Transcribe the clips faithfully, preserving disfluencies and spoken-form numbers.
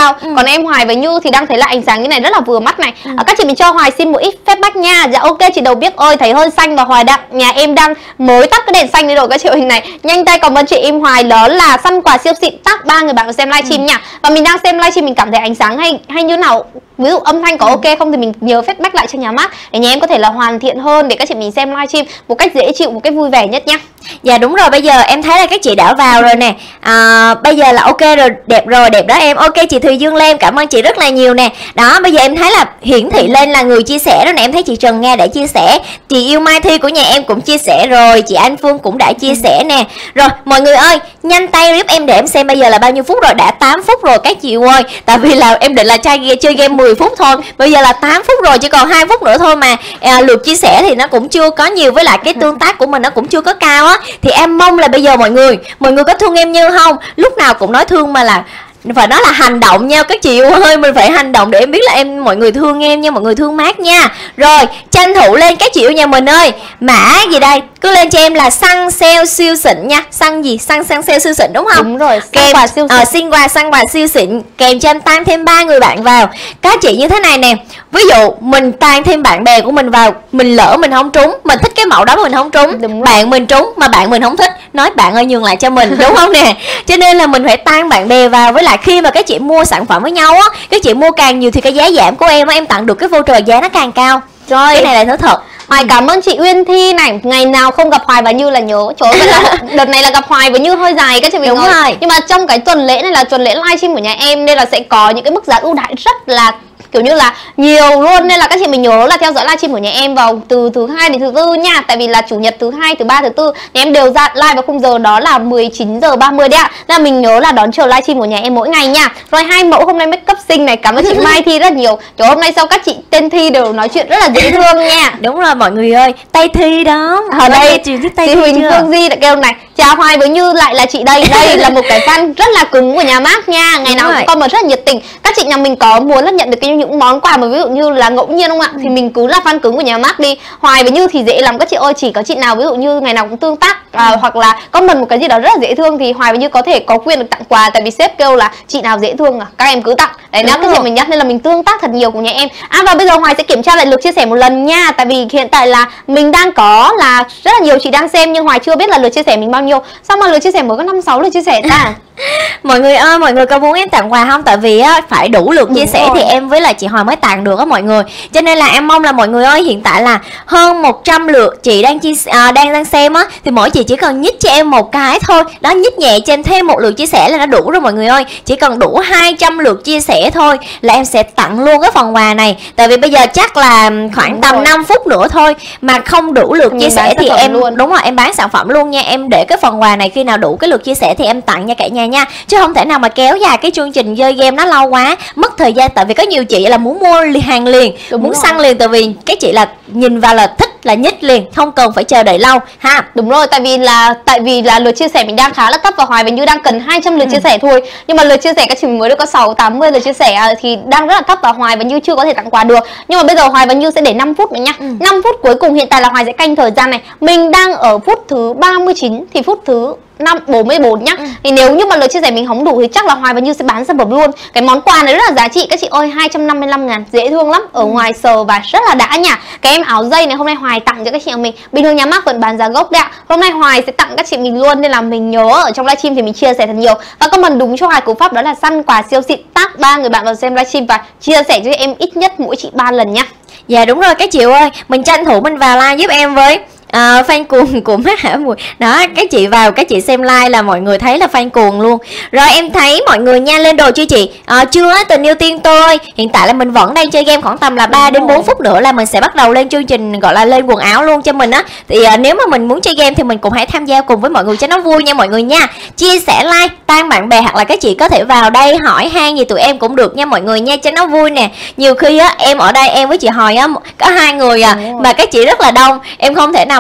sao. ừ. Còn em Hoài và Như thì đang thấy là ánh sáng như này rất là vừa mắt này. ừ. à, Các chị mình cho Hoài xin một ít feedback nha. Dạ ok chị Đầu Biếc ơi, thấy hơn xanh và Hoài đang nhà em đang mới tắt cái đèn xanh đi rồi các chị hình này. Nhanh tay cảm ơn chị em Hoài, đó là săn quà siêu xịn tắc ba người bạn vào xem livestream ừ. nha. Và mình đang xem livestream mình cảm thấy ánh sáng hay hay như nào, ví dụ âm thanh có ừ. ok không thì mình nhớ feedback lại cho nhà mác để nhà em có thể là hoàn thiện hơn để các chị mình xem livestream một cách dễ chịu, một cách vui vẻ nhất nhá. Dạ đúng rồi, bây giờ em thấy là các chị đã vào rồi nè. à, Bây giờ là ok rồi, đẹp rồi, đẹp đó em. Ok chị Thùy Dương Lê, em cảm ơn chị rất là nhiều nè. Đó, bây giờ em thấy là hiển thị lên là người chia sẻ đó nè. Em thấy chị Trần Nga đã chia sẻ, chị Yêu Mai Thi của nhà em cũng chia sẻ rồi, chị Anh Phương cũng đã chia sẻ nè. Rồi mọi người ơi, nhanh tay giúp em để em xem bây giờ là bao nhiêu phút rồi. Đã tám phút rồi các chị ơi. Tại vì là em định là chơi, chơi game mười phút thôi, bây giờ là tám phút rồi, chỉ còn hai phút nữa thôi mà. à, Lượt chia sẻ thì nó cũng chưa có nhiều, với lại cái tương tác của mình nó cũng chưa có cao á. Thì em mong là bây giờ mọi người Mọi người có thương em Như không? Lúc nào cũng nói thương mà là phải nói là hành động nha các chị ơi, mình phải hành động để em biết là em mọi người thương em nha, mọi người thương Mát nha. Rồi tranh thủ lên các chị yêu nhà mình ơi. Mã gì đây, cứ lên cho em là săn sale siêu xịn nha. Săn gì, săn săn sale siêu xịn đúng không? Đúng rồi, kèm quà siêu xịn. À, xin quà săn quà siêu xịn kèm cho em tăng thêm ba người bạn vào. Các chị như thế này nè, ví dụ mình tăng thêm bạn bè của mình vào, mình lỡ mình không trúng, mình thích cái mẫu đó mình không trúng, bạn mình trúng mà bạn mình không thích, nói bạn ơi nhường lại cho mình, đúng không nè? Cho nên là mình phải tăng bạn bè vào. Với lại khi mà các chị mua sản phẩm với nhau á, các chị mua càng nhiều thì cái giá giảm của em á, em tặng được cái voucher giá nó càng cao. Rồi cái này là nói thật. Hoài cảm ơn chị Uyên Thi này, ngày nào không gặp Hoài và Như là nhớ. Trời ơi, là đợt này là gặp Hoài và Như hơi dài các chị mình. Đúng ơi. rồi. Nhưng mà trong cái tuần lễ này là tuần lễ livestream của nhà em, nên là sẽ có những cái mức giá ưu đãi rất là kiểu như là nhiều luôn, nên là các chị mình nhớ là theo dõi livestream của nhà em vào từ thứ hai đến thứ tư nha. Tại vì là chủ nhật, thứ hai, thứ ba, thứ tư nhà em đều ra live vào khung giờ đó là mười chín giờ ba mươi đấy ạ. Nên là mình nhớ là đón chờ livestream của nhà em mỗi ngày nha. Rồi hai mẫu hôm nay make up xinh này, cảm ơn chị Mai Thi rất nhiều. Trời, hôm nay sau các chị tên Thi đều nói chuyện rất là dễ thương nha. Đúng rồi mọi người ơi, tay Thi đó. Ở đây chị thích tay chị Thi Huỳnh chưa? Phương Di đã kêu này, chào Hoài với Như lại là chị đây. Đây là một cái fan rất là cứng của nhà Mác nha. Ngày nào cũng comment rất là nhiệt tình. Các chị nhà mình có muốn là nhận được cái những món quà mà ví dụ như là ngẫu nhiên không ạ? Ừ. Thì mình cứ là fan cứng của nhà Mác đi. Hoài với Như thì dễ lắm các chị ơi, chỉ có chị nào ví dụ như ngày nào cũng tương tác à, ừ. hoặc là comment một cái gì đó rất là dễ thương thì Hoài với Như có thể có quyền được tặng quà. Tại vì sếp kêu là chị nào dễ thương à, các em cứ tặng. Đấy, đó các chị mình nhắc, nên là mình tương tác thật nhiều của nhà em. À và bây giờ Hoài sẽ kiểm tra lại lượt chia sẻ một lần nha. Tại vì hiện tại là mình đang có là rất là nhiều chị đang xem, nhưng Hoài chưa biết là lượt chia sẻ mình bao nhiêu. Sao mà lượt chia sẻ mới có năm sáu lượt chia sẻ ta? Mọi người ơi, mọi người có muốn em tặng quà không? Tại vì á, phải đủ lượt chia sẻ thì em với lại chị Hoài mới tặng được á mọi người. Cho nên là em mong là mọi người ơi, hiện tại là hơn một trăm lượt chị đang chia à, đang đang xem á, thì mỗi chị chỉ cần nhích cho em một cái thôi. Đó, nhích nhẹ cho em thêm một lượt chia sẻ là đã đủ rồi mọi người ơi. Chỉ cần đủ hai trăm lượt chia sẻ thôi là em sẽ tặng luôn cái phần quà này. Tại vì bây giờ chắc là khoảng đúng tầm rồi. năm phút nữa thôi mà không đủ lượt chia sẻ thì em luôn. Đúng rồi, em bán sản phẩm luôn nha. Em để cái phần quà này khi nào đủ cái lượt chia sẻ thì em tặng nha cả nhà nha. Chứ không thể nào mà kéo dài cái chương trình chơi game nó lâu quá, mất thời gian. Tại vì có nhiều chị là muốn mua hàng liền, đúng muốn rồi. săn liền. Tại vì cái chị là nhìn vào là thích là nhích liền, không cần phải chờ đợi lâu ha. Đúng rồi, tại vì là tại vì là lượt chia sẻ mình đang khá là thấp và Hoài và Như đang cần hai trăm lượt ừ. chia sẻ thôi. Nhưng mà lượt chia sẻ các chị mới được có sáu tám mươi lượt chia sẻ thì đang rất là thấp và Hoài và Như chưa có thể tặng quà được. Nhưng mà bây giờ Hoài và Như sẽ để năm phút nữa nha. Ừ. năm phút cuối cùng, hiện tại là Hoài sẽ canh thời gian này. Mình đang ở phút thứ ba mươi chín thì phút thứ năm bốn mươi bốn nhá. Ừ. Thì nếu như mà lượt chia sẻ mình không đủ thì chắc là Hoài và Như sẽ bán sản phẩm luôn. Cái món quà này rất là giá trị các chị ơi, hai trăm năm mươi lăm ngàn, dễ thương lắm. Ở ừ. ngoài sờ và rất là đã nha. Cái em áo dây này hôm nay Hoài tặng cho các chị của mình. Bình thường nhà Mác vẫn bán giá gốc đấy ạ. Hôm nay Hoài sẽ tặng các chị mình luôn, nên là mình nhớ ở trong livestream thì mình chia sẻ thật nhiều. Và comment đúng cho Hoài cú pháp đó là săn quà siêu xịn tag ba người bạn vào xem livestream và chia sẻ cho em ít nhất mỗi chị ba lần nhá. Dạ đúng rồi các chị ơi, mình tranh thủ mình vào like giúp em với. À, fan cuồng của Mát hả Mùi. Đó, các chị vào, các chị xem like là mọi người thấy là fan cuồng luôn. Rồi em thấy mọi người nha, lên đồ chưa chị? À, chưa, tình yêu tiên tôi. Hiện tại là mình vẫn đang chơi game, khoảng tầm là ba đến bốn phút nữa là mình sẽ bắt đầu lên chương trình gọi là lên quần áo luôn cho mình á. Thì à, nếu mà mình muốn chơi game thì mình cũng hãy tham gia cùng với mọi người cho nó vui nha mọi người nha. Chia sẻ like, tăng bạn bè hoặc là các chị có thể vào đây hỏi han gì tụi em cũng được nha mọi người nha, cho nó vui nè. Nhiều khi á em ở đây em với chị Hoài á có hai người à mà các chị rất là đông, em không thể nào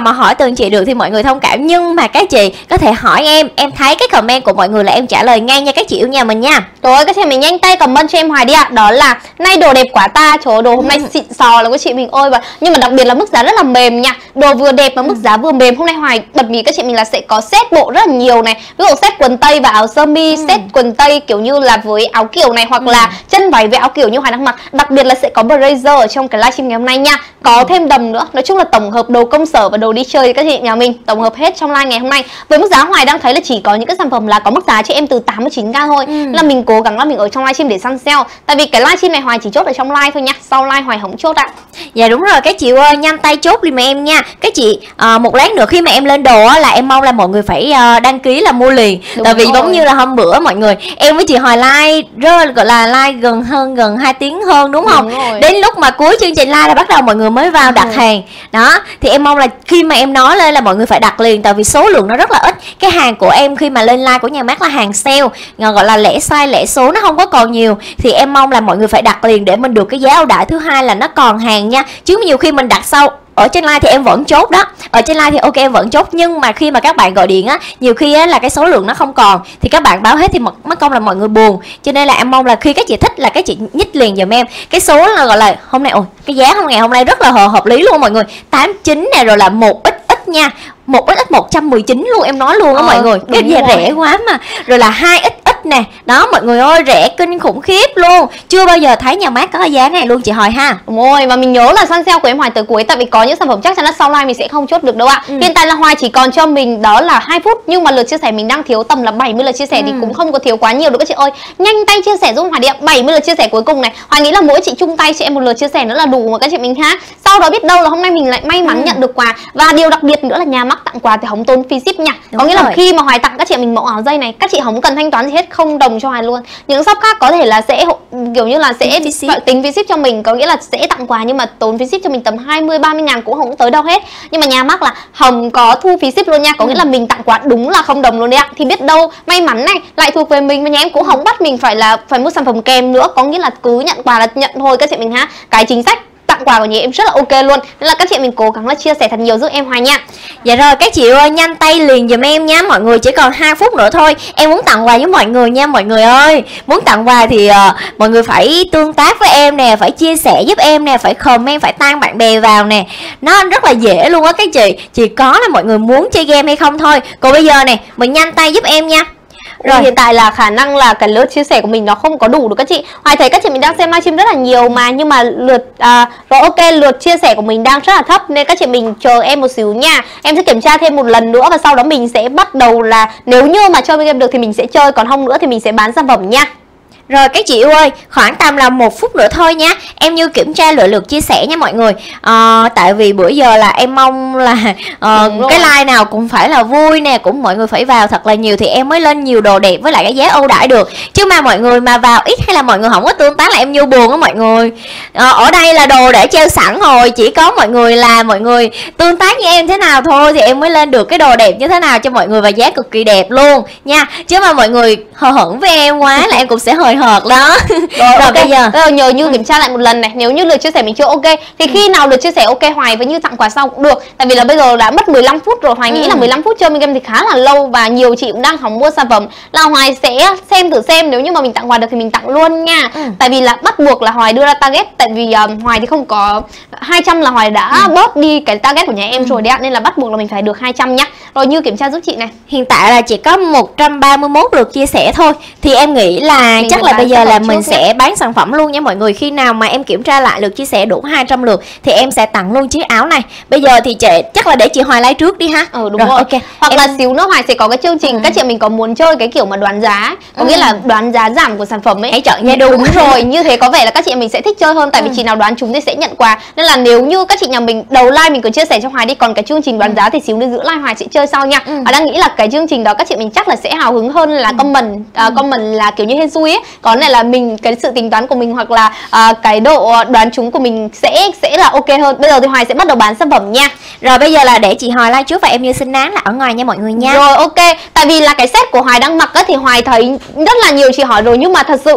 mà hỏi từng chị được thì mọi người thông cảm, nhưng mà các chị có thể hỏi em, em thấy cái comment của mọi người là em trả lời ngay nha các chị yêu nhà mình nha. Trời ơi, các chị mình nhanh tay comment cho em Hoài đi ạ. Đó là nay đồ đẹp quá ta, trời ơi, đồ hôm nay xịn sò là các chị mình ơi. Và nhưng mà đặc biệt là mức giá rất là mềm nha. Đồ vừa đẹp mà mức giá vừa mềm. Hôm nay Hoài bật mí các chị mình là sẽ có set bộ rất là nhiều này. Ví dụ set quần tây và áo sơ mi, ừ. set quần tây kiểu như là với áo kiểu này, hoặc ừ. là chân váy với áo kiểu như Hoài đang mặc. Đặc biệt là sẽ có blazer ở trong cái livestream ngày hôm nay nha. Có ừ. thêm đầm nữa. Nói chung là tổng hợp đồ công sở và đồ đi chơi các chị nhà mình, tổng hợp hết trong live ngày hôm nay. Với mức giá Hoài đang thấy là chỉ có những cái sản phẩm là có mức giá cho em từ tám mươi chín k thôi. Ừ. Là mình cố gắng là mình ở trong livestream để săn sale. Tại vì cái livestream này Hoài chỉ chốt ở trong live thôi nha. Sau live Hoài không chốt ạ. Dạ đúng rồi các chị ơi, nhanh tay chốt đi mà em nha. Các chị uh, một lát nữa khi mà em lên đồ á, là em mong là mọi người phải uh, đăng ký là mua liền. Đúng Tại vì rồi. giống như là hôm bữa mọi người, em với chị Hoài like rơi gọi là like gần hơn gần hai tiếng hơn đúng không? Đúng Đến lúc mà cuối chương trình like là bắt đầu mọi người mới vào đặt ừ. hàng. Đó, thì em mong là khi mà em nói lên là mọi người phải đặt liền, tại vì số lượng nó rất là ít. Cái hàng của em khi mà lên like của nhà mát là hàng sale, gọi là lẻ size lẻ số, nó không có còn nhiều, thì em mong là mọi người phải đặt liền để mình được cái giá ưu đãi. Thứ hai là nó còn hàng nha, chứ nhiều khi mình đặt sau ở trên live thì em vẫn chốt đó, ở trên live thì ok em vẫn chốt, nhưng mà khi mà các bạn gọi điện á, nhiều khi á là cái số lượng nó không còn thì các bạn báo hết thì mất mất công là mọi người buồn. Cho nên là em mong là khi các chị thích là các chị nhích liền giùm em cái số là gọi là hôm nay ôi cái giá hôm ngày hôm nay rất là hợp lý luôn mọi người, tám chín này, rồi là một ít ít nha, một ít ít một trăm mười chín luôn, em nói luôn á ờ, mọi người, cái giá rẻ quá mà. Rồi là hai ít ít nè, đó mọi người ơi, rẻ kinh khủng khiếp luôn, chưa bao giờ thấy nhà mát có cái giá này luôn chị Hoài ha. Đúng rồi, và mình nhớ là săn sale của em Hoài tới cuối, tại vì có những sản phẩm chắc chắn là sau live mình sẽ không chốt được đâu ạ. ừ. Hiện tại là Hoài chỉ còn cho mình đó là hai phút, nhưng mà lượt chia sẻ mình đang thiếu tầm là bảy mươi lượt chia sẻ, ừ. thì cũng không có thiếu quá nhiều đâu các chị ơi. Nhanh tay chia sẻ giúp Hoài đi ạ. bảy mươi lượt chia sẻ cuối cùng này, Hoài nghĩ là mỗi chị chung tay cho em một lượt chia sẻ nữa là đủ mà các chị mình ha. Sau đó biết đâu là hôm nay mình lại may mắn ừ. nhận được quà, và điều đặc biệt nữa là nhà mắc tặng quà thì không tốn phí ship nha. Đúng có nghĩa rồi. Là khi mà Hoài tặng các chị mình mẫu áo dây này, các chị không cần thanh toán gì hết, không đồng cho Hoài luôn. Những shop khác có thể là sẽ kiểu như là sẽ tính, tính phí ship cho mình, có nghĩa là sẽ tặng quà nhưng mà tốn phí ship cho mình tầm hai mươi ba mươi ngàn cũng không tới đâu hết. Nhưng mà nhà mắc là không có thu phí ship luôn nha, có ừ. nghĩa là mình tặng quà đúng là không đồng luôn đấy ạ. Thì biết đâu may mắn này lại thuộc về mình, và nhà em cũng không bắt mình phải là phải mua sản phẩm kèm nữa, có nghĩa là cứ nhận quà là nhận thôi các chị mình ha. Cái chính sách tặng quà của nhà em rất là ok luôn, nên là các chị mình cố gắng là chia sẻ thật nhiều giúp em Hoài nha. Dạ rồi các chị ơi, nhanh tay liền giùm em nha mọi người, chỉ còn hai phút nữa thôi. Em muốn tặng quà với mọi người nha mọi người ơi. Muốn tặng quà thì uh, mọi người phải tương tác với em nè, phải chia sẻ giúp em nè, phải comment, phải tăng bạn bè vào nè. Nó rất là dễ luôn á các chị, chỉ có là mọi người muốn chơi game hay không thôi. Còn bây giờ nè, mình nhanh tay giúp em nha. Rồi hiện tại là khả năng là cái lượt chia sẻ của mình nó không có đủ được các chị. Hoài thấy các chị mình đang xem livestream rất là nhiều mà, nhưng mà lượt à, rồi ok lượt chia sẻ của mình đang rất là thấp, nên các chị mình chờ em một xíu nha. Em sẽ kiểm tra thêm một lần nữa và sau đó mình sẽ bắt đầu là nếu như mà chơi game được thì mình sẽ chơi, còn không nữa thì mình sẽ bán sản phẩm nha. Rồi các chị ơi, khoảng tầm là một phút nữa thôi nhá. Em như kiểm tra lượt lượt chia sẻ nha mọi người. à, Tại vì bữa giờ là em mong là uh, cái like nào cũng phải là vui nè, cũng mọi người phải vào thật là nhiều thì em mới lên nhiều đồ đẹp với lại cái giá ưu đãi được. Chứ mà mọi người mà vào ít hay là mọi người không có tương tác là em vô buồn á mọi người. à, Ở đây là đồ để treo sẵn rồi, chỉ có mọi người là mọi người tương tác với em thế nào thôi thì em mới lên được cái đồ đẹp như thế nào cho mọi người, và giá cực kỳ đẹp luôn nha. Chứ mà mọi người hờ hững với em quá là em cũng sẽ hơi hợt đó. Rồi, rồi okay. Bây giờ bây giờ nhờ Như ừ. kiểm tra lại một lần này, nếu như lượt chia sẻ mình chưa ok thì khi nào lượt chia sẻ ok Hoài với Như tặng quà sau cũng được. Tại vì là bây giờ đã mất mười lăm phút rồi, Hoài ừ. nghĩ là mười lăm phút chơi game thì khá là lâu và nhiều chị cũng đang hóng mua sản phẩm, là Hoài sẽ xem thử xem nếu như mà mình tặng quà được thì mình tặng luôn nha. ừ. Tại vì là bắt buộc là Hoài đưa ra target, tại vì um, Hoài thì không có hai trăm là Hoài đã ừ. bớt đi cái target của nhà em ừ. rồi đấy ạ, nên là bắt buộc là mình phải được hai trăm nhá. Rồi Như kiểm tra giúp chị này, hiện tại là chỉ có một trăm ba mươi mốt lượt chia sẻ thôi, thì em nghĩ là mình chắc là bây giờ là mình sẽ nha. bán sản phẩm luôn nha mọi người. Khi nào mà em kiểm tra lại lượt chia sẻ đủ hai trăm lượt thì em sẽ tặng luôn chiếc áo này. Bây giờ thì chị chắc là để chị Hoài like trước đi ha. Ừ đúng rồi, rồi. Okay. Hoặc em... là xíu nữa Hoài sẽ có cái chương trình ừ. các chị mình có muốn chơi cái kiểu mà đoán giá, có ừ. nghĩa là đoán giá giảm của sản phẩm ấy. Hãy chọn nha. Đúng, đúng rồi, như thế có vẻ là các chị mình sẽ thích chơi hơn, tại vì ừ. chị nào đoán chúng thì sẽ nhận quà. Nên là nếu như các chị nhà mình đầu like mình cứ chia sẻ cho Hoài đi, còn cái chương trình đoán ừ. giá thì xíu nữa giữa like Hoài sẽ chơi sau nha. ừ. Và đang nghĩ là cái chương trình đó các chị mình chắc là sẽ hào hứng hơn là ừ. comment uh, ừ. comment là kiểu như hên xui ấy, còn này là mình cái sự tính toán của mình hoặc là uh, cái độ đoán trúng của mình sẽ sẽ là ok hơn. Bây giờ thì Hoài sẽ bắt đầu bán sản phẩm nha. Rồi bây giờ là để chị Hoài like trước và em Như xin nán là ở ngoài nha mọi người nha. Rồi ok, tại vì là cái set của Hoài đang mặc á thì Hoài thấy rất là nhiều chị hỏi rồi, nhưng mà thật sự nha,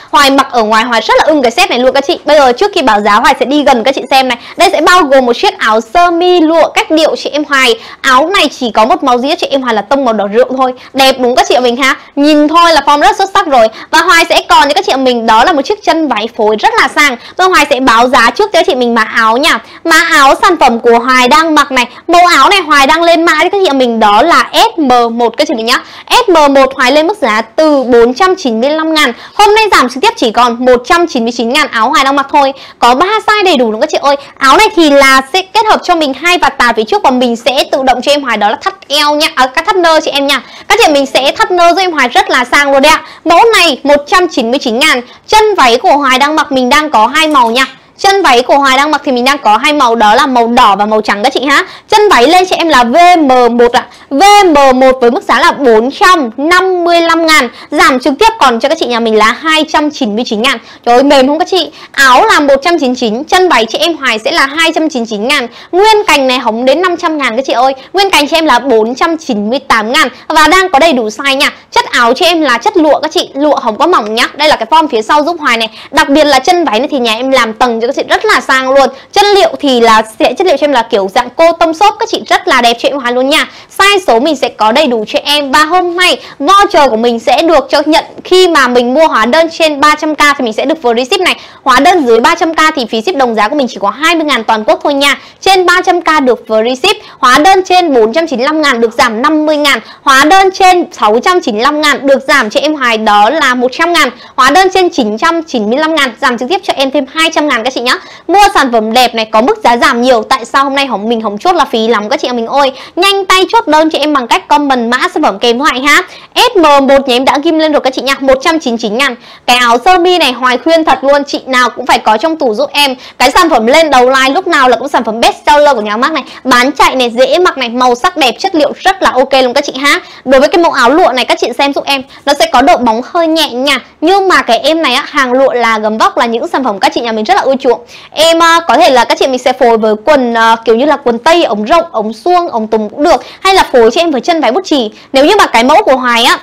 Hoài mặc ở ngoài Hoài rất là ưng cái set này luôn các chị. Bây giờ trước khi báo giá Hoài sẽ đi gần các chị xem này. Đây sẽ bao gồm một chiếc áo sơ mi lụa cách điệu chị em Hoài. Áo này chỉ có một màu duy nhất chị em Hoài là tông màu đỏ rượu thôi. Đẹp đúng các chị em mình ha. Nhìn thôi là form rất xuất sắc rồi. Và Hoài sẽ còn cho các chị em mình đó là một chiếc chân váy phối rất là sang. Và Hoài sẽ báo giá trước cho chị mình mã áo nha. Mã áo sản phẩm của Hoài đang mặc này, màu áo này Hoài đang lên mã cho các chị em mình đó là S M một các chị mình nhá. S M một Hoài lên mức giá từ bốn trăm chín mươi lăm ngàn. Hôm nay giảm trực tiếp chỉ còn một trăm chín mươi chín ngàn áo Hoài đang mặc thôi. Có ba size đầy đủ đúng các chị ơi. Áo này thì là sẽ kết hợp cho mình hai vạt tà phía trước và mình sẽ tự động cho em Hoài đó là thắt eo nha, à, thắt nơ chị em nha. Các chị mình sẽ thắt nơ cho em Hoài rất là sang luôn đấy ạ. Mẫu này một trăm chín mươi chín ngàn. Chân váy của Hoài đang mặc mình đang có hai màu nha. Chân váy của Hoài đang mặc thì mình đang có hai màu đó là màu đỏ và màu trắng các chị ha. Chân váy lên cho em là V M một ạ. V M một với mức giá là bốn trăm năm mươi lăm ngàn. Giảm trực tiếp còn cho các chị nhà mình là hai trăm chín mươi chín ngàn. Trời ơi mềm không các chị. Áo là một trăm chín mươi chín. Chân váy chị em Hoài sẽ là hai trăm chín mươi chín ngàn. Nguyên cành này hóng đến năm trăm ngàn các chị ơi. Nguyên cành cho em là bốn trăm chín mươi tám ngàn. Và đang có đầy đủ size nha. Chất áo cho em là chất lụa các chị. Lụa không có mỏng nhá. Đây là cái form phía sau giúp Hoài này. Đặc biệt là chân váy này thì nhà em làm tầng cho các chị rất là sang luôn. Chất liệu thì là sẽ chất liệu cho em là kiểu dạng cô tông xốp các chị, rất là đẹp cho em Hoài luôn nha. Size số mình sẽ có đầy đủ cho em. Và hôm nay voucher của mình sẽ được cho nhận khi mà mình mua hóa đơn trên ba trăm k thì mình sẽ được free ship này. Hóa đơn dưới ba trăm k thì phí ship đồng giá của mình chỉ có hai mươi ngàn toàn quốc thôi nha. Trên ba trăm k được free ship. Hóa đơn trên bốn trăm chín mươi lăm ngàn được giảm năm mươi ngàn. Hóa đơn trên sáu trăm chín mươi lăm ngàn được giảm cho em Hoài đó là một trăm ngàn. Hóa đơn trên chín trăm chín mươi lăm ngàn giảm trực tiếp cho em thêm hai trăm ngàn các chị nhá. Mua sản phẩm đẹp này có mức giá giảm nhiều. Tại sao hôm nay hổng mình không chốt là phí lắm các chị em mình ơi. Nhanh tay chốt đơn cho em bằng cách comment mã sản phẩm kèm thoại ha. S M một nhà em đã ghim lên rồi các chị nha. Một trăm chín mươi chín ngàn. Cái áo sơ mi này Hoài khuyên thật luôn, chị nào cũng phải có trong tủ giúp em. Cái sản phẩm lên đầu like lúc nào là cũng sản phẩm best seller của nhà Mac này. Bán chạy này, dễ mặc này, màu sắc đẹp, chất liệu rất là ok luôn các chị ha. Đối với cái mẫu áo lụa này các chị xem giúp em, nó sẽ có độ bóng hơi nhẹ nha. Nhưng mà cái em này á, hàng lụa là gấm vóc là những sản phẩm các chị nhà mình rất là ưa chuộng. Em uh, có thể là các chị mình sẽ phối với quần uh, kiểu như là quần tây, ống rộng, ống suông, ống tùng cũng được. Hay là phối cho em với chân váy bút chì. Nếu như mà cái mẫu của Hoài á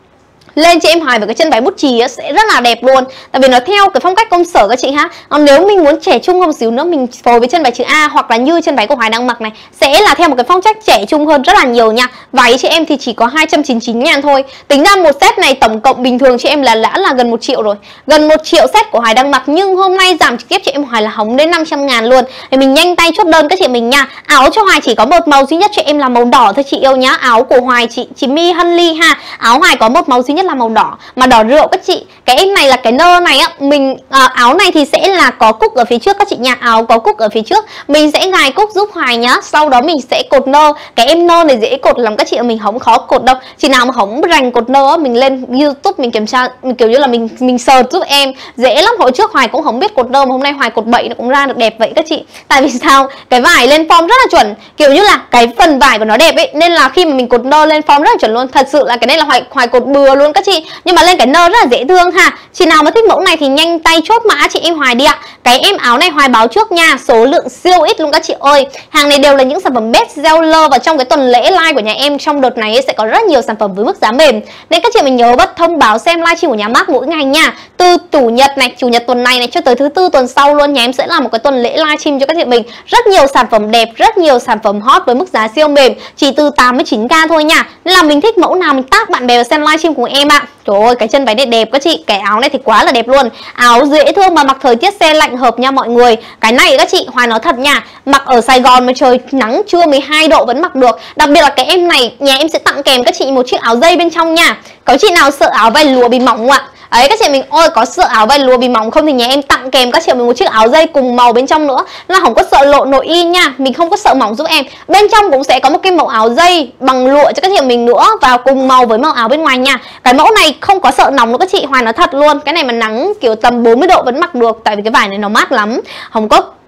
lên cho em Hoài với cái chân váy bút chì á, sẽ rất là đẹp luôn. Tại vì nó theo cái phong cách công sở các chị ha. Còn nếu mình muốn trẻ trung hơn một xíu nữa, mình phối với chân váy chữ A hoặc là như chân váy của Hoài đang mặc này, sẽ là theo một cái phong cách trẻ trung hơn rất là nhiều nha. Váy cho em thì chỉ có hai trăm chín mươi chín ngàn thôi. Tính ra một set này tổng cộng bình thường cho em là đã là gần một triệu rồi. Gần một triệu set của Hoài đang mặc, nhưng hôm nay giảm trực tiếp cho em Hoài là hóng đến năm trăm ngàn luôn. Để mình nhanh tay chốt đơn các chị mình nha. Áo cho Hoài chỉ có một màu duy nhất cho em là màu đỏ thôi chị yêu nhá. Áo của Hoài chị chị My Hân Ly ha. Áo Hoài có một màu duy nhất là màu đỏ, mà đỏ rượu các chị. Cái em này là cái nơ này á, mình à, áo này thì sẽ là có cúc ở phía trước các chị nha. Áo có cúc ở phía trước, mình sẽ gài cúc giúp Hoài nhá. Sau đó mình sẽ cột nơ. Cái em nơ này dễ cột lắm các chị, mình không khó cột đâu. Chị nào mà không rành cột nơ á, mình lên YouTube mình kiểm tra, mình kiểu như là mình mình search giúp em, dễ lắm. Hồi trước Hoài cũng không biết cột nơ mà hôm nay Hoài cột bậy nó cũng ra được đẹp vậy các chị. Tại vì sao? Cái vải lên form rất là chuẩn, kiểu như là cái phần vải của nó đẹp ấy, nên là khi mà mình cột nơ lên form rất là chuẩn luôn. Thật sự là cái này là Hoài Hoài cột bừa luôn các chị. Nhưng mà lên cái nơ rất là dễ thương ha. Chị nào mà thích mẫu này thì nhanh tay chốt mã chị em Hoài đi ạ. Cái em áo này Hoài báo trước nha, số lượng siêu ít luôn các chị ơi. Hàng này đều là những sản phẩm best seller, và trong cái tuần lễ live của nhà em trong đợt này sẽ có rất nhiều sản phẩm với mức giá mềm. Nên các chị mình nhớ bật thông báo xem livestream của nhà Mac mỗi ngày nha. Từ chủ nhật này, chủ nhật tuần này này cho tới thứ tư tuần sau luôn, nhà em sẽ làm một cái tuần lễ livestream cho các chị mình. Rất nhiều sản phẩm đẹp, rất nhiều sản phẩm hot với mức giá siêu mềm, chỉ từ tám mươi chín k thôi nha. Nên là mình thích mẫu nào mình tag bạn bè vào xem livestream của em ạ. Trời ơi, cái chân váy này đẹp các chị. Cái áo này thì quá là đẹp luôn. Áo dễ thương mà mặc thời tiết se lạnh hợp nha mọi người. Cái này các chị, Hoài nói thật nha, mặc ở Sài Gòn mà trời nắng trưa mười hai độ vẫn mặc được. Đặc biệt là cái em này, nhà em sẽ tặng kèm các chị một chiếc áo dây bên trong nha. Có chị nào sợ áo vai lụa bị mỏng không ạ? Ấy các chị mình ơi, có sợ áo vai lụa bị mỏng không thì nhà em tặng kèm các chị mình một chiếc áo dây cùng màu bên trong nữa. Là không có sợ lộ nội y nha, mình không có sợ mỏng giúp em. Bên trong cũng sẽ có một cái màu áo dây bằng lụa cho các chị mình nữa, vào cùng màu với màu áo bên ngoài nha. Cái mẫu này không có sợ nóng nữa các chị, Hoài nói thật luôn. Cái này mà nắng kiểu tầm bốn mươi độ vẫn mặc được, tại vì cái vải này nó mát lắm, không có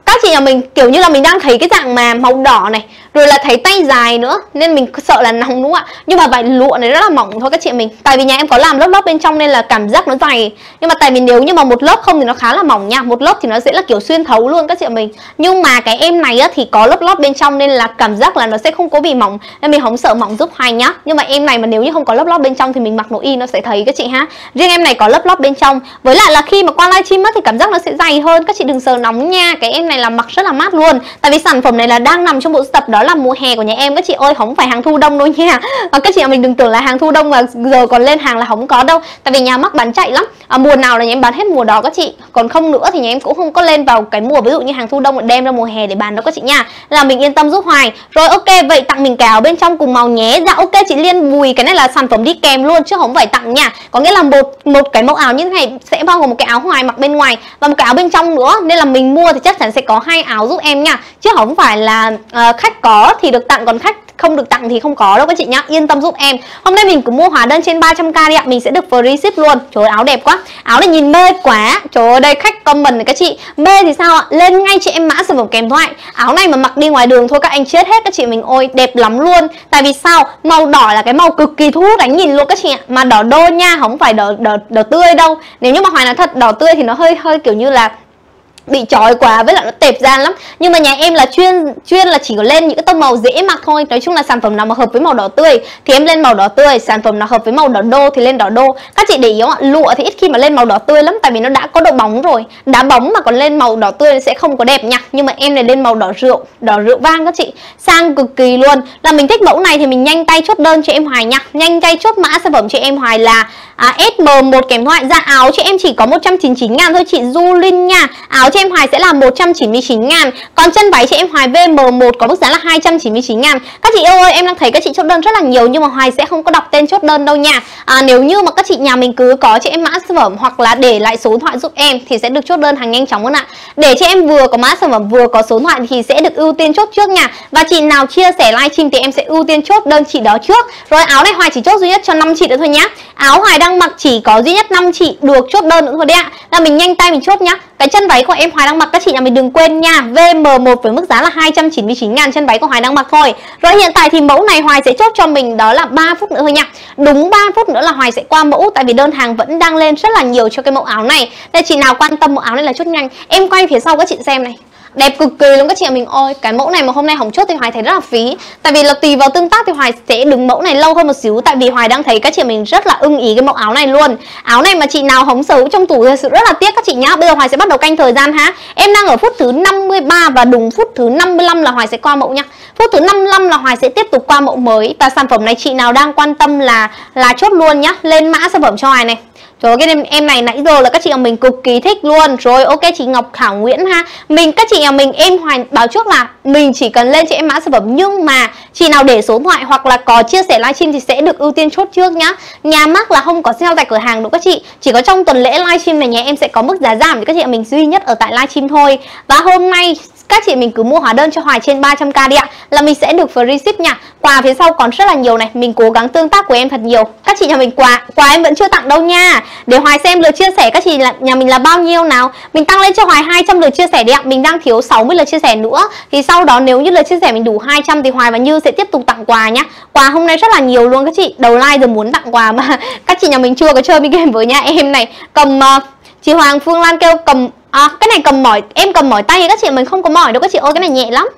Các chị nhà mình kiểu như là mình đang thấy cái dạng mà màu đỏ này, rồi là thấy tay dài nữa, nên mình sợ là nóng đúng không ạ? Nhưng mà vải lụa này rất là mỏng thôi các chị mình. Tại vì nhà em có làm lớp lớp bên trong nên là cảm giác nó dày. Nhưng mà tại vì nếu như mà một lớp không thì nó khá là mỏng nha. Một lớp thì nó sẽ là kiểu xuyên thấu luôn các chị mình. Nhưng mà cái em này á, thì có lớp lớp bên trong nên là cảm giác là nó sẽ không có bị mỏng, nên mình không sợ mỏng giúp Hoài nhá. Nhưng mà em này mà nếu như không có lớp lớp bên trong thì mình mặc nội y nó sẽ thấy các chị ha. Riêng em này có lớp lớp bên trong. Với lại là khi mà qua livestream á thì cảm giác nó sẽ dày hơn. Các chị đừng sợ nóng nha. Cái em này là mặc rất là mát luôn. Tại vì sản phẩm này là đang nằm trong bộ sưu tập đó là mùa hè của nhà em các chị ơi, không phải hàng thu đông đâu nha. À, các chị mình đừng tưởng là hàng thu đông mà giờ còn lên hàng là không có đâu. Tại vì nhà mắc bán chạy lắm. À, mùa nào là nhà em bán hết mùa đó các chị. Còn không nữa thì nhà em cũng không có lên vào cái mùa ví dụ như hàng thu đông mà đem ra mùa hè để bán đâu các chị nha. Là mình yên tâm giúp Hoài. Rồi ok, vậy tặng mình cái áo bên trong cùng màu nhé. Dạ ok chị Liên Bùi, cái này là sản phẩm đi kèm luôn chứ không phải tặng nha. Có nghĩa là một một cái mẫu áo như thế này sẽ bao gồm một cái áo Hoài mặc bên ngoài và một cái áo bên trong nữa. Nên là mình mua thì chắc chắn sẽ có hai áo giúp em nha. Chứ không phải là uh, khách có thì được tặng, còn khách không được tặng thì không có đâu các chị nhá. Yên tâm giúp em. Hôm nay mình cứ mua hóa đơn trên ba trăm k đi ạ, mình sẽ được free ship luôn. Trời ơi, áo đẹp quá. Áo này nhìn mê quá. Trời ơi, đây khách comment này các chị. Mê thì sao ạ? Lên ngay chị em mã sản phẩm kèm thoại. Áo này mà mặc đi ngoài đường thôi các anh chết hết các chị mình. Ôi đẹp lắm luôn. Tại vì sao? Màu đỏ là cái màu cực kỳ thu hút ánh nhìn luôn các chị ạ. Mà đỏ đô nha, không phải đỏ đỏ đỏ tươi đâu. Nếu như mà Hoài nói thật, đỏ tươi thì nó hơi hơi kiểu như là bị chói quá, với lại nó tệp ra lắm. Nhưng mà nhà em là chuyên chuyên là chỉ có lên những cái tông màu dễ mặc thôi. Nói chung là sản phẩm nào mà hợp với màu đỏ tươi thì em lên màu đỏ tươi, sản phẩm nào hợp với màu đỏ đô thì lên đỏ đô. Các chị để ý không ạ? Lụa thì ít khi mà lên màu đỏ tươi lắm, tại vì nó đã có độ bóng rồi. Đá bóng mà còn lên màu đỏ tươi sẽ không có đẹp nha. Nhưng mà em này lên màu đỏ rượu, đỏ rượu vang các chị, sang cực kỳ luôn. Là mình thích mẫu này thì mình nhanh tay chốt đơn cho em Hoài nha. Nhanh tay chốt mã sản phẩm cho em Hoài là à, S M một kèm thoại. Dạ áo cho em chỉ có một trăm chín mươi chín ngàn thôi chị Du Linh nha. Áo cho em Hoài sẽ là một trăm chín mươi chín ngàn. Còn chân váy cho em Hoài V M một có mức giá là hai trăm chín mươi chín ngàn. Các chị yêu ơi, em đang thấy các chị chốt đơn rất là nhiều nhưng mà Hoài sẽ không có đọc tên chốt đơn đâu nha. à, Nếu như mà các chị nhà mình cứ có cho em mã sản phẩm hoặc là để lại số điện thoại giúp em thì sẽ được chốt đơn hàng nhanh chóng hơn ạ. Để cho em vừa có mã sản phẩm vừa có số điện thoại thì sẽ được ưu tiên chốt trước nha. Và chị nào chia sẻ livestream thì em sẽ ưu tiên chốt đơn chị đó trước. Rồi áo này Hoài chỉ chốt duy nhất cho năm chị nữa thôi nhá. Áo Hoài đang mặc chỉ có duy nhất năm chị được chốt đơn nữa thôi đấy ạ. Là mình nhanh tay mình chốt nhá. Cái chân váy của em Hoài đang mặc các chị nhà mình đừng quên nha, V M một với mức giá là hai trăm chín mươi chín ngàn chân váy của Hoài đang mặc thôi. Rồi hiện tại thì mẫu này Hoài sẽ chốt cho mình đó là ba phút nữa thôi nha. Đúng ba phút nữa là Hoài sẽ qua mẫu, tại vì đơn hàng vẫn đang lên rất là nhiều cho cái mẫu áo này. Nên chị nào quan tâm mẫu áo này là chốt nhanh. Em quay phía sau các chị xem này. Đẹp cực kỳ luôn các chị ạ mình ơi. Cái mẫu này mà hôm nay không chốt thì Hoài thấy rất là phí. Tại vì là tùy vào tương tác thì Hoài sẽ đứng mẫu này lâu hơn một xíu. Tại vì Hoài đang thấy các chị mình rất là ưng ý cái mẫu áo này luôn. Áo này mà chị nào không sở hữu trong tủ thì sự rất là tiếc các chị nhá. Bây giờ Hoài sẽ bắt đầu canh thời gian ha. Em đang ở phút thứ năm mươi ba và đúng phút thứ năm mươi lăm là Hoài sẽ qua mẫu nha. Phút thứ năm mươi lăm là Hoài sẽ tiếp tục qua mẫu mới. Và sản phẩm này chị nào đang quan tâm là là chốt luôn nhá. Lên mã sản phẩm cho Hoài này. Trời ơi, cái em, em này nãy giờ là các chị nhà mình cực kỳ thích luôn. Rồi ok chị Ngọc Thảo Nguyễn ha. Mình các chị nhà mình em Hoài báo trước là mình chỉ cần lên cho em mã sản phẩm, nhưng mà chị nào để số điện thoại hoặc là có chia sẻ livestream thì sẽ được ưu tiên chốt trước nhá. Nhà mắc là không có sale tại cửa hàng đâu các chị. Chỉ có trong tuần lễ livestream này nhà em sẽ có mức giá giảm để các chị nhà mình duy nhất ở tại livestream thôi. Và hôm nay các chị mình cứ mua hóa đơn cho Hoài trên ba trăm k đi ạ, là mình sẽ được free ship nha. Quà phía sau còn rất là nhiều này, mình cố gắng tương tác của em thật nhiều. Các chị nhà mình quà quà em vẫn chưa tặng đâu nha. Để Hoài xem lượt chia sẻ các chị là nhà mình là bao nhiêu nào. Mình tăng lên cho Hoài hai trăm lượt chia sẻ đi ạ. Mình đang thiếu sáu mươi lượt chia sẻ nữa. Thì sau đó nếu như lượt chia sẻ mình đủ hai trăm thì Hoài và Như sẽ tiếp tục tặng quà nhá. Quà hôm nay rất là nhiều luôn các chị. Đầu like rồi muốn tặng quà mà các chị nhà mình chưa có chơi mini game với nha. Em này cầm uh, chị Hoàng Phương Lan kêu cầm à, cái này cầm mỏi, em cầm mỏi tay các chị, mình không có mỏi đâu các chị ơi, cái này nhẹ lắm.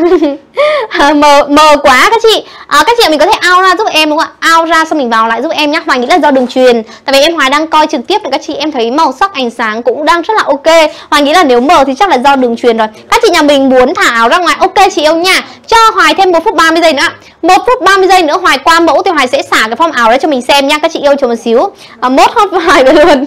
mờ mờ quá các chị. À, các chị mình có thể ao ra giúp em đúng không ạ? Ao ra xong mình vào lại giúp em nhá. Hoài nghĩ là do đường truyền, tại vì em Hoài đang coi trực tiếp thì các chị em thấy màu sắc ánh sáng cũng đang rất là ok. Hoài nghĩ là nếu mờ thì chắc là do đường truyền rồi. Các chị nhà mình muốn thả áo ra ngoài, ok chị yêu nha. Cho Hoài thêm một phút ba mươi giây nữa. Một phút ba mươi giây nữa Hoài qua mẫu thì Hoài sẽ xả cái form áo đấy cho mình xem nha. Các chị yêu chờ một xíu. À, mốt hot Hoài luôn.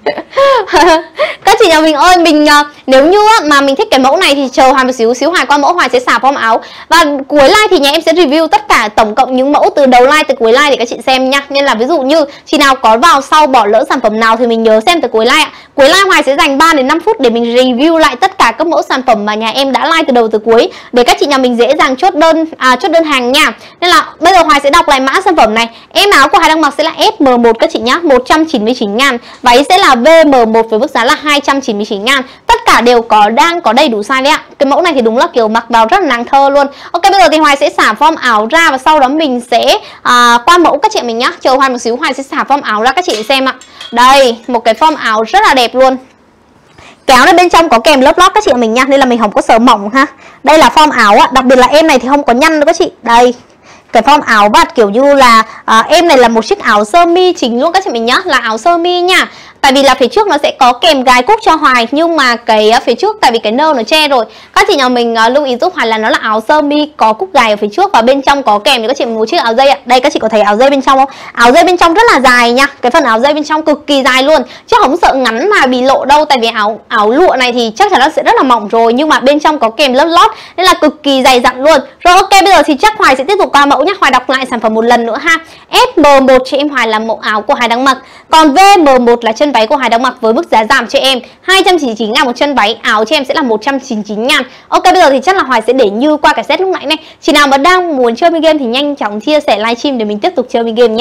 Các chị nhà mình ơi, mình uh, nếu như uh, mà mình thích cái mẫu này thì chờ Hoài một xíu, xíu Hoài qua mẫu Hoài sẽ xả form áo. Và cuối live thì nhà em sẽ review tất cả tổng cộng những mẫu từ đầu live tới cuối live để các chị xem nha. Nên là ví dụ như chị nào có vào sau bỏ lỡ sản phẩm nào thì mình nhớ xem từ cuối live ạ. Cuối live Hoài sẽ dành ba đến năm phút để mình review lại tất cả các mẫu sản phẩm mà nhà em đã live từ đầu từ cuối, để các chị nhà mình dễ dàng chốt đơn à, chốt đơn hàng nha. Nên là bây giờ Hoài sẽ đọc lại mã sản phẩm này. Em áo của Hoài đang mặc sẽ là S M một các chị nhá, một trăm chín mươi chín ngàn. Váy sẽ là V M một với mức giá là hai trăm chín mươi chín ngàn. Tất cả đều có đang có đầy đủ size đấy ạ. Cái mẫu này thì đúng là kiểu mặc vào rất là nàng thơ luôn. Ok, bây giờ thì Hoài sẽ xả form áo ra và sau đó mình sẽ à, qua mẫu các chị mình nhá. Chờ Hoài một xíu, Hoài sẽ xả form áo ra các chị xem ạ. Đây, một cái form áo rất là đẹp luôn. Cái áo này bên trong có kèm lớp lót các chị mình nha, nên là mình không có sờ mỏng ha. Đây là form áo ạ, đặc biệt là em này thì không có nhăn đâu các chị. Đây, cái form áo vạt kiểu như là à, em này là một chiếc áo sơ mi chính luôn các chị mình nhá, là áo sơ mi nha. Tại vì là phía trước nó sẽ có kèm gài cúc cho Hoài, nhưng mà cái phía trước tại vì cái nơ nó che rồi. Các chị nhà mình uh, lưu ý giúp Hoài là nó là áo sơ mi có cúc gài ở phía trước và bên trong có kèm cho các chị một chiếc áo dây ạ. Đây các chị có thấy áo dây bên trong không? Áo dây bên trong rất là dài nha. Cái phần áo dây bên trong cực kỳ dài luôn, chứ không sợ ngắn mà bị lộ đâu. Tại vì áo áo lụa này thì chắc chắn nó sẽ rất là mỏng rồi, nhưng mà bên trong có kèm lớp lót nên là cực kỳ dày dặn luôn. Rồi ok, bây giờ thì chắc Hoài sẽ tiếp tục qua mẫu nhé. Hoài đọc lại sản phẩm một lần nữa ha. ét em một cho em Hoài là mẫu áo của Hoài đang mặc, còn vê em một là chân váy của Hoài đang mặc với mức giá giảm cho em hai trăm chín mươi chín ngàn một chân váy, áo cho em sẽ là một trăm chín mươi chín ngàn. Ok, bây giờ thì chắc là Hoài sẽ để như qua cái set lúc nãy này. Chị nào mà đang muốn chơi mini game thì nhanh chóng chia sẻ livestream để mình tiếp tục chơi mini game nhá.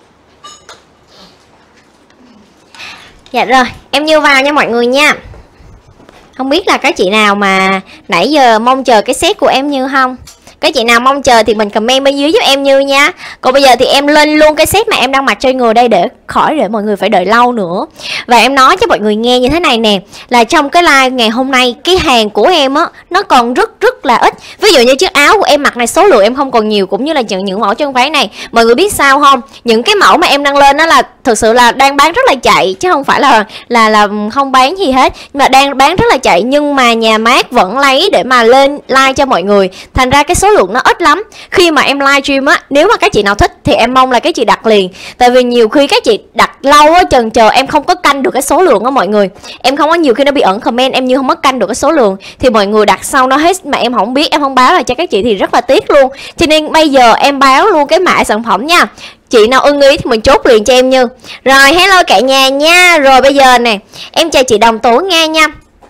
Dạ rồi, em Như vào nha mọi người nha. Không biết là các chị nào mà nãy giờ mong chờ cái set của em Như không? Các chị nào mong chờ thì mình comment bên dưới giúp em Như nha. Còn bây giờ thì em lên luôn cái set mà em đang mặc trên người đây để khỏi để mọi người phải đợi lâu nữa. Và em nói cho mọi người nghe như thế này nè, là trong cái live ngày hôm nay cái hàng của em á nó còn rất rất là ít. Ví dụ như chiếc áo của em mặc này số lượng em không còn nhiều, cũng như là những, những mẫu chân váy này. Mọi người biết sao không? Những cái mẫu mà em đăng lên đó là thực sự là đang bán rất là chạy, chứ không phải là là là không bán gì hết, mà đang bán rất là chạy, nhưng mà nhà mác vẫn lấy để mà lên like cho mọi người. Thành ra cái số lượng nó ít lắm. Khi mà em live stream á, nếu mà các chị nào thích thì em mong là các chị đặt liền. Tại vì nhiều khi các chị đặt lâu á, chần chờ em không có canh được cái số lượng á mọi người. Em không có, nhiều khi nó bị ẩn comment, em Như không có canh được cái số lượng thì mọi người đặt sau nó hết mà em không biết, em không báo lại cho các chị thì rất là tiếc luôn. Cho nên bây giờ em báo luôn cái mã sản phẩm nha. Chị nào ưng ý thì mình chốt liền cho em Như. Rồi hello cả nhà nha. Rồi bây giờ nè, em chào chị Đồng Tố Nga nha.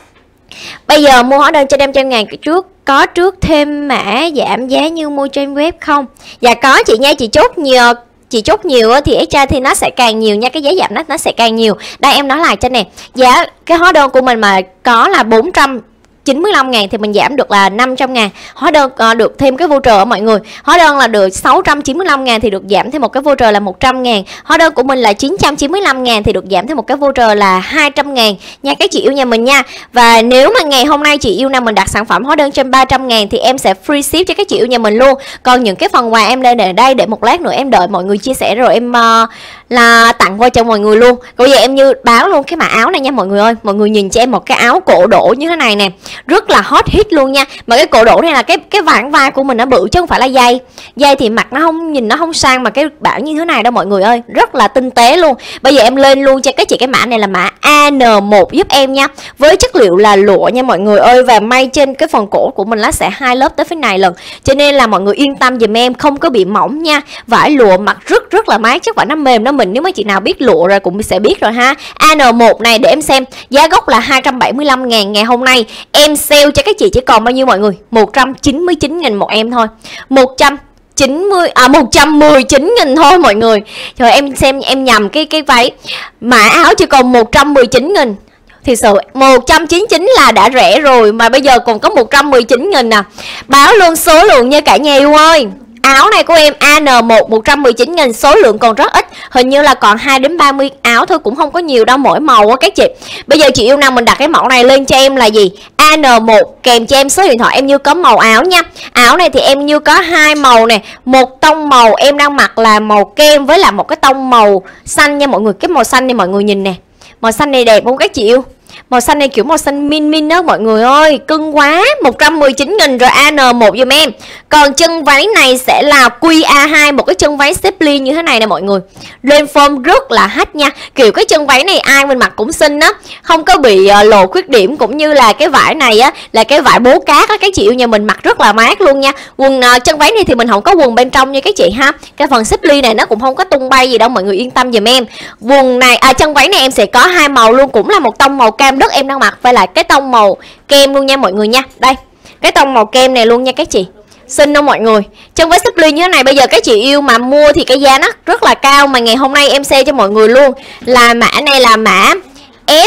Bây giờ mua hóa đơn cho năm trăm ngàn trước, có trước thêm mã giảm giá như mua trên web không? Dạ có chị nha, chị chốt nhiều. Chị chốt nhiều thì extra thì nó sẽ càng nhiều nha, cái giá giảm nó nó sẽ càng nhiều. Đây em nói lại cho nè, giá cái hóa đơn của mình mà có là bốn trăm chín mươi lăm ngàn thì mình giảm được là năm trăm ngàn. Hóa đơn uh, được thêm cái voucher ở mọi người. Hóa đơn là được sáu trăm chín mươi lăm ngàn thì được giảm thêm một cái voucher là một trăm ngàn. Hóa đơn của mình là chín trăm chín mươi lăm ngàn thì được giảm thêm một cái voucher là hai trăm ngàn nha các chị yêu nhà mình nha. Và nếu mà ngày hôm nay chị yêu nào mình đặt sản phẩm hóa đơn trên ba trăm ngàn thì em sẽ free ship cho các chị yêu nhà mình luôn. Còn những cái phần quà em lên để đây để một lát nữa em đợi mọi người chia sẻ rồi em uh, là tặng qua cho mọi người luôn. Bây giờ em Như báo luôn cái mã áo này nha mọi người ơi. Mọi người nhìn cho em một cái áo cổ đổ như thế này nè, rất là hot hit luôn nha. Mà cái cổ đổ này là cái cái vải vai của mình nó bự chứ không phải là dây. Dây thì mặt nó không, nhìn nó không sang, mà cái bảo như thế này đâu mọi người ơi, rất là tinh tế luôn. Bây giờ em lên luôn cho các chị cái mã này là mã A N một giúp em nha. Với chất liệu là lụa nha mọi người ơi, và may trên cái phần cổ của mình nó sẽ hai lớp tới phía này lần. Cho nên là mọi người yên tâm giùm em, không có bị mỏng nha. Vải lụa mặc rất rất là mát, chắc phải nó mềm nó mịn, nếu mấy chị nào biết lụa rồi cũng sẽ biết rồi ha. A N một này để em xem, giá gốc là hai trăm bảy mươi lăm ngàn, ngày hôm nay em sale cho các chị chỉ còn bao nhiêu mọi người? một trăm chín mươi chín nghìn một em thôi. một trăm chín mươi à một trăm mười chín nghìn thôi mọi người. Trời em xem em nhầm cái cái váy. Mã áo chỉ còn một trăm mười chín nghìn. Thì sự một trăm chín mươi chín là đã rẻ rồi mà bây giờ còn có một trăm mười chín nghìn nè. Báo luôn số lượng nha cả nhà yêu ơi. Áo này của em A N một một trăm mười chín nghìn, số lượng còn rất ít. Hình như là còn hai đến ba mươi áo thôi, cũng không có nhiều đâu, mỗi màu á các chị. Bây giờ chị yêu nào mình đặt cái mẫu này lên cho em là gì? A N một kèm cho em số điện thoại em Như có màu áo nha. Áo này thì em Như có hai màu nè. Một tông màu em đang mặc là màu kem với lại một cái tông màu xanh nha mọi người. Cái màu xanh này mọi người nhìn nè. Màu xanh này đẹp không các chị yêu? Màu xanh này kiểu màu xanh min min đó mọi người ơi, cưng quá. Một trăm mười chín nghìn rồi A N một giùm em. Còn chân váy này sẽ là Q A hai, một cái chân váy xếp ly như thế này nè mọi người. Lên form rất là hot nha. Kiểu cái chân váy này ai mình mặc cũng xinh á, không có bị uh, lộ khuyết điểm. Cũng như là cái vải này á là cái vải bố cát á, các chị yêu nhà mình mặc rất là mát luôn nha. Quần uh, chân váy này thì mình không có quần bên trong nha các chị ha. Cái phần xếp ly này nó cũng không có tung bay gì đâu, mọi người yên tâm giùm em. Quần này à chân váy này em sẽ có hai màu luôn, cũng là một tông màu cam đất em đang mặc với lại cái tông màu kem luôn nha mọi người nha. Đây, cái tông màu kem này luôn nha các chị. Xinh không mọi người? Chân váy xếp ly như thế này bây giờ các chị yêu mà mua thì cái giá nó rất là cao, mà ngày hôm nay em sale cho mọi người luôn là mã này là mã F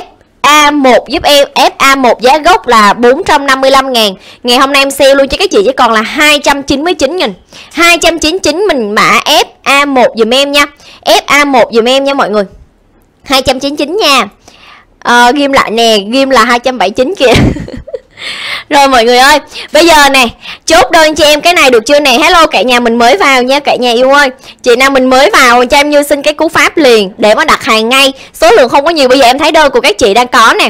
A một giúp em. F A một giá gốc là bốn trăm năm mươi lăm ngàn. Ngày hôm nay em sale luôn cho các chị chỉ còn là hai trăm chín mươi chín nghìn. hai trăm chín mươi chín mình mã F A một dùm em nha. F A một dùm em nha mọi người. hai trăm chín mươi chín nha. À, ghim lại nè, ghim là hai trăm bảy mươi chín kìa. Rồi mọi người ơi, bây giờ nè, chốt đơn cho em cái này được chưa nè. Hello cả nhà mình mới vào nha cả nhà yêu ơi. Chị nào mình mới vào cho em Như xin cái cú pháp liền để mà đặt hàng ngay. Số lượng không có nhiều, bây giờ em thấy đơn của các chị đang có nè.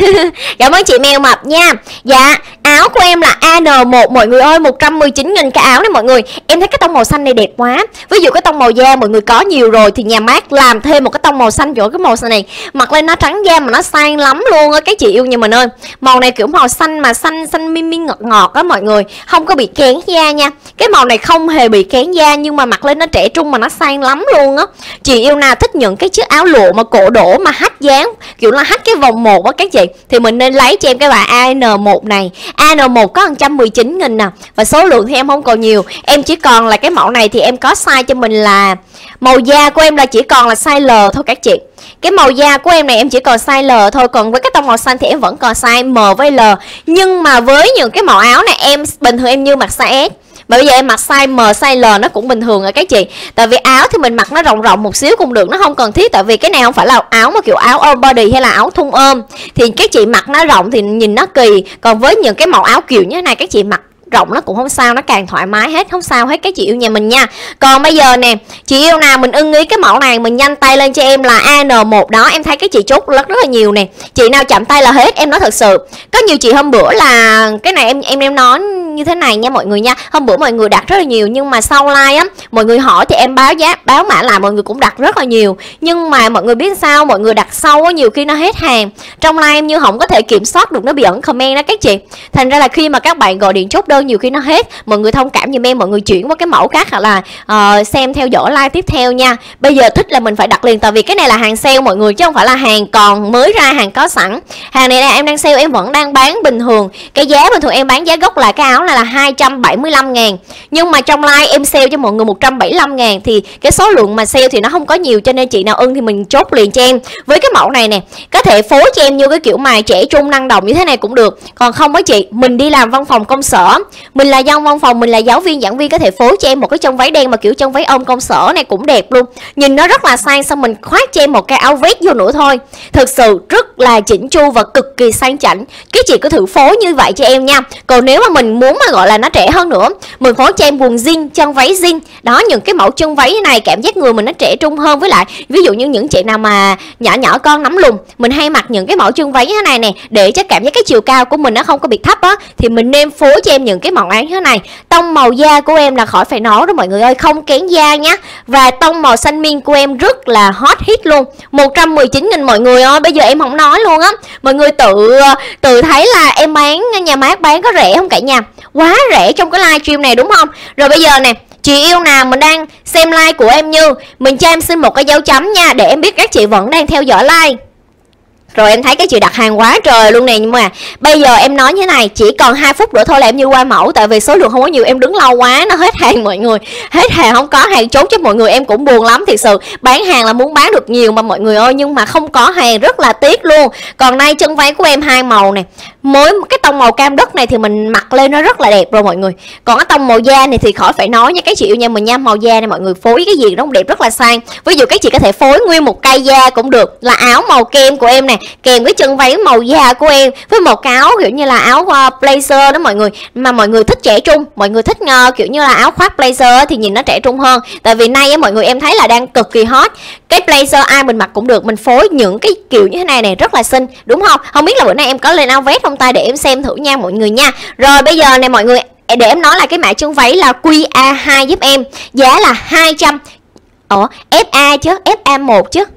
Cảm ơn chị Mèo Mập nha. Dạ, áo của em là A N một mọi người ơi, một trăm mười chín nghìn cái áo này mọi người. Em thấy cái tông màu xanh này đẹp quá. Ví dụ cái tông màu da mọi người có nhiều rồi thì nhà mát làm thêm một cái tông màu xanh chỗ cái màu xanh này. Mặc lên nó trắng da mà nó sang lắm luôn á các chị yêu nhà mình ơi. Màu này kiểu màu xanh mà xanh xanh mi mi ngọt ngọt á mọi người, không có bị kén da nha. Cái màu này không hề bị kén da nhưng mà mặc lên nó trẻ trung mà nó sang lắm luôn á. Chị yêu nào thích những cái chiếc áo lụa mà cổ đổ mà hắt dáng kiểu là hắt cái vòng một á các chị thì mình nên lấy cho em cái bà A N một này. A N một có một trăm mười chín nghìn nè. Và số lượng thì em không còn nhiều. Em chỉ còn là cái mẫu này thì em có size cho mình là màu da của em là chỉ còn là size L thôi các chị. Cái màu da của em này em chỉ còn size L thôi. Còn với cái tông màu xanh thì em vẫn còn size M với L. Nhưng mà với những cái màu áo này em bình thường em như mặc size S. Mà bây giờ em mặc size M, size L nó cũng bình thường rồi các chị. Tại vì áo thì mình mặc nó rộng rộng một xíu cũng được, nó không cần thiết. Tại vì cái này không phải là áo mà kiểu áo ôm body hay là áo thun ôm. Thì các chị mặc nó rộng thì nhìn nó kỳ. Còn với những cái màu áo kiểu như thế này các chị mặc rộng nó cũng không sao, nó càng thoải mái hết, không sao hết các chị yêu nhà mình nha. Còn bây giờ nè, chị yêu nào mình ưng ý cái mẫu này mình nhanh tay lên cho em là A N một đó. Em thấy cái chị chốt rất rất là nhiều nè. Chị nào chậm tay là hết, em nói thật sự. Có nhiều chị hôm bữa là cái này em em em nói như thế này nha mọi người nha. Hôm bữa mọi người đặt rất là nhiều nhưng mà sau like á, mọi người hỏi thì em báo giá báo mã lại mọi người cũng đặt rất là nhiều. Nhưng mà mọi người biết sao, mọi người đặt sau á nhiều khi nó hết hàng. Trong like em Như không có thể kiểm soát được, nó bị ẩn comment đó các chị. Thành ra là khi mà các bạn gọi điện chốt đơn nhiều khi nó hết, mọi người thông cảm giùm em, mọi người chuyển qua cái mẫu khác hoặc là uh, xem theo dõi like tiếp theo nha. Bây giờ thích là mình phải đặt liền, tại vì cái này là hàng sale mọi người chứ không phải là hàng còn mới ra, hàng có sẵn. Hàng này là em đang sale, em vẫn đang bán bình thường. Cái giá bình thường em bán giá gốc là cái áo này là hai trăm bảy mươi lăm ngàn. Nhưng mà trong like em sale cho mọi người một trăm bảy mươi lăm ngàn thì cái số lượng mà sale thì nó không có nhiều, cho nên chị nào ưng thì mình chốt liền cho em. Với cái mẫu này nè, có thể phối cho em như cái kiểu mà trẻ trung năng động như thế này cũng được. Còn không với chị, mình đi làm văn phòng công sở, mình là dân văn phòng, mình là giáo viên giảng viên, có thể phối cho em một cái chân váy đen mà kiểu chân váy ôm công sở này cũng đẹp luôn, nhìn nó rất là sang, xong mình khoác cho em một cái áo vest vô nữa thôi, thực sự rất là chỉnh chu và cực kỳ sang chảnh. Cái chị cứ thử phối như vậy cho em nha. Còn nếu mà mình muốn mà gọi là nó trẻ hơn nữa, mình phối cho em quần jean, chân váy jean đó, những cái mẫu chân váy này cảm giác người mình nó trẻ trung hơn. Với lại ví dụ như những chị nào mà nhỏ nhỏ con nắm lùn, mình hay mặc những cái mẫu chân váy như thế này nè, để cho cảm giác cái chiều cao của mình nó không có bị thấp á, thì mình nên phối cho em những cái màu áo như thế này. Tông màu da của em là khỏi phải nói đó mọi người ơi, không kén da nhá. Và tông màu xanh miên của em rất là hot hit luôn, một trăm mười chín nghìn mọi người ơi. Bây giờ em không nói luôn á, mọi người tự tự thấy là em bán, nhà mát bán có rẻ không cả nhà? Quá rẻ trong cái livestream này đúng không? Rồi bây giờ nè, chị yêu nào mình đang xem like của em Như, mình cho em xin một cái dấu chấm nha, để em biết các chị vẫn đang theo dõi like. Rồi em thấy cái chị đặt hàng quá trời luôn nè. Nhưng mà bây giờ em nói như thế này, chỉ còn hai phút nữa thôi là em Như qua mẫu. Tại vì số lượng không có nhiều, em đứng lâu quá nó hết hàng mọi người. Hết hàng, không có hàng chốt cho mọi người, em cũng buồn lắm thiệt sự. Bán hàng là muốn bán được nhiều mà mọi người ơi, nhưng mà không có hàng, rất là tiếc luôn. Còn nay chân váy của em hai màu nè, mới cái tông màu cam đất này thì mình mặc lên nó rất là đẹp rồi mọi người. Còn cái tông màu da này thì khỏi phải nói nha các chị yêu nha mình nha. Màu da này mọi người phối cái gì nó cũng đẹp, rất là sang. Ví dụ các chị có thể phối nguyên một cây da cũng được, là áo màu kem của em nè, kèm với chân váy màu da của em, với một cái áo kiểu như là áo uh, blazer đó mọi người. Mà mọi người thích trẻ trung, mọi người thích uh, kiểu như là áo khoác blazer thì nhìn nó trẻ trung hơn. Tại vì nay á mọi người em thấy là đang cực kỳ hot. Cái blazer ai mình mặc cũng được, mình phối những cái kiểu như thế này này rất là xinh đúng không? Không biết là bữa nay em có lên áo vest không tay, để em xem thử nha mọi người nha. Rồi bây giờ này mọi người, để em nói là cái mã chân váy là Q A hai giúp em, giá là hai trăm. Ủa F A chứ, F A một chứ,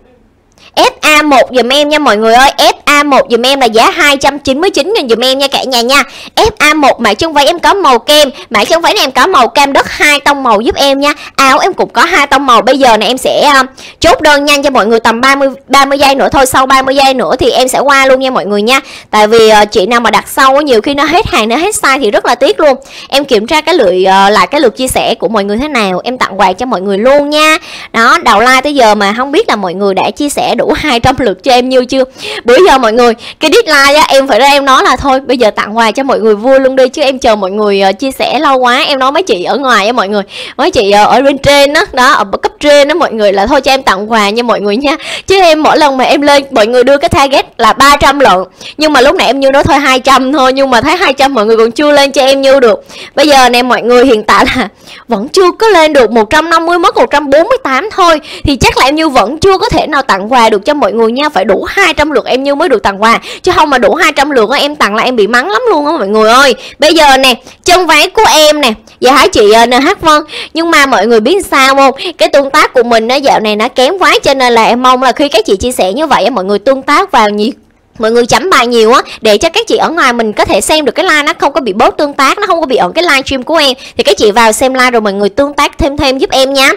F A một dùm em nha mọi người ơi. F A một dùm em là giá hai trăm chín mươi chín nghìn dùm em nha cả nhà nha. F A một mã chân váy em có màu kem, mã chân váy này em có màu cam đất, hai tông màu giúp em nha. Áo em cũng có hai tông màu. Bây giờ này em sẽ uh, chốt đơn nhanh cho mọi người tầm ba mươi giây nữa thôi. Sau ba mươi giây nữa thì em sẽ qua luôn nha mọi người nha. Tại vì uh, chị nào mà đặt sau nhiều khi nó hết hàng, nó hết size thì rất là tiếc luôn. Em kiểm tra cái lượt uh, lại cái lượt chia sẻ của mọi người thế nào, em tặng quà cho mọi người luôn nha. Đó, đầu like tới giờ mà không biết là mọi người đã chia sẻ đủ đủ hai trăm lượt cho em Như chưa? Bữa giờ mọi người cái deadline á, em phải ra em nói là thôi bây giờ tặng quà cho mọi người vui luôn đi, chứ em chờ mọi người uh, chia sẻ lâu quá. Em nói mấy chị ở ngoài á mọi người, mấy chị uh, ở bên trên đó, đó ở cấp trên đó mọi người, là thôi cho em tặng quà nha mọi người nha. Chứ em mỗi lần mà em lên mọi người đưa cái target là ba trăm lận, nhưng mà lúc nãy em Như nói thôi hai trăm thôi, nhưng mà thấy hai trăm mọi người còn chưa lên cho em Như được. Bây giờ nè mọi người, hiện tại là vẫn chưa có lên được một trăm năm mươi, mất một trăm bốn mươi tám thôi, thì chắc là em Như vẫn chưa có thể nào tặng quà được cho mọi người nha. Phải đủ hai trăm lượt em Như mới được tặng quà, chứ không mà đủ hai trăm lượt em tặng là em bị mắng lắm luôn á mọi người ơi. Bây giờ nè, chân váy của em nè, dạ hả chị en hát Vân, nhưng mà mọi người biết sao không, cái tương tác của mình nó dạo này nó kém quá, cho nên là em mong là khi các chị chia sẻ như vậy mọi người tương tác vào nhiều, mọi người chấm bài nhiều á, để cho các chị ở ngoài mình có thể xem được cái live, nó không có bị bớt tương tác, nó không có bị ẩn cái live stream của em, thì các chị vào xem live rồi mọi người tương tác thêm thêm giúp em nha.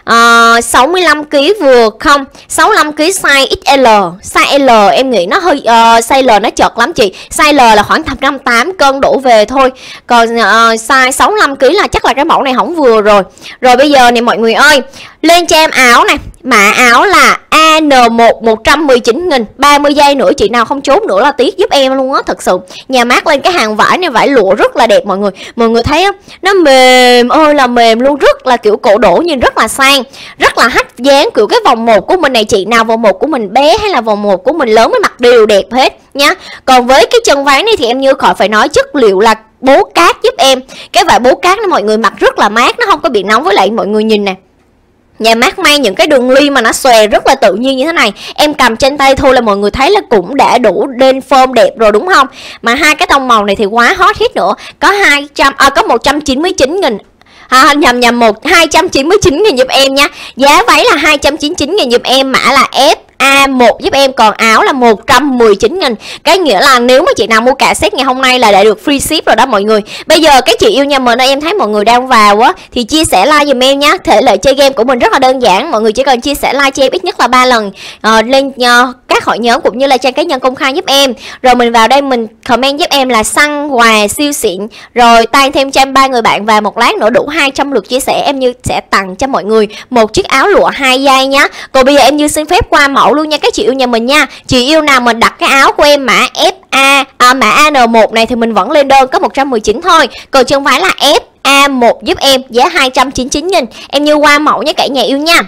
Uh, sáu mươi lăm ki lô gam vừa không, sáu mươi lăm ki lô gam size ích lờ, size L em nghĩ nó hơi uh, size L nó chật lắm chị, size L là khoảng tầm năm mươi tám cân đổ về thôi, còn uh, size sáu mươi lăm ki lô gam là chắc là cái mẫu này không vừa rồi. Rồi bây giờ này mọi người ơi, lên cho em áo này, mã áo là A N một một trăm mười chín nghìn, ba mươi giây nữa chị nào không chốt nữa là tiếc giúp em luôn á, thật sự. Nhà mát lên cái hàng vải này, vải lụa rất là đẹp mọi người, mọi người thấy không, nó mềm ơi là mềm luôn, rất là kiểu cổ đổ, nhìn rất là sang, rất là hách dáng, kiểu cái vòng một của mình này, chị nào vòng một của mình bé hay là vòng một của mình lớn mới mặc đều đẹp hết nhá. Còn với cái chân váy này thì em Như khỏi phải nói, chất liệu là bố cát giúp em, cái vải bố cát nó mọi người mặc rất là mát, nó không có bị nóng. Với lại mọi người nhìn nè, nhà mát may những cái đường ly mà nó xòe rất là tự nhiên như thế này, em cầm trên tay thôi là mọi người thấy là cũng đã đủ lên form đẹp rồi đúng không. Mà hai cái tông màu này thì quá hot hit nữa, có hai trăm à, có một trăm chín mươi chín nghìn, à, nhầm nhầm một hai trăm chín mươi chín nghìn giúp em nha. Giá váy là hai trăm chín mươi chín nghìn giúp em, mã là F A một giúp em, còn áo là một trăm mười chín nghìn. Cái nghĩa là nếu mà chị nào mua cả set ngày hôm nay là đã được free ship rồi đó mọi người. Bây giờ các chị yêu nhà mình, em thấy mọi người đang vào á thì chia sẻ like giùm em nhá. Thể lệ chơi game của mình rất là đơn giản, mọi người chỉ cần chia sẻ like cho em ít nhất là ba lần uh, lên uh, các hội nhóm cũng như là trang cá nhân công khai giúp em. Rồi mình vào đây mình comment giúp em là xăng quà siêu xịn, rồi tan thêm cho em ba người bạn, và một lát nữa đủ hai trăm lượt chia sẻ em Như sẽ tặng cho mọi người một chiếc áo lụa hai dây nhá. Còn bây giờ em Như xin phép qua mẫu luôn nha các chị yêu nhà mình nha. Chị yêu nào mình đặt cái áo của em mã F A à, mã A N một này thì mình vẫn lên đơn có một trăm mười chín thôi, còn chân váy là F A một giúp em, giá hai trăm chín mươi chín nghìn. Em Như qua mẫu nha cả nhà yêu nha.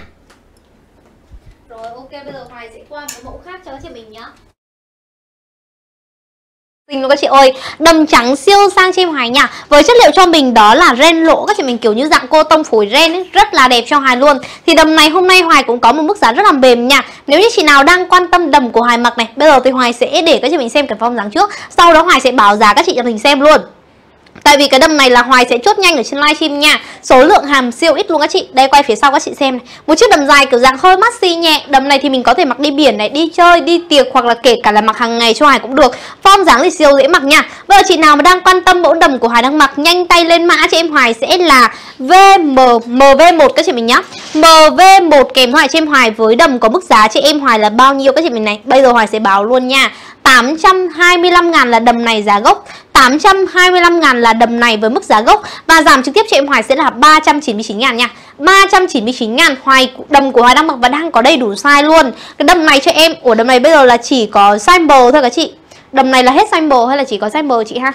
Rồi ok, bây giờ Hoài sẽ qua một mẫu khác cho chị mình nhá. Xinh luôn các chị ơi, đầm trắng siêu sang cho em Hoài nha. Với chất liệu cho mình đó là ren lỗ các chị mình, kiểu như dạng cô tông phối ren ấy, rất là đẹp cho Hoài luôn. Thì đầm này hôm nay Hoài cũng có một mức giá rất là mềm nha. Nếu như chị nào đang quan tâm đầm của Hoài mặc này, bây giờ thì Hoài sẽ để các chị mình xem cái form dáng trước, sau đó Hoài sẽ báo giá các chị cho mình xem luôn. Tại vì cái đầm này là Hoài sẽ chốt nhanh ở trên livestream nha. Số lượng hàng siêu ít luôn các chị. Đây quay phía sau các chị xem này. Một chiếc đầm dài kiểu dạng hơi maxi nhẹ. Đầm này thì mình có thể mặc đi biển này, đi chơi, đi tiệc, hoặc là kể cả là mặc hàng ngày cho Hoài cũng được. Form dáng thì siêu dễ mặc nha. Bây giờ chị nào mà đang quan tâm mẫu đầm của Hoài đang mặc, nhanh tay lên mã cho em Hoài sẽ là V M M V một các chị mình nhá. M V một kèm Hoài cho em Hoài với đầm có mức giá cho em Hoài là bao nhiêu các chị mình này. Bây giờ Hoài sẽ báo luôn nha. tám trăm hai mươi lăm ngàn là đầm này giá gốc, tám trăm hai mươi lăm ngàn là đầm này với mức giá gốc, và giảm trực tiếp cho em Hoài sẽ là ba trăm chín mươi chín ngàn nha. ba trăm chín mươi chín ngàn. Hoài đầm của Hoài đang mặc và đang có đầy đủ size luôn. Cái đầm này cho em, ủa đầm này bây giờ là chỉ có size M thôi các chị. Đầm này là hết size M hay là chỉ có size M chị ha?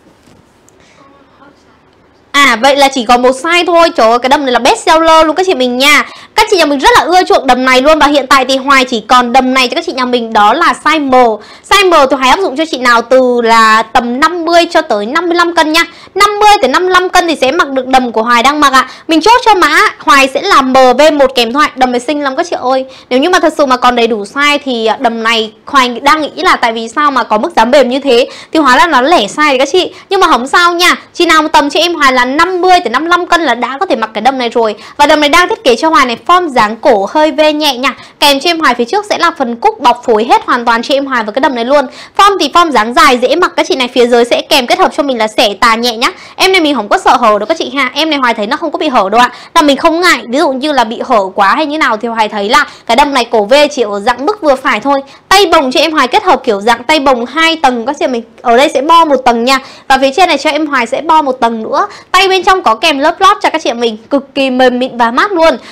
À vậy là chỉ còn một size thôi. Trời ơi cái đầm này là best seller luôn các chị mình nha. Các chị nhà mình rất là ưa chuộng đầm này luôn. Và hiện tại thì Hoài chỉ còn đầm này cho các chị nhà mình, đó là size M. Size M thì Hoài áp dụng cho chị nào từ là tầm năm mươi cho tới năm mươi lăm cân nha. Năm mươi tới năm mươi lăm cân thì sẽ mặc được đầm của Hoài đang mặc ạ. À. Mình chốt cho mã Hoài sẽ là M V một kèm Hoài. Đầm này xinh lắm các chị ơi. Nếu như mà thật sự mà còn đầy đủ size thì đầm này Hoài đang nghĩ là tại vì sao mà có mức giá mềm như thế thì hóa ra nó lẻ size đấy các chị. Nhưng mà không sao nha. Chị nào mà tầm cho em Hoài là năm mươi tới năm mươi lăm cân là đã có thể mặc cái đầm này rồi. Và đầm này đang thiết kế cho Hoài này form dáng cổ hơi V nhẹ nha. Kèm cho em Hoài phía trước sẽ là phần cúc bọc phối hết hoàn toàn cho em Hoài vào cái đầm này luôn. Form thì form dáng dài dễ mặc các chị này, phía dưới sẽ kèm kết hợp cho mình là xẻ tà nhẹ nhá. Em này mình không có sợ hở đâu các chị ha. Em này Hoài thấy nó không có bị hở đâu ạ. Là mình không ngại ví dụ như là bị hở quá hay như nào thì Hoài thấy là cái đầm này cổ V chỉ ở dạng mức vừa phải thôi. Tay bồng cho em Hoài kết hợp kiểu dạng tay bồng hai tầng các chị mình. Ở đây sẽ bo một tầng nha. Và phía trên này cho em Hoài sẽ bo một tầng nữa. Tay bên trong có kèm lớp lót cho các chị mình, cực kỳ mềm mịn và mát luôn. Form đầm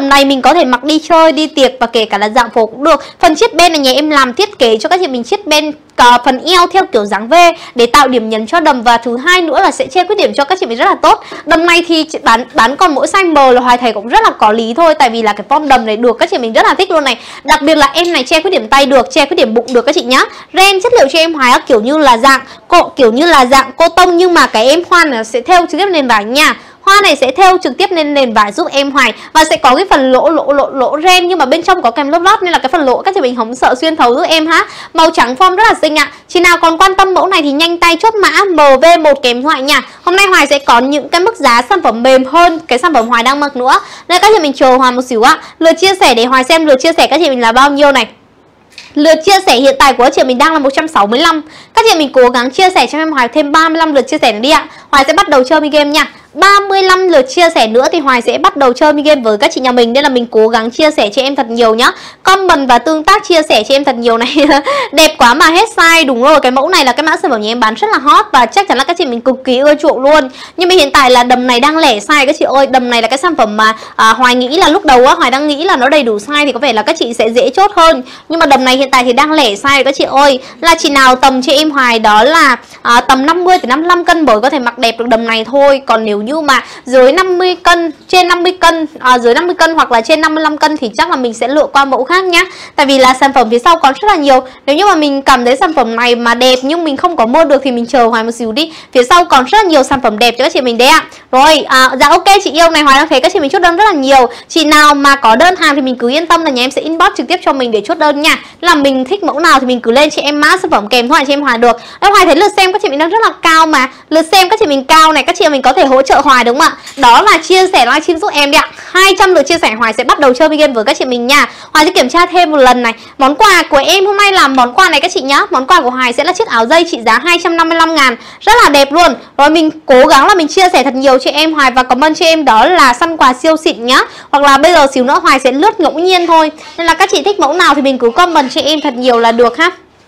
đầm này mình có thể mặc đi chơi, đi tiệc và kể cả là dạng phố cũng được. Phần chiết bên này nhà em làm thiết kế cho các chị mình chiết bên cả phần eo theo kiểu dáng V để tạo điểm nhấn cho đầm, và thứ hai nữa là sẽ che khuyết điểm cho các chị mình rất là tốt. Đầm này thì bán bán còn mỗi size M là Hoài thấy cũng rất là có lý thôi, tại vì là cái form đầm này được các chị mình rất là thích luôn này. Đặc biệt là em này che khuyết điểm tay được, che khuyết điểm bụng được các chị nhá. Ren chất liệu cho em Hoài kiểu như là dạng cộ, kiểu như là dạng cô tông, nhưng mà cái em hoa này sẽ theo trực tiếp nền vải nha. Hoa này sẽ theo trực tiếp lên nền vải giúp em Hoài, và sẽ có cái phần lỗ lỗ lỗ lỗ ren, nhưng mà bên trong có kèm lót lót nên là cái phần lỗ các chị mình không sợ xuyên thấu giúp em ha. Màu trắng form rất là xinh ạ. Chị nào còn quan tâm mẫu này thì nhanh tay chốt mã M V một kèm thoại nha. Hôm nay Hoài sẽ có những cái mức giá sản phẩm mềm hơn cái sản phẩm Hoài đang mặc nữa, nên các chị mình chờ Hoài một xíu ạ. Lượt chia sẻ để Hoài xem lượt chia sẻ các chị mình là bao nhiêu này. Lượt chia sẻ hiện tại của các chị mình đang là một trăm sáu mươi lăm. Các chị mình cố gắng chia sẻ cho em Hoài thêm ba mươi lăm lượt chia sẻ nữa đi ạ. Hoài sẽ bắt đầu chơi mini game nha. ba mươi lăm lượt chia sẻ nữa thì Hoài sẽ bắt đầu chơi mini game với các chị nhà mình, nên là mình cố gắng chia sẻ cho em thật nhiều nhá. Comment và tương tác chia sẻ cho em thật nhiều này. Đẹp quá mà hết size. Đúng rồi, cái mẫu này là cái mã sản phẩm nhà em bán rất là hot và chắc chắn là các chị mình cực kỳ ưa chuộng luôn. Nhưng mà hiện tại là đầm này đang lẻ size các chị ơi. Đầm này là cái sản phẩm mà à, Hoài nghĩ là lúc đầu á, Hoài đang nghĩ là nó đầy đủ size thì có vẻ là các chị sẽ dễ chốt hơn. Nhưng mà đầm này hiện tại thì đang lẻ size các chị ơi. Là chị nào tầm cho em Hoài đó là à, tầm năm mươi tới năm mươi lăm cân mới có thể mặc đẹp được đầm này thôi. Còn nếu như mà dưới năm mươi cân, trên năm mươi cân, à, dưới năm mươi cân hoặc là trên năm mươi lăm cân thì chắc là mình sẽ lựa qua mẫu khác nhá. Tại vì là sản phẩm phía sau còn rất là nhiều. Nếu như mà mình cảm thấy sản phẩm này mà đẹp nhưng mình không có mua được thì mình chờ Hoài một xíu đi. Phía sau còn rất là nhiều sản phẩm đẹp cho các chị mình đấy ạ. Rồi, à, dạ ok chị yêu này, Hoài đang thấy các chị mình chốt đơn rất là nhiều. Chị nào mà có đơn hàng thì mình cứ yên tâm là nhà em sẽ inbox trực tiếp cho mình để chốt đơn nha. Là mình thích mẫu nào thì mình cứ lên cho em mã sản phẩm kèm thoại cho em Hoài được. Đó, Hoài thấy lượt xem các chị mình đang rất là cao mà. Lượt xem các chị mình cao này, các chị mình có thể hỗ trợ Hoài đúng không ạ? Đó là chia sẻ livestream giúp em đi ạ. hai trăm lượt chia sẻ Hoài sẽ bắt đầu chơi game với các chị mình nha. Hoài sẽ kiểm tra thêm một lần này. Món quà của em hôm nay là món quà này các chị nhá. Món quà của Hoài sẽ là chiếc áo dây trị giá hai trăm năm mươi lăm ngàn. Rất là đẹp luôn. Rồi mình cố gắng là mình chia sẻ thật nhiều cho em Hoài và comment cho em đó là săn quà siêu xịn nhá. Hoặc là bây giờ xíu nữa Hoài sẽ lướt ngẫu nhiên thôi. Nên là các chị thích mẫu nào thì mình cứ comment cho em thật nhiều là được ha.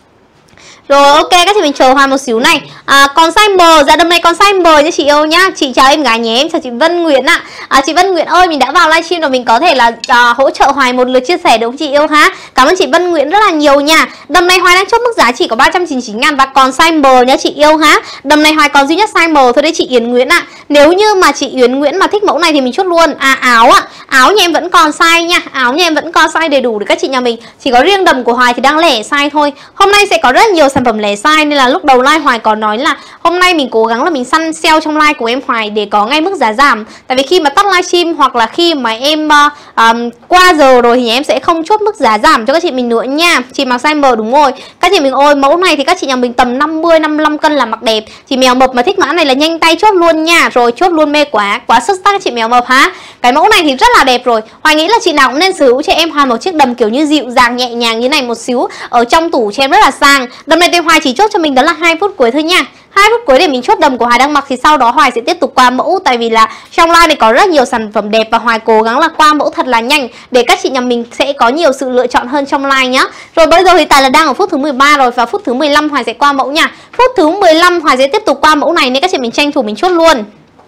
Rồi ok, các chị mình chờ Hoài một xíu này. à, Còn size M, dạ đầm này còn size M nha chị yêu nhá. Chị chào em gái nhé, em chào chị Vân Nguyễn ạ. à, Chị Vân Nguyễn ơi, mình đã vào livestream rồi, mình có thể là à, hỗ trợ Hoài một lượt chia sẻ đúng không chị yêu ha. Cảm ơn chị Vân Nguyễn rất là nhiều nha. Đầm này Hoài đang chốt mức giá chỉ có ba trăm chín mươi chín ngàn và còn size M nhá chị yêu ha. Đầm này Hoài còn duy nhất size M thôi đấy chị Yến Nguyễn ạ. Nếu như mà chị Yến Nguyễn mà thích mẫu này thì mình chốt luôn. À áo ạ, áo nhà em vẫn còn size nha. Áo nhà em vẫn còn size đầy đủ để các chị nhà mình. Chỉ có riêng đầm của Hoài thì đang lẻ size thôi. Hôm nay sẽ có rất nhiều sản phẩm lẻ size, nên là lúc đầu live Hoài có nói là hôm nay mình cố gắng là mình săn sale trong live của em Hoài để có ngay mức giá giảm. Tại vì khi mà tắt livestream hoặc là khi mà em uh, um, qua giờ rồi thì em sẽ không chốt mức giá giảm cho các chị mình nữa nha. Chị mặc size M đúng rồi. Các chị mình ơi, mẫu này thì các chị nhà mình tầm năm mươi năm mươi lăm cân là mặc đẹp. Chị mèo mập mà thích mã này là nhanh tay chốt luôn nha. Rồi chốt luôn, mê quá, quá xuất sắc chị mèo mập ha. Cái mẫu này thì rất là đẹp rồi. Hoài nghĩ là chị nào cũng nên sở hữu cho em Hoài một chiếc đầm kiểu như dịu dàng nhẹ nhàng như này một xíu, ở trong tủ cho em rất là sang. Đầm này thì Hoài chỉ chốt cho mình đó là hai phút cuối thôi nha. hai phút cuối để mình chốt đầm của Hoài đang mặc, thì sau đó Hoài sẽ tiếp tục qua mẫu. Tại vì là trong live này có rất nhiều sản phẩm đẹp và Hoài cố gắng là qua mẫu thật là nhanh để các chị nhà mình sẽ có nhiều sự lựa chọn hơn trong live nhá. Rồi bây giờ hiện tại là đang ở phút thứ mười ba rồi, và phút thứ mười lăm Hoài sẽ qua mẫu nha. Phút thứ mười lăm Hoài sẽ tiếp tục qua mẫu này nên các chị mình tranh thủ mình chốt luôn.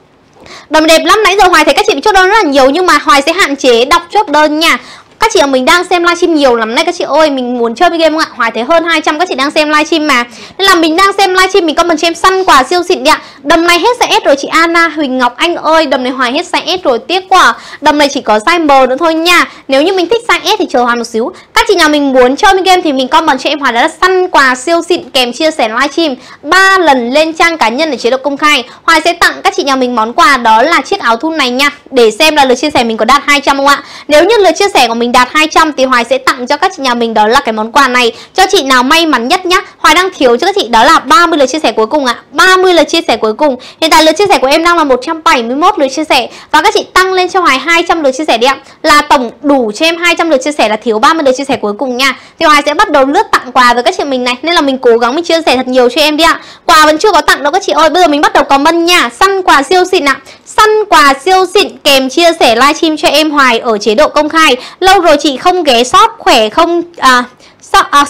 Đầm đẹp lắm, nãy giờ Hoài thấy các chị mình chốt đơn rất là nhiều nhưng mà Hoài sẽ hạn chế đọc chốt đơn nha. Các chị ở mình đang xem livestream nhiều lắm này các chị ơi, mình muốn chơi game không ạ? Hoài thấy hơn hai trăm các chị đang xem livestream mà. Nên là mình đang xem livestream, mình comment cho em săn quà siêu xịn đi ạ. Đầm này hết size S rồi chị Anna Huỳnh Ngọc Anh ơi, đầm này Hoài hết size S rồi, tiếc quá. Đầm này chỉ có size M nữa thôi nha. Nếu như mình thích size S thì chờ Hoài một xíu. Các chị nào mình muốn chơi game thì mình comment cho em Hoài đó là săn quà siêu xịn kèm chia sẻ livestream ba lần lên trang cá nhân để chế độ công khai. Hoài sẽ tặng các chị nhà mình món quà đó là chiếc áo thun này nha. Để xem là lượt chia sẻ mình có đạt hai trăm không ạ? Nếu như lượt chia sẻ của mình đạt hai trăm thì Hoài sẽ tặng cho các chị nhà mình đó là cái món quà này. Cho chị nào may mắn nhất nhá. Hoài đang thiếu cho các chị đó là ba mươi lượt chia sẻ cuối cùng ạ. ba mươi lượt chia sẻ cuối cùng. Hiện tại lượt chia sẻ của em đang là một trăm bảy mươi mốt lượt chia sẻ. Và các chị tăng lên cho Hoài hai trăm lượt chia sẻ đi ạ. Là tổng đủ cho em hai trăm lượt chia sẻ, là thiếu ba mươi lượt chia sẻ cuối cùng nha. Thì Hoài sẽ bắt đầu lướt tặng quà với các chị mình này. Nên là mình cố gắng mình chia sẻ thật nhiều cho em đi ạ. Quà vẫn chưa có tặng đâu các chị ơi. Bây giờ mình bắt đầu comment nha. Săn quà siêu xịn ạ. Săn quà siêu xịn kèm chia sẻ livestream cho em Hoài ở chế độ công khai. Lâu rồi chị không ghé shop khỏe không à, shop, à, shop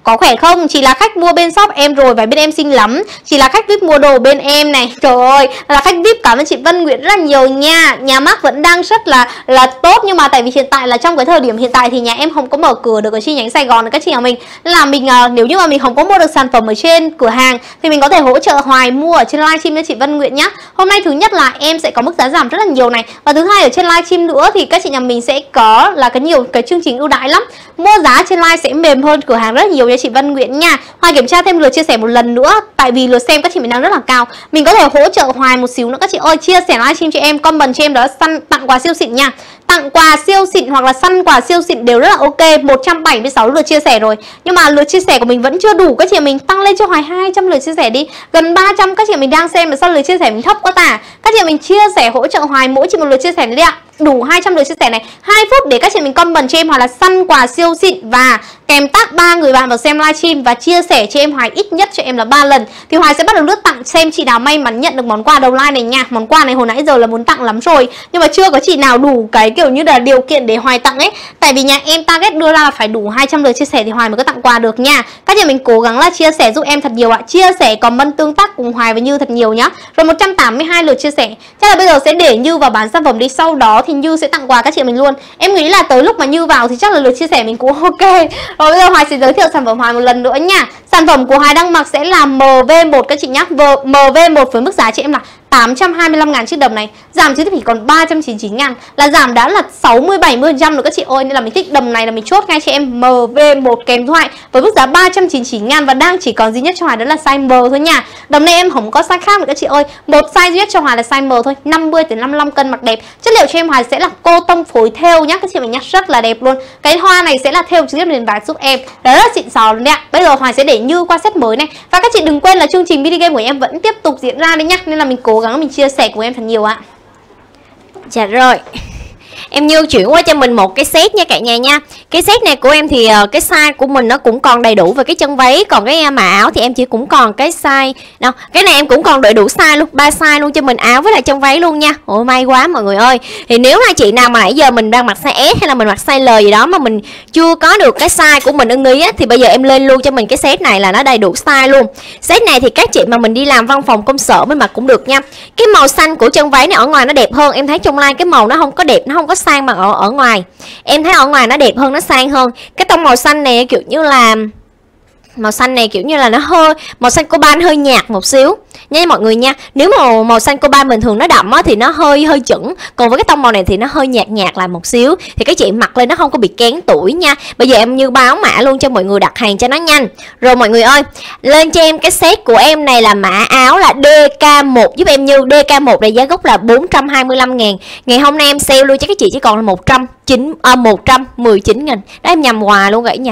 có khỏe không? Chị là khách mua bên shop em rồi và bên em xinh lắm. Chị là khách vê i pê mua đồ bên em này. Trời ơi, là khách vê i pê, cảm ơn chị Vân Nguyễn rất là nhiều nha. Nhà mác vẫn đang rất là là tốt, nhưng mà tại vì hiện tại là trong cái thời điểm hiện tại thì nhà em không có mở cửa được ở chi nhánh Sài Gòn được các chị nhà mình. Là mình uh, nếu như mà mình không có mua được sản phẩm ở trên cửa hàng thì mình có thể hỗ trợ Hoài mua ở trên livestream cho chị Vân Nguyễn nhá. Hôm nay thứ nhất là em sẽ có mức giá giảm rất là nhiều này, và thứ hai ở trên livestream nữa thì các chị nhà mình sẽ có là cái nhiều cái chương trình ưu đãi lắm. Mua giá trên live sẽ mềm hơn cửa hàng rất là nhiều nha chị Vân Nguyễn nha. Hoài kiểm tra thêm lượt chia sẻ một lần nữa, tại vì lượt xem các chị mình đang rất là cao. Mình có thể hỗ trợ Hoài một xíu nữa các chị ơi. Chia sẻ livestream cho em, comment cho em đó săn tặng quà siêu xịn nha. Tặng quà siêu xịn hoặc là săn quà siêu xịn đều rất là ok. Một trăm bảy mươi sáu lượt chia sẻ rồi, nhưng mà lượt chia sẻ của mình vẫn chưa đủ. Các chị mình tăng lên cho Hoài hai trăm lượt chia sẻ đi. Gần ba trăm các chị mình đang xem mà sao lượt chia sẻ mình thấp quá tả. Các chị mình chia sẻ hỗ trợ Hoài mỗi chị một lượt chia sẻ đi ạ. Đủ hai trăm lượt chia sẻ này, hai phút để các chị mình comment cho em hoặc là săn quà siêu xịn và kèm tag ba người bạn vào xem livestream và chia sẻ cho em Hoài ít nhất cho em là ba lần thì Hoài sẽ bắt đầu lướt tặng xem chị nào may mắn nhận được món quà đầu like này nha. Món quà này hồi nãy giờ là muốn tặng lắm rồi, nhưng mà chưa có chị nào đủ cái kiểu như là điều kiện để Hoài tặng ấy. Tại vì nhà em target đưa ra là phải đủ hai trăm lượt chia sẻ thì Hoài mới có tặng quà được nha. Các chị mình cố gắng là chia sẻ giúp em thật nhiều ạ. Chia sẻ comment tương tác cùng Hoài và Như thật nhiều nhá. Rồi một trăm tám mươi hai lượt chia sẻ. Chắc là bây giờ sẽ để Như vào bán sản phẩm đi, sau đó thì Như sẽ tặng quà các chị mình luôn. Em nghĩ là tới lúc mà Như vào thì chắc là lượt chia sẻ mình cũng ok. Rồi bây giờ Hoài sẽ giới thiệu sản phẩm Hoài một lần nữa nha. Sản phẩm của Hoài đang mặc sẽ là em vê một các chị nhá. em vê một với mức giá chị em là tám trăm hai mươi lăm ngàn chiếc đầm này, giảm chứ thì còn ba trăm chín mươi chín ngàn, là giảm đã là sáu mươi bảy mươi phần trăm rồi các chị ơi. Nên là mình thích đầm này là mình chốt ngay cho em em vê một kèm thoại với mức giá ba trăm chín mươi chín ngàn và đang chỉ còn duy nhất cho Hoài đó là size M thôi nha. Đầm này em không có size khác nữa các chị ơi. Một size duy nhất cho Hoài là size M thôi, năm mươi đến năm mươi lăm cân mặc đẹp. Chất liệu cho em Hoài sẽ là cô tông phối thêu nhá các chị mình nhá, rất là đẹp luôn. Cái hoa này sẽ là thêu trực tiếp lên vải giúp em. Đó rất xịn sò luôn đấy ạ. Bây giờ Hoài sẽ để Như qua set mới này. Và các chị đừng quên là chương trình mini game của em vẫn tiếp tục diễn ra đấy nhá. Nên là mình cố gắng mình chia sẻ của em thật nhiều ạ. Dạ rồi. Em Như chuyển qua cho mình một cái set nha cả nhà nha. Cái set này của em thì uh, cái size của mình nó cũng còn đầy đủ về cái chân váy. Còn cái uh, mà áo thì em chỉ cũng còn cái size đâu. Cái này em cũng còn đầy đủ size luôn, ba size luôn cho mình, áo với lại chân váy luôn nha. Ôi may quá mọi người ơi. Thì nếu là chị nào mà nãy giờ mình đang mặc size S hay là mình mặc size L gì đó mà mình chưa có được cái size của mình ưng ý á, thì bây giờ em lên luôn cho mình cái set này là nó đầy đủ size luôn. Set này thì các chị mà mình đi làm văn phòng công sở mình mặc cũng được nha. Cái màu xanh của chân váy này ở ngoài nó đẹp hơn. Em thấy trong like cái màu nó không có đẹp, nó không có sang mà ở ở ngoài. Em thấy ở ngoài nó đẹp hơn, nó sang hơn. Cái tông màu xanh này kiểu như là màu xanh này kiểu như là nó hơi màu xanh coban hơi nhạt một xíu nha mọi người nha. Nếu màu màu xanh coban bình thường nó đậm á thì nó hơi hơi chững, còn với cái tông màu này thì nó hơi nhạt nhạt lại một xíu thì các chị mặc lên nó không có bị kén tuổi nha. Bây giờ em Như báo mã luôn cho mọi người đặt hàng cho nó nhanh. Rồi mọi người ơi, lên cho em cái set của em này là mã áo là đê ca một giúp em Như. đê ca một này giá gốc là bốn trăm hai mươi lăm ngàn. Ngày hôm nay em sale luôn cho các chị chỉ còn là một trăm chín à, một trăm mười chín nghìn. Đó em nhầm hoài luôn vậy nha.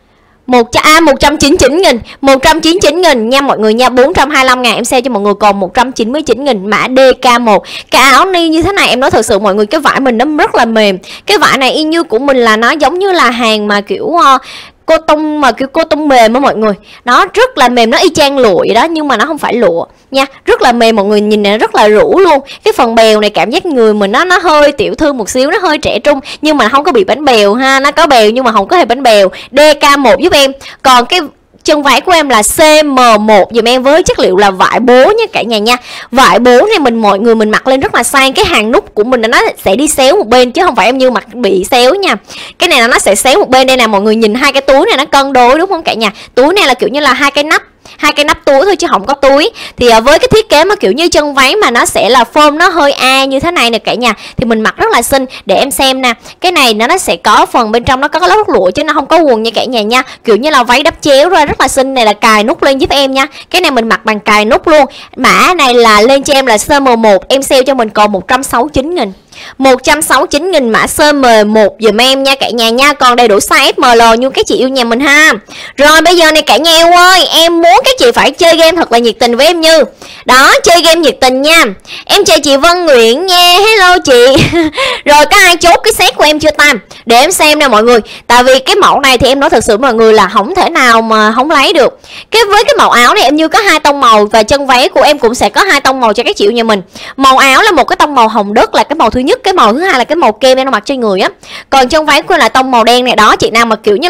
Một à, một trăm chín mươi chín nghìn, một trăm chín mươi chín nghìn nha mọi người nha. Bốn trăm hai mươi lăm ngàn em sale cho mọi người còn một trăm chín mươi chín nghìn, mã đê ca một. Cái áo ni như thế này em nói thật sự mọi người, cái vải mình nó rất là mềm. Cái vải này y như của mình là nó giống như là hàng mà kiểu uh, cô tông mà kiểu cô tông mềm á mọi người. Nó rất là mềm, nó y chang lụa vậy đó nhưng mà nó không phải lụa nha. Rất là mềm mọi người, nhìn này nó rất là rũ luôn. Cái phần bèo này cảm giác người mình nó nó hơi tiểu thư một xíu, nó hơi trẻ trung nhưng mà không có bị bánh bèo ha. Nó có bèo nhưng mà không có hề bánh bèo. đê ca một giúp em. Còn cái chân váy của em là xê em một dùm em với chất liệu là vải bố nha cả nhà nha. Vải bố này mình mọi người mình mặc lên rất là sang. Cái hàng nút của mình là nó sẽ đi xéo một bên chứ không phải em Như mặc bị xéo nha. Cái này là nó sẽ xéo một bên. Đây nè mọi người nhìn hai cái túi này nó cân đối đúng không cả nhà. Túi này là kiểu như là hai cái nắp hai cái nắp túi thôi chứ không có túi. Thì à, với cái thiết kế mà kiểu như chân váy mà nó sẽ là form nó hơi A như thế này nè cả nhà, thì mình mặc rất là xinh. Để em xem nè, cái này nó nó sẽ có phần bên trong nó có cái lót lụa chứ nó không có quần nha cả nhà nha. Kiểu như là váy đắp chéo ra rất là xinh. Này là cài nút lên giúp em nha. Cái này mình mặc bằng cài nút luôn. Mã này là lên cho em là size em một, em sale cho mình còn một trăm sáu mươi chín nghìn. một trăm sáu mươi chín nghìn mã size em một dùm em nha cả nhà nha. Còn đầy đủ size ét em lờ như các chị yêu nhà mình ha. Rồi bây giờ này cả nhà yêu ơi, em muốn các chị phải chơi game thật là nhiệt tình với em Như. Đó, chơi game nhiệt tình nha. Em chào chị Vân Nguyễn nha. Hello chị. Rồi có ai chốt cái set của em chưa Tam? Để em xem nè mọi người. Tại vì cái mẫu này thì em nói thật sự mọi người là không thể nào mà không lấy được. Cái với cái màu áo này em Như có hai tông màu và chân váy của em cũng sẽ có hai tông màu cho các chị yêu nhà mình. Màu áo là một cái tông màu hồng đất là cái màu thứ nhất, cái màu thứ hai là cái màu kem em nó mặc trên người á. Còn chân váy của là tông màu đen này đó. Chị nào mà kiểu như là thích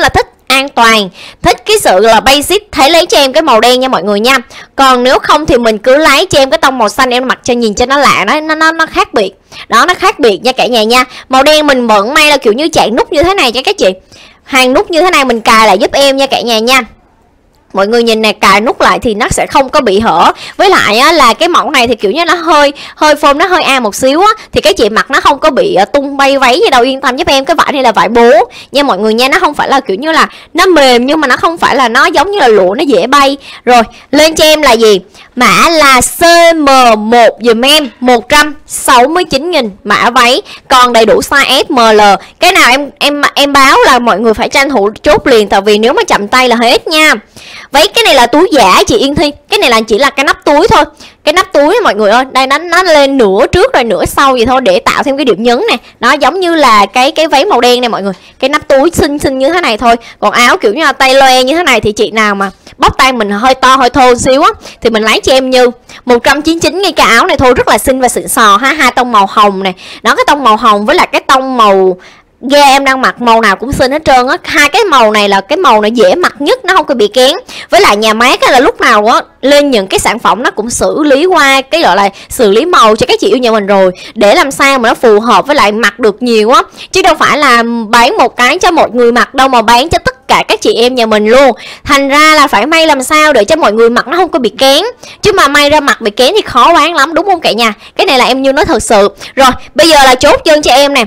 an toàn, thích cái sự là basic, thấy lấy cho em cái màu đen nha mọi người nha. Còn nếu không thì mình cứ lấy cho em cái tông màu xanh em mặc cho nhìn cho nó lạ, nó nó nó khác biệt. Đó, nó khác biệt nha cả nhà nha. Màu đen mình vẫn may là kiểu như chạm nút như thế này cho các chị. Hàng nút như thế này mình cài lại giúp em nha cả nhà nha. Mọi người nhìn này, cài nút lại thì nó sẽ không có bị hở. Với lại á, là cái mẫu này thì kiểu như nó hơi hơi form nó hơi A một xíu á, thì cái chị mặc nó không có bị tung bay váy gì đâu, yên tâm giúp em. Cái vải này là vải bố nha mọi người nha, nó không phải là kiểu như là nó mềm, nhưng mà nó không phải là nó giống như là lụa nó dễ bay. Rồi lên cho em là gì? Mã là xê em một dùm em, một trăm sáu mươi chín nghìn mã váy, còn đầy đủ size ét em lờ. Cái nào em em em báo là mọi người phải tranh thủ chốt liền, tại vì nếu mà chậm tay là hết nha. Váy cái này là túi giả chị Yên Thi, cái này là chỉ là cái nắp túi thôi. Cái nắp túi mọi người ơi, đây nó nó lên nửa trước rồi nửa sau vậy thôi để tạo thêm cái điểm nhấn nè. Nó giống như là cái cái váy màu đen này mọi người. Cái nắp túi xinh xinh như thế này thôi. Còn áo kiểu như là tay loe như thế này thì chị nào mà bóc tay mình hơi to hơi thô xíu á thì mình lấy cho em Như một trăm chín mươi chín ngay cái áo này thôi, rất là xinh và xịn sò ha. Hai tông màu hồng nè. Đó, cái tông màu hồng với lại cái tông màu da em đang mặc màu nào cũng xinh hết trơn á. Hai cái màu này là cái màu này dễ mặc nhất, nó không có bị kén. Với lại nhà mát là lúc nào á lên những cái sản phẩm nó cũng xử lý qua cái gọi là xử lý màu cho các chị yêu nhà mình rồi, để làm sao mà nó phù hợp với lại mặc được nhiều á, chứ đâu phải là bán một cái cho một người mặc đâu, mà bán cho tất cả các chị em nhà mình luôn. Thành ra là phải may làm sao để cho mọi người mặc nó không có bị kén, chứ mà may ra mặc bị kén thì khó bán lắm, đúng không cả nhà? Cái này là em Như nói thật sự. Rồi bây giờ là chốt chân cho em nè.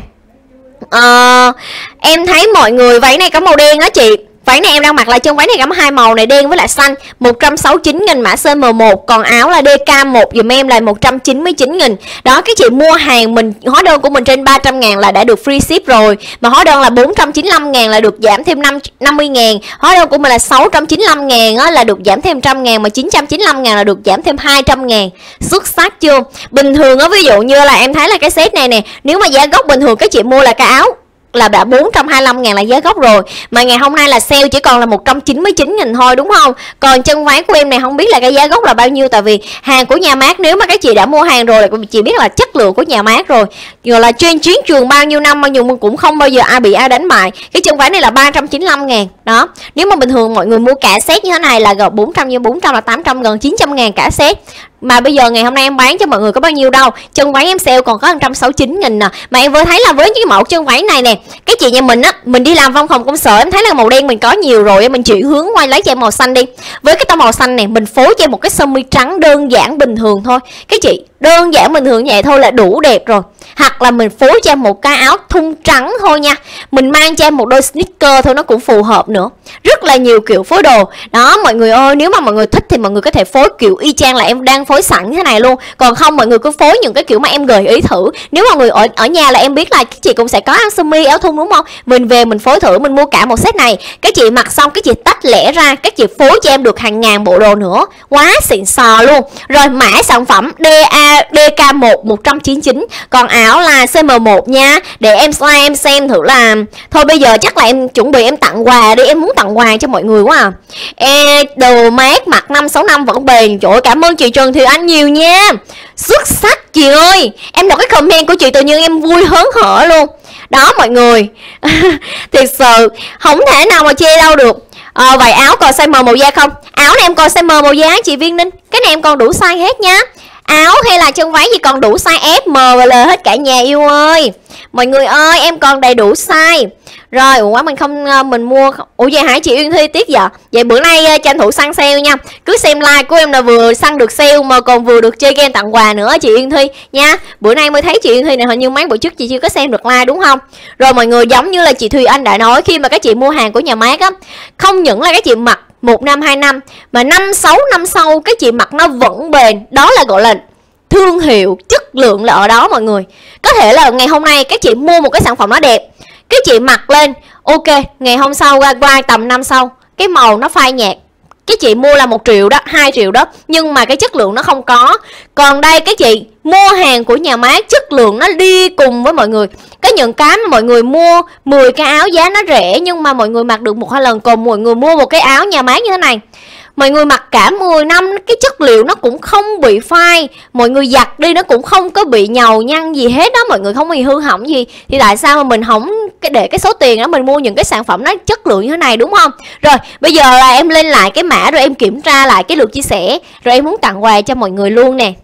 Ờ, em thấy mọi người váy này có màu đen đó chị. Váy này em đang mặc là chân váy này có hai màu này, đen với lại xanh, một trăm sáu mươi chín nghìn mã xê em một. Còn áo là đê ca một dùm em là một trăm chín mươi chín nghìn. Đó, các chị mua hàng mình hóa đơn của mình trên ba trăm ngàn là đã được free ship rồi. Mà hóa đơn là bốn trăm chín mươi lăm ngàn là được giảm thêm năm mươi ngàn. Hóa đơn của mình là sáu trăm chín mươi lăm ngàn á, là được giảm thêm một trăm ngàn. Mà chín trăm chín mươi lăm ngàn là được giảm thêm hai trăm ngàn. Xuất sắc chưa? Bình thường á, ví dụ như là em thấy là cái set này nè, nếu mà giá gốc bình thường các chị mua là cái áo là đã bốn trăm hai mươi lăm ngàn là giá gốc rồi, mà ngày hôm nay là sale chỉ còn là một trăm chín mươi chín nghìn thôi, đúng không? Còn chân váy của em này không biết là cái giá gốc là bao nhiêu, tại vì hàng của nhà mát, nếu mà các chị đã mua hàng rồi là chị biết là chất lượng của nhà mát rồi, rồi là trên chiến trường bao nhiêu năm bao nhiêu cũng không bao giờ ai bị ai đánh bại. Cái chân váy này là ba trăm chín mươi lăm ngàn đó. Nếu mà bình thường mọi người mua cả set như thế này là gần bốn trăm, như bốn trăm là tám trăm, gần chín trăm ngàn cả set. Mà bây giờ ngày hôm nay em bán cho mọi người có bao nhiêu đâu. Chân váy em sale còn có một trăm sáu mươi chín nghìn nè. Mà em vừa thấy là với những cái mẫu chân váy này nè, cái chị nhà mình á, mình đi làm văn phòng công sở, em thấy là màu đen mình có nhiều rồi, mình chuyển hướng quay lấy cho em màu xanh đi. Với cái tông màu xanh này mình phối cho em một cái sơ mi trắng đơn giản bình thường thôi. Cái chị đơn giản bình thường như vậy thôi là đủ đẹp rồi. Hoặc là mình phối cho em một cái áo thun trắng thôi nha, mình mang cho em một đôi sneaker thôi nó cũng phù hợp nữa. Rất là nhiều kiểu phối đồ. Đó mọi người ơi, nếu mà mọi người thích thì mọi người có thể phối kiểu y chang là em đang phối sẵn như thế này luôn. Còn không mọi người cứ phối những cái kiểu mà em gợi ý thử. Nếu mọi người ở ở nhà là em biết là các chị cũng sẽ có áo sơ mi, áo thun đúng không? Mình về mình phối thử, mình mua cả một set này. Các chị mặc xong các chị tách lẻ ra, các chị phối cho em được hàng ngàn bộ đồ nữa. Quá xịn sò luôn. Rồi mã sản phẩm đê a đê ca một một trăm chín mươi chín, còn áo là xê em một nha. Để em slide em xem thử là thôi bây giờ chắc là em chuẩn bị em tặng quà đi, em muốn tặng quà cho mọi người quá à. Ê, đồ mát mặc năm sáu năm vẫn bền. Trời ơi, cảm ơn chị Trần Thị Anh nhiều nha. Xuất sắc chị ơi. Em đọc cái comment của chị tự nhiên em vui hớn hở luôn. Đó mọi người. Thiệt sự không thể nào mà chê đâu được. À, vậy áo còn size M màu da không? Áo này em còn size M màu da chị Viên Ninh. Cái này em còn đủ size hết nha. Áo hay là chân váy gì còn đủ size ép, M và L hết cả nhà yêu ơi. Mọi người ơi, em còn đầy đủ size. Rồi, ủa quá mình không mình mua. Ủa vậy hả chị Uyên Thi tiếc vậy? Vậy bữa nay tranh thủ săn sale nha. Cứ xem like của em là vừa săn được sale mà còn vừa được chơi game tặng quà nữa chị Uyên Thi nha. Bữa nay mới thấy chị Uyên Thi này, hình như mấy bữa trước chị chưa có xem được like đúng không? Rồi mọi người, giống như là chị Thùy Anh đã nói, khi mà các chị mua hàng của nhà mát á, không những là các chị mặc một năm hai năm mà năm sáu năm sau các chị mặc nó vẫn bền. Đó là gọi là thương hiệu, chất lượng là ở đó mọi người. Có thể là ngày hôm nay các chị mua một cái sản phẩm nó đẹp, các chị mặc lên ok, ngày hôm sau ra qua tầm năm sau cái màu nó phai nhạt, cái chị mua là một triệu đó, hai triệu đó, nhưng mà cái chất lượng nó không có. Còn đây các chị mua hàng của nhà mát, chất lượng nó đi cùng với mọi người. Có những cái mà mọi người mua mười cái áo giá nó rẻ nhưng mà mọi người mặc được một hai lần, còn mọi người mua một cái áo nhà mát như thế này Mọi người mặc cả mười năm cái chất liệu nó cũng không bị phai, mọi người giặt đi nó cũng không có bị nhàu nhăn gì hết đó, mọi người không bị hư hỏng gì. Thì tại sao mà mình không cái để cái số tiền đó mình mua những cái sản phẩm nó chất lượng như thế này, đúng không? Rồi bây giờ là em lên lại cái mã rồi em kiểm tra lại cái lượt chia sẻ, rồi em muốn tặng quà cho mọi người luôn nè.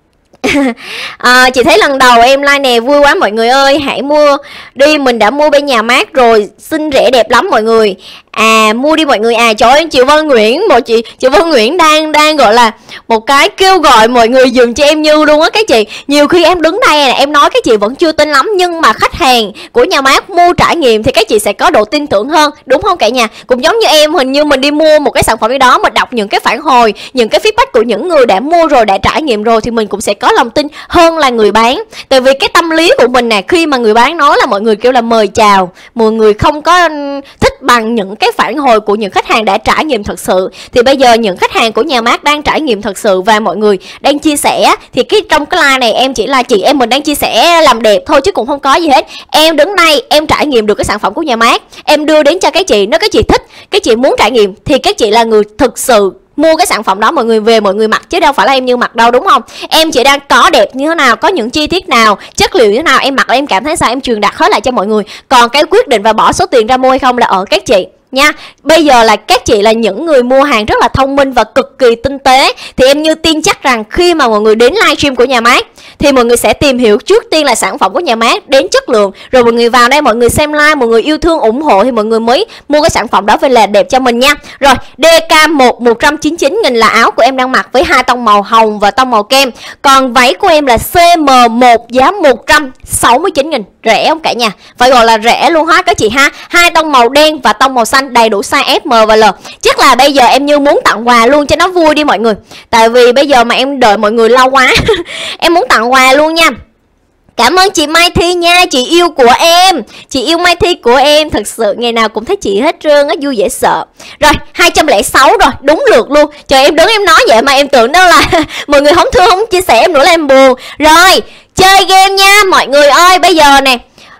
À, chị thấy lần đầu em like nè, vui quá mọi người ơi, hãy mua đi, mình đã mua bên Nhà Mát rồi, xinh rẻ đẹp lắm mọi người. À mua đi mọi người. À trời ơi, chị Vân Nguyễn, một chị chị Vân Nguyễn đang đang gọi là một cái kêu gọi mọi người dùm cho em Như luôn á các chị. Nhiều khi em đứng đây em nói các chị vẫn chưa tin lắm, nhưng mà khách hàng của Nhà Mát mua trải nghiệm thì các chị sẽ có độ tin tưởng hơn, đúng không cả nhà? Cũng giống như em, hình như mình đi mua một cái sản phẩm gì đó, mình đọc những cái phản hồi, những cái feedback của những người đã mua rồi, đã trải nghiệm rồi, thì mình cũng sẽ có lòng tin hơn là người bán. Tại vì cái tâm lý của mình nè, khi mà người bán nói là mọi người kêu là mời chào, mọi người không có thích bằng những cái phản hồi của những khách hàng đã trải nghiệm thật sự. Thì bây giờ những khách hàng của Nhà Mát đang trải nghiệm thật sự và mọi người đang chia sẻ, thì cái trong cái like này em chỉ là chị em mình đang chia sẻ làm đẹp thôi chứ cũng không có gì hết. Em đứng đây em trải nghiệm được cái sản phẩm của Nhà Mát, em đưa đến cho các chị, nếu các chị thích, các chị muốn trải nghiệm thì các chị là người thực sự mua cái sản phẩm đó mọi người về mọi người mặc, chứ đâu phải là em Như mặc đâu, đúng không? Em chỉ đang có đẹp như thế nào, có những chi tiết nào, chất liệu như thế nào, em mặc em cảm thấy sao em truyền đạt hết lại cho mọi người. Còn cái quyết định và bỏ số tiền ra mua hay không là ở các chị nha. Bây giờ là các chị là những người mua hàng rất là thông minh và cực kỳ tinh tế, thì em Như tin chắc rằng khi mà mọi người đến livestream của Nhà Mát thì mọi người sẽ tìm hiểu trước tiên là sản phẩm của Nhà Mát, đến chất lượng, rồi mọi người vào đây mọi người xem like, mọi người yêu thương ủng hộ thì mọi người mới mua cái sản phẩm đó về là đẹp cho mình nha. Rồi đê ca một một trăm chín mươi chín nghìn là áo của em đang mặc với hai tông màu hồng và tông màu kem. Còn váy của em là xê em một giá một trăm sáu mươi chín nghìn, rẻ không cả nhà? Phải gọi là rẻ luôn hết các chị ha. Hai tông màu đen và tông màu xanh, đầy đủ size ép, em và L. Chắc là bây giờ em Như muốn tặng quà luôn cho nó vui đi mọi người. Tại vì bây giờ mà em đợi mọi người lâu quá em muốn tặng quà luôn nha. Cảm ơn chị Mai Thi nha, chị yêu của em. Chị yêu Mai Thi của em, thật sự ngày nào cũng thấy chị hết trơn á, vui dễ sợ. Rồi, hai trăm lẻ sáu rồi, đúng lượt luôn. Trời em đứng em nói vậy mà em tưởng đâu là mọi người không thương, không chia sẻ em nữa là em buồn. Rồi, chơi game nha mọi người ơi. Bây giờ nè,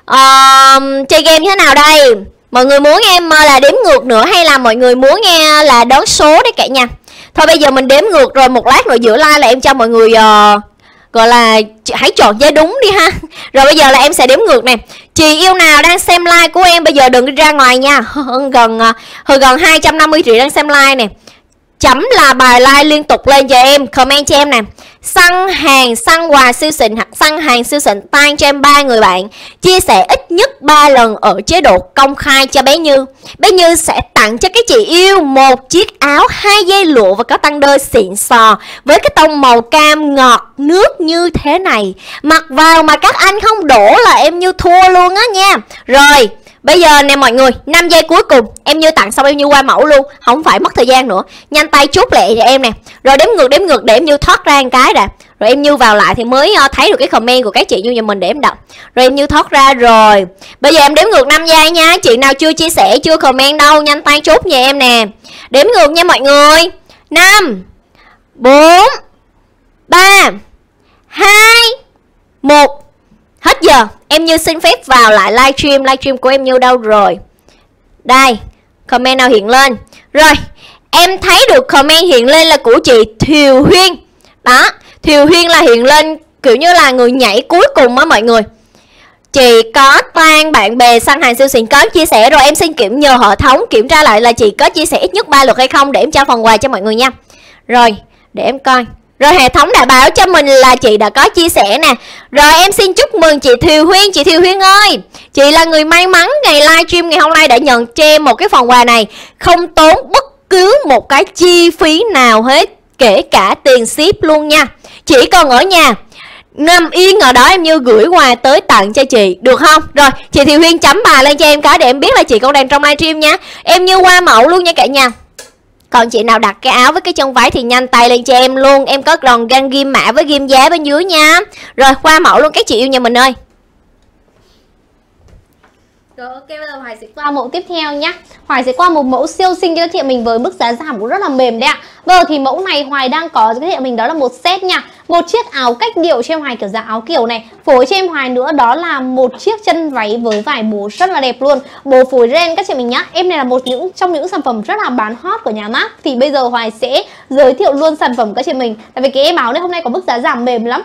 uh, chơi game như thế nào đây? Mọi người muốn em là đếm ngược nữa hay là mọi người muốn nghe là đón số đấy cả nhà? Thôi bây giờ mình đếm ngược rồi một lát nữa giữa live là em cho mọi người uh, gọi là hãy chọn giấy đúng đi ha. Rồi bây giờ là em sẽ đếm ngược nè. Chị yêu nào đang xem live của em bây giờ đừng đi ra ngoài nha. Hơn gần hơn gần hai trăm năm mươi triệu đang xem live nè. Chấm là bài like liên tục lên cho em, comment cho em nè. Săn hàng, săn quà siêu xịn hoặc săn hàng siêu xịn tan cho em ba người bạn. Chia sẻ ít nhất ba lần ở chế độ công khai cho bé Như. Bé Như sẽ tặng cho các chị yêu một chiếc áo hai dây lụa và có tăng đơ xịn sò với cái tông màu cam ngọt nước như thế này. Mặc vào mà các anh không đổ là em Như thua luôn á nha. Rồi bây giờ nè mọi người, năm giây cuối cùng em Như tặng xong em Như qua mẫu luôn, không phải mất thời gian nữa. Nhanh tay chốt lẹ cho em nè. Rồi đếm ngược đếm ngược để em Như thoát ra một cái đã. Rồi em Như vào lại thì mới thấy được cái comment của các chị như nhà mình để em đọc. Rồi em Như thoát ra rồi. Bây giờ em đếm ngược năm giây nha. Chị nào chưa chia sẻ, chưa comment đâu, nhanh tay chốt nha em nè. Đếm ngược nha mọi người. Năm, bốn, ba, hai, một. Hết giờ. Em Như xin phép vào lại livestream. Livestream của em Như đâu rồi? Đây, comment nào hiện lên? Rồi, em thấy được comment hiện lên là của chị Thiều Huyên. Đó, Thiều Huyên là hiện lên kiểu như là người nhảy cuối cùng á mọi người. Chị có toàn bạn bè săn hàng siêu xịn có chia sẻ rồi. Em xin kiểm nhờ hệ thống kiểm tra lại là chị có chia sẻ ít nhất ba lượt hay không để em cho phần quà cho mọi người nha. Rồi, để em coi. Rồi hệ thống đã báo cho mình là chị đã có chia sẻ nè. Rồi em xin chúc mừng chị Thiều Huyên. Chị Thiều Huyên ơi, chị là người may mắn ngày livestream ngày hôm nay đã nhận cho em một cái phần quà này, không tốn bất cứ một cái chi phí nào hết, kể cả tiền ship luôn nha. Chỉ cần ở nhà nằm yên ở đó em Như gửi quà tới tặng cho chị, được không? Rồi chị Thiều Huyên chấm bài lên cho em cái để em biết là chị còn đang trong livestream nha. Em Như qua mẫu luôn nha cả nhà. Còn chị nào đặt cái áo với cái chân váy thì nhanh tay lên cho em luôn. Em có còn găng ghim mã với ghim giá bên dưới nha. Rồi qua mẫu luôn các chị yêu nhà mình ơi. Rồi ok, bây giờ Hoài sẽ qua mẫu tiếp theo nhá. Hoài sẽ qua một mẫu siêu xinh cho các chị mình với mức giá giảm cũng rất là mềm đấy ạ. Bây giờ thì mẫu này Hoài đang có cho các chị mình đó là một set nha. Một chiếc áo cách điệu cho em Hoài kiểu dạng áo kiểu này. Phối cho em Hoài nữa đó là một chiếc chân váy với vải bố rất là đẹp luôn. Bố phối ren các chị mình nhá. Em này là một những trong những sản phẩm rất là bán hot của nhà mác. Thì bây giờ Hoài sẽ giới thiệu luôn sản phẩm các chị mình. Tại vì cái em áo này hôm nay có mức giá giảm mềm lắm.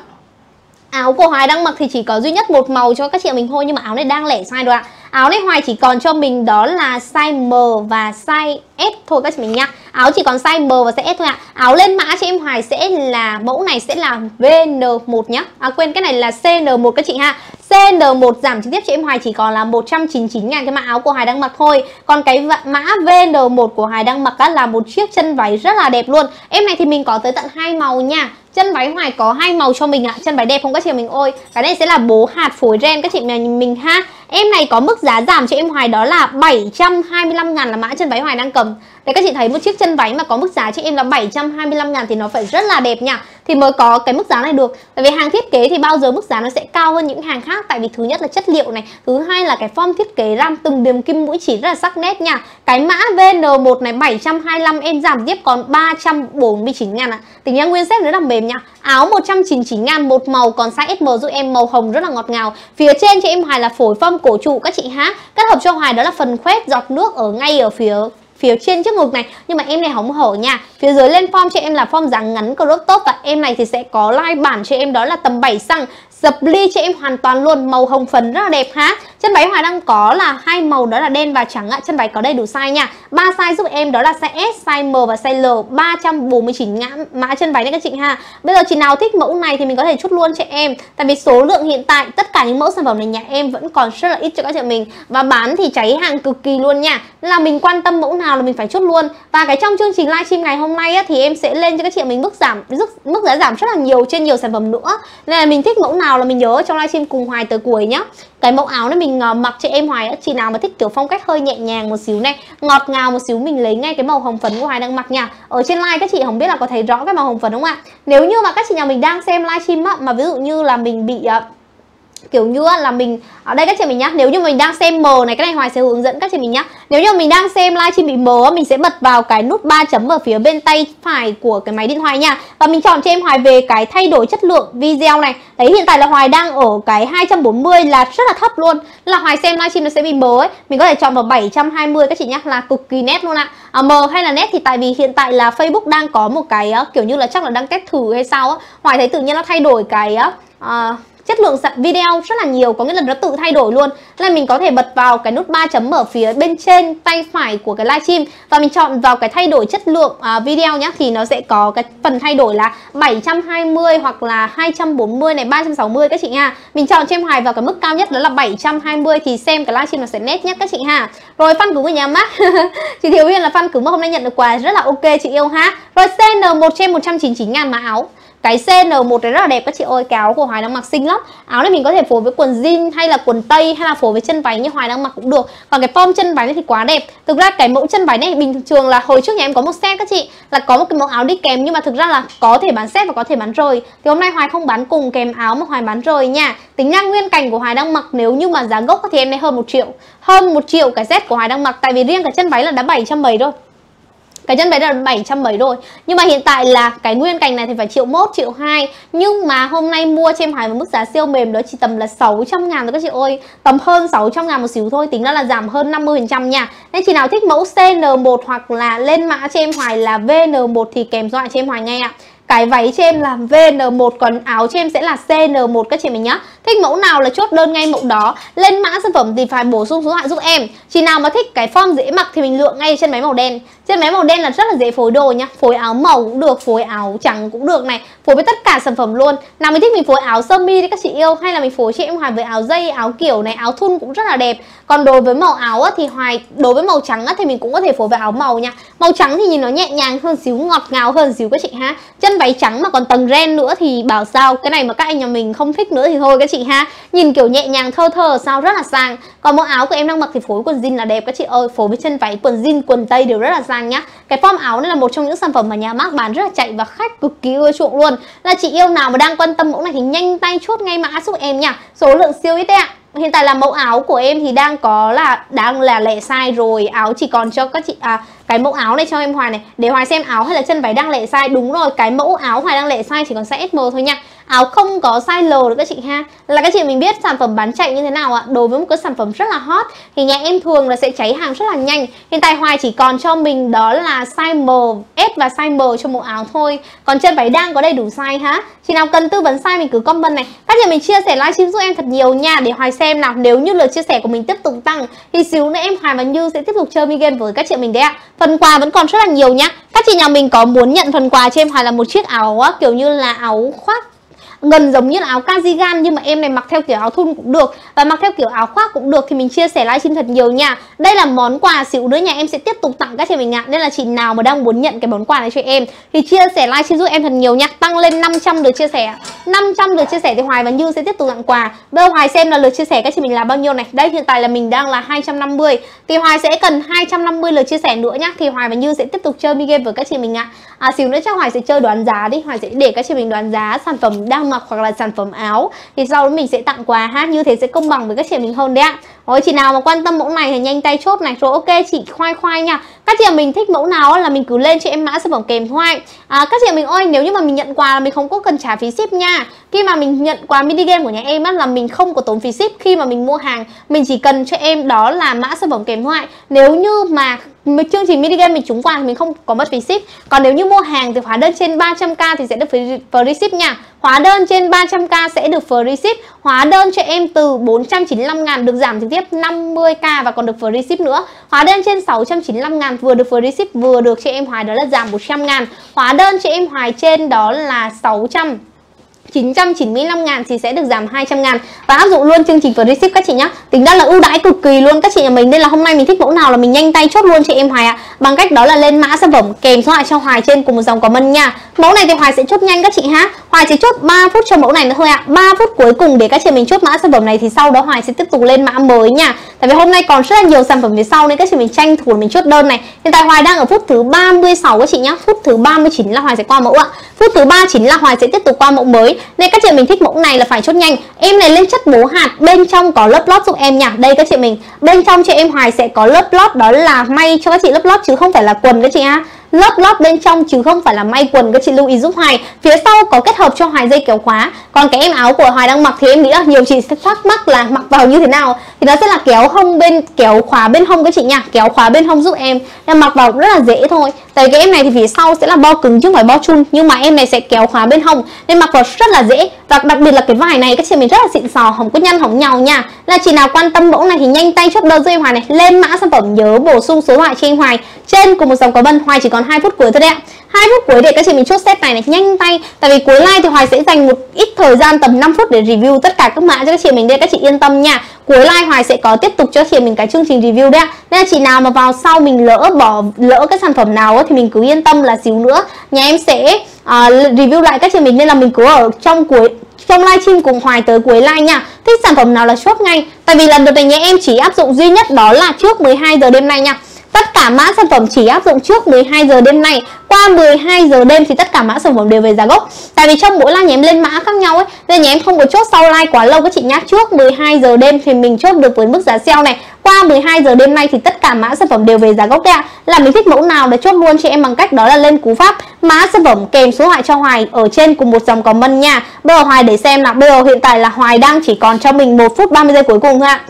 Áo của Hoài đang mặc thì chỉ có duy nhất một màu cho các chị mình thôi, nhưng mà áo này đang lẻ size rồi ạ. Áo này Hoài chỉ còn cho mình đó là size M và size S thôi các chị mình nha. Áo chỉ còn size M và size S thôi ạ. Áo lên mã cho em Hoài sẽ là mẫu này sẽ là V N một nhá. À quên, cái này là C N một các chị ha. C N một giảm trực tiếp cho em Hoài chỉ còn là một trăm chín mươi chín ngàn cái mã áo của Hoài đang mặc thôi. Còn cái mã V N một của Hoài đang mặc á là một chiếc chân váy rất là đẹp luôn. Em này thì mình có tới tận hai màu nha. Chân váy Hoài có hai màu cho mình ạ. Chân váy đẹp không các chị mình ơi. Cái này sẽ là bố hạt phối ren các chị mình, mình ha. Em này có mức giá giảm cho em Hoài đó là bảy trăm hai mươi lăm ngàn là mã chân váy Hoài đang cầm. Để các chị thấy một chiếc chân váy mà có mức giá cho em là bảy trăm hai mươi lăm ngàn thì nó phải rất là đẹp nha. Thì mới có cái mức giá này được. Tại vì hàng thiết kế thì bao giờ mức giá nó sẽ cao hơn những hàng khác. Tại vì thứ nhất là chất liệu này, thứ hai là cái form thiết kế ram từng điểm kim mũi chỉ rất là sắc nét nha. Cái mã V N một này bảy trăm hai mươi lăm em giảm tiếp còn ba trăm bốn mươi chín ngàn ạ. Tính ra nguyên set rất là mềm nha. Áo một trăm chín mươi chín ngàn một màu, còn size S M giúp em màu hồng rất là ngọt ngào. Phía trên cho em Hoài là phối form cổ trụ các chị ha. Kết hợp cho Hoài đó là phần khoét giọt nước ở ngay ở phía phía trên trước ngực này, nhưng mà em này không hở nha. Phía dưới lên form cho em là form dáng ngắn crop top, và em này thì sẽ có like bản cho em đó là tầm bảy xăng. Dập ly cho em hoàn toàn luôn, màu hồng phấn rất là đẹp ha. Chân váy Hoài đang có là hai màu đó là đen và trắng ạ. Chân váy có đầy đủ size nha. Ba size giúp em đó là size S, size M và size L. ba trăm bốn mươi chín ngàn mã chân váy đấy các chị ha. Bây giờ chị nào thích mẫu này thì mình có thể chốt luôn cho em. Tại vì số lượng hiện tại tất cả những mẫu sản phẩm này nhà em vẫn còn rất là ít cho các chị mình, và bán thì cháy hàng cực kỳ luôn nha. Nên là mình quan tâm mẫu nào là mình phải chốt luôn. Và cái trong chương trình livestream ngày hôm nay á, thì em sẽ lên cho các chị mình mức giảm mức giá giảm rất là nhiều trên nhiều sản phẩm nữa. Nên là mình thích mẫu nào là mình nhớ trong livestream cùng Hoài tới cuối nhá. Cái mẫu áo này mình uh, mặc cho em Hoài á, chị nào mà thích kiểu phong cách hơi nhẹ nhàng một xíu này, ngọt ngào một xíu, mình lấy ngay cái màu hồng phấn của Hoài đang mặc nha. Ở trên live các chị không biết là có thấy rõ cái màu hồng phấn không ạ? Nếu như mà các chị nhà mình đang xem livestream á, mà ví dụ như là mình bị uh, kiểu như là mình ở đây các chị mình nhá, nếu như mình đang xem mờ này, cái này Hoài sẽ hướng dẫn các chị mình nhá. Nếu như mình đang xem livestream bị mờ, mình sẽ bật vào cái nút ba chấm ở phía bên tay phải của cái máy điện thoại nha, và mình chọn cho em Hoài về cái thay đổi chất lượng video này. Đấy, hiện tại là Hoài đang ở cái hai trăm bốn mươi là rất là thấp luôn, là Hoài xem livestream nó sẽ bị mờ ấy. Mình có thể chọn vào bảy trăm hai mươi các chị nhá, là cực kỳ nét luôn ạ. À, mờ hay là nét thì tại vì hiện tại là Facebook đang có một cái uh, kiểu như là chắc là đang test thử hay sao á, Hoài thấy tự nhiên nó thay đổi cái uh, chất lượng video rất là nhiều, có nghĩa là nó tự thay đổi luôn. Nên là mình có thể bật vào cái nút ba chấm ở phía bên trên tay phải của cái livestream, và mình chọn vào cái thay đổi chất lượng uh, video nhá, thì nó sẽ có cái phần thay đổi là bảy trăm hai mươi hoặc là hai trăm bốn mươi này, ba trăm sáu mươi các chị ha. Mình chọn cho em Hoài vào cái mức cao nhất đó là bảy trăm hai mươi thì xem cái livestream nó sẽ nét nhất các chị ha. Rồi fan cứng của nhà mác chị Thiều Uyên là fan cứng mà hôm nay nhận được quà rất là ok chị yêu ha. Rồi C N một trên một trăm chín mươi chín ngàn mã áo. Cái C N một này rất là đẹp các chị ơi. Cái áo của Hoài đang mặc xinh lắm. Áo này mình có thể phối với quần jean hay là quần tây, hay là phối với chân váy như Hoài đang mặc cũng được. Còn cái form chân váy này thì quá đẹp. Thực ra cái mẫu chân váy này bình thường là hồi trước nhà em có một set các chị, là có một cái mẫu áo đi kèm, nhưng mà thực ra là có thể bán set và có thể bán rời. Thì hôm nay Hoài không bán cùng kèm áo mà Hoài bán rời nha. Tính ra nguyên cành của Hoài đang mặc nếu như mà giá gốc thì em này hơn một triệu. Hơn một triệu cái set của Hoài đang mặc, tại vì riêng cái chân váy là đã bảy trăm mấy rồi. Cái chân váy là bảy trăm mấy rồi. Nhưng mà hiện tại là cái nguyên cành này thì phải triệu một, triệu hai. Nhưng mà hôm nay mua cho em Hoài với mức giá siêu mềm đó chỉ tầm là sáu trăm ngàn thôi các chị ơi. Tầm hơn sáu trăm ngàn một xíu thôi. Tính ra là giảm hơn năm mươi phần trăm nha. Nên chị nào thích mẫu C N một hoặc là lên mã cho em Hoài là V N một thì kèm dọa cho em Hoài ngay ạ. Cái váy cho em là V N một, còn áo cho em sẽ là C N một các chị mình nhá. Thích mẫu nào là chốt đơn ngay mẫu đó. Lên mã sản phẩm thì phải bổ sung số điện thoại giúp em. Chị nào mà thích cái form dễ mặc thì mình lựa ngay chân váy màu đen. Chân váy màu đen là rất là dễ phối đồ nhá. Phối áo màu cũng được, phối áo trắng cũng được này, phối với tất cả sản phẩm luôn. Nào mình thích mình phối áo sơ mi đấy các chị yêu, hay là mình phối cho em Hoài với áo dây, áo kiểu này, áo thun cũng rất là đẹp. Còn đối với màu áo á, thì Hoài đối với màu trắng á, thì mình cũng có thể phối với áo màu nha. Màu trắng thì nhìn nó nhẹ nhàng hơn xíu, ngọt ngào hơn xíu các chị ha. Chân váy trắng mà còn tầng ren nữa thì bảo sao. Cái này mà các anh nhà mình không thích nữa thì thôi các chị ha. Nhìn kiểu nhẹ nhàng thơ thơ sao rất là sang. Còn mẫu áo của em đang mặc thì phối quần jean là đẹp các chị ơi. Phối với chân váy quần jean, quần tây đều rất là sang nhá. Cái form áo này là một trong những sản phẩm mà nhà mác bán rất là chạy và khách cực kỳ ưa chuộng luôn. Là chị yêu nào mà đang quan tâm mẫu này thì nhanh tay chốt ngay mã giúp em nha. Số lượng siêu ít đấy ạ. hiện tại là mẫu áo của em thì đang có là đang là lẻ size rồi, áo chỉ còn cho các chị à, cái mẫu áo này cho em Hoài này, để Hoài xem áo hay là chân váy đang lẻ size. Đúng rồi, cái mẫu áo Hoài đang lẻ size chỉ còn size ét em thôi nha, áo không có size L nữa các chị ha. Là các chị mình biết sản phẩm bán chạy như thế nào ạ? Đối với một cái sản phẩm rất là hot thì nhà em thường là sẽ cháy hàng rất là nhanh. Hiện tại Hoài chỉ còn cho mình đó là size M, S và size M cho mẫu áo thôi, còn chân váy đang có đầy đủ size ha. Chị nào cần tư vấn size mình cứ comment này. Các chị mình chia sẻ livestream giúp em thật nhiều nha, để Hoài xem nào. Nếu như lượt chia sẻ của mình tiếp tục tăng thì xíu nữa em Hoài và Như sẽ tiếp tục chơi mini game với các chị mình đấy ạ. Phần quà vẫn còn rất là nhiều nhá. Các chị nhà mình có muốn nhận phần quà cho em Hoài là một chiếc áo á, kiểu như là áo khoác gần giống như là áo cardigan, nhưng mà em này mặc theo kiểu áo thun cũng được và mặc theo kiểu áo khoác cũng được, thì mình chia sẻ livestream thật nhiều nha. Đây là món quà xíu nữa nhà em sẽ tiếp tục tặng các chị mình ạ. Nên là chị nào mà đang muốn nhận cái món quà này cho em thì chia sẻ livestream giúp em thật nhiều nha. Tăng lên năm trăm lượt chia sẻ, năm trăm lượt chia sẻ thì Hoài và Như sẽ tiếp tục tặng quà. Bây giờ Hoài xem là lượt chia sẻ các chị mình là bao nhiêu này. Đây hiện tại là mình đang là hai trăm năm mươi, thì Hoài sẽ cần hai trăm năm mươi lượt chia sẻ nữa nhá, thì Hoài và Như sẽ tiếp tục chơi mini game với các chị mình ạ. À, xíu nữa chắc Hoài sẽ chơi đoán giá đi, Hoài sẽ để các chị mình đoán giá sản phẩm đang mặc hoặc là sản phẩm áo, thì sau đó mình sẽ tặng quà ha, như thế sẽ công bằng với các chị mình hơn đấy ạ. Rồi chị nào mà quan tâm mẫu này thì nhanh tay chốt này. Rồi ok chị khoai khoai nha. Các chị mình thích mẫu nào là mình cứ lên cho em mã sản phẩm kèm thôi. À, các chị mình ơi, nếu như mà mình nhận quà là mình không có cần trả phí ship nha. Khi mà mình nhận quà mini game của nhà em á, là mình không có tốn phí ship. Khi mà mình mua hàng mình chỉ cần cho em đó là mã sản phẩm kèm thôi. Nếu như mà chương trình mini game mình trúng quà thì mình không có mất phí ship. Còn nếu như mua hàng thì hóa đơn trên ba trăm k thì sẽ được free, free ship nha. Hóa đơn trên ba trăm k sẽ được free ship. Hóa đơn cho em từ bốn trăm chín mươi lăm ngàn được giảm trực tiếp năm mươi k và còn được free ship nữa. Hóa đơn trên sáu trăm chín mươi lăm ngàn vừa được free ship vừa được cho em Hoài đó là giảm một trăm ngàn. Hóa đơn cho em Hoài trên đó là sáu trăm chín trăm chín mươi lăm ngàn thì sẽ được giảm hai trăm ngàn và áp dụng luôn chương trình free ship các chị nhá. Tính ra là ưu đãi cực kỳ luôn các chị nhà mình, nên là hôm nay mình thích mẫu nào là mình nhanh tay chốt luôn cho em Hoài ạ. Bằng cách đó là lên mã sản phẩm kèm số lại cho Hoài trên cùng một dòng comment nha. Mẫu này thì Hoài sẽ chốt nhanh các chị ha. Hoài chỉ chốt ba phút cho mẫu này nữa thôi ạ. ba phút cuối cùng để các chị mình chốt mã sản phẩm này thì sau đó Hoài sẽ tiếp tục lên mã mới nha. Tại vì hôm nay còn rất là nhiều sản phẩm phía sau nên các chị mình tranh thủ mình chốt đơn này. Hiện tại Hoài đang ở phút thứ ba mươi sáu các chị nhá. Phút thứ ba mươi chín là Hoài sẽ qua mẫu ạ. Phút thứ ba mươi chín là Hoài sẽ tiếp tục qua mẫu mới. Nên các chị mình thích mẫu này là phải chốt nhanh. Em này lên chất bố hạt, bên trong có lớp lót giúp em nha. Đây các chị mình, bên trong cho em Hoài sẽ có lớp lót, đó là may cho các chị lớp lót chứ không phải là quần các chị ha. Lớp lót bên trong chứ không phải là may quần, các chị lưu ý giúp Hoài. Phía sau có kết hợp cho Hoài dây kéo khóa. Còn cái em áo của Hoài đang mặc thì em nghĩ là nhiều chị sẽ thắc mắc là mặc vào như thế nào, thì nó sẽ là kéo hông bên, kéo khóa bên hông các chị nha. Kéo khóa bên hông giúp em, em mặc vào rất là dễ thôi. Tại cái em này thì phía sau sẽ là bo cứng chứ không phải bo chun, nhưng mà em này sẽ kéo khóa bên hông nên mặc vào rất là dễ. Và đặc biệt là cái vải này các chị mình rất là xịn sò, không có nhăn không nhàu nha. Là chị nào quan tâm mẫu này thì nhanh tay chốt đơn cho em Hoài này. Lên mã sản phẩm nhớ bổ sung số điện thoại cho em Hoài trên cùng một dòng comment. Hoài chỉ còn hai phút cuối thôi đấy ạ. hai phút cuối để các chị mình chốt set này này, nhanh tay. Tại vì cuối live thì Hoài sẽ dành một ít thời gian tầm năm phút để review tất cả các mã cho các chị mình, để các chị yên tâm nha. Cuối live Hoài sẽ có tiếp tục cho chị mình cái chương trình review đấy ạ. Nên là chị nào mà vào sau mình lỡ bỏ lỡ cái sản phẩm nào thì mình cứ yên tâm là xíu nữa nhà em sẽ uh, review lại các chị mình. Nên là mình cứ ở trong cuối trong livestream cùng Hoài tới cuối live nha. Thích sản phẩm nào là chốt ngay. Tại vì lần đợt này nhà em chỉ áp dụng duy nhất đó là trước mười hai giờ đêm nay nha. Tất cả mã sản phẩm chỉ áp dụng trước mười hai giờ đêm nay. Qua mười hai giờ đêm thì tất cả mã sản phẩm đều về giá gốc. Tại vì trong mỗi live nhà em lên mã khác nhau ấy, nên nhà em không có chốt sau live quá lâu các chị nhá. Trước mười hai giờ đêm thì mình chốt được với mức giá sale này. Qua mười hai giờ đêm nay thì tất cả mã sản phẩm đều về giá gốc đấy ạ. Là mình thích mẫu nào để chốt luôn cho em bằng cách đó là lên cú pháp mã sản phẩm kèm số điện thoại cho Hoài ở trên cùng một dòng comment nha. Bây giờ Hoài để xem nào. Bây giờ hiện tại là Hoài đang chỉ còn cho mình một phút ba mươi giây cuối cùng thôi ạ.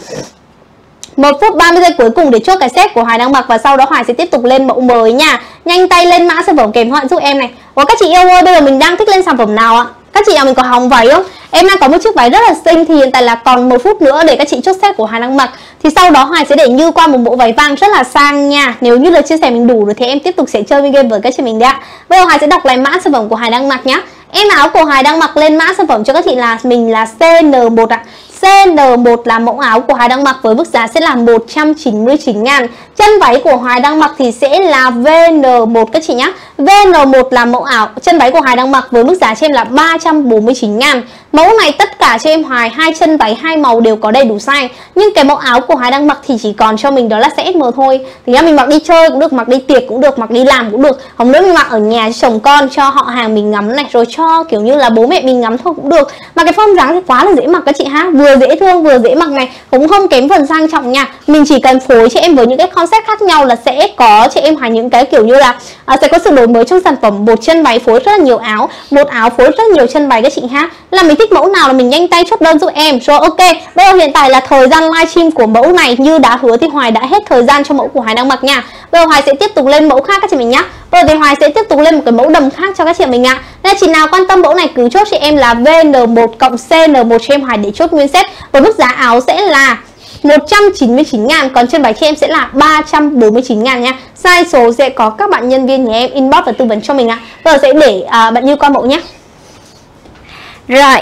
một phút ba mươi giây cuối cùng để chốt cái set của Hoài đang mặc, và sau đó Hoài sẽ tiếp tục lên mẫu mới nha. Nhanh tay lên mã sản phẩm kèm thoại giúp em này. Ủa các chị yêu ơi, bây giờ mình đang thích lên sản phẩm nào ạ? Các chị nào mình có hồng váy không? Em đang có một chiếc váy rất là xinh, thì hiện tại là còn một phút nữa để các chị chốt set của Hoài đang mặc. Thì sau đó Hoài sẽ để Như qua một bộ váy vàng rất là sang nha. Nếu như là chia sẻ mình đủ rồi thì em tiếp tục sẽ chơi game với các chị mình đấy ạ. Bây giờ Hoài sẽ đọc lại mã sản phẩm của Hoài đang mặc nhá. Em áo của Hoài đang mặc lên mã sản phẩm cho các chị là mình là C N một ạ. C N một là mẫu áo của Hoài đang mặc với mức giá sẽ là một trăm chín mươi chín ngàn. Chân váy của Hoài đang mặc thì sẽ là V N một các chị nhá. V N một là mẫu áo, chân váy của Hoài đang mặc với mức giá cho em là ba trăm bốn mươi chín ngàn. Mẫu này tất cả cho em Hoài hai chân váy hai màu đều có đầy đủ size. Nhưng cái mẫu áo của Hoài đang mặc thì chỉ còn cho mình đó là size S M thôi. Thì ra mình mặc đi chơi cũng được, mặc đi tiệc cũng được, mặc đi làm cũng được. Không nữa mình mặc ở nhà cho chồng con, cho họ hàng mình ngắm này, rồi cho kiểu như là bố mẹ mình ngắm thôi cũng được. Mà cái form dáng thì quá là dễ mặc các chị ha. Vừa vừa dễ thương vừa dễ mặc này, cũng không kém phần sang trọng nha. Mình chỉ cần phối cho em với những cái concept khác nhau là sẽ có cho em những cái kiểu như là à, sẽ có sự đổi mới trong sản phẩm. Một chân váy phối rất là nhiều áo, một áo phối rất nhiều chân váy các chị ha. Là mình thích mẫu nào là mình nhanh tay chốt đơn giúp em. Rồi ok, bây giờ hiện tại là thời gian livestream của mẫu này như đã hứa thì Hoài đã hết thời gian cho mẫu của Hoài đang mặc nha. Bây giờ Hoài sẽ tiếp tục lên mẫu khác các chị mình nhá. Bây giờ thì Hoài sẽ tiếp tục lên một cái mẫu đầm khác cho các chị mình ạ. Nên chị nào quan tâm mẫu này cứ chốt cho em là V N một cộng C N một cho em Hoài để chốt nguyên set. Với mức giá áo sẽ là một trăm chín mươi chín ngàn, còn chân váy cho em sẽ là ba trăm bốn mươi chín ngàn nha. Size số sẽ có các bạn nhân viên nhà em inbox và tư vấn cho mình ạ. Bây giờ sẽ để à, bạn Như qua mẫu nhé. Rồi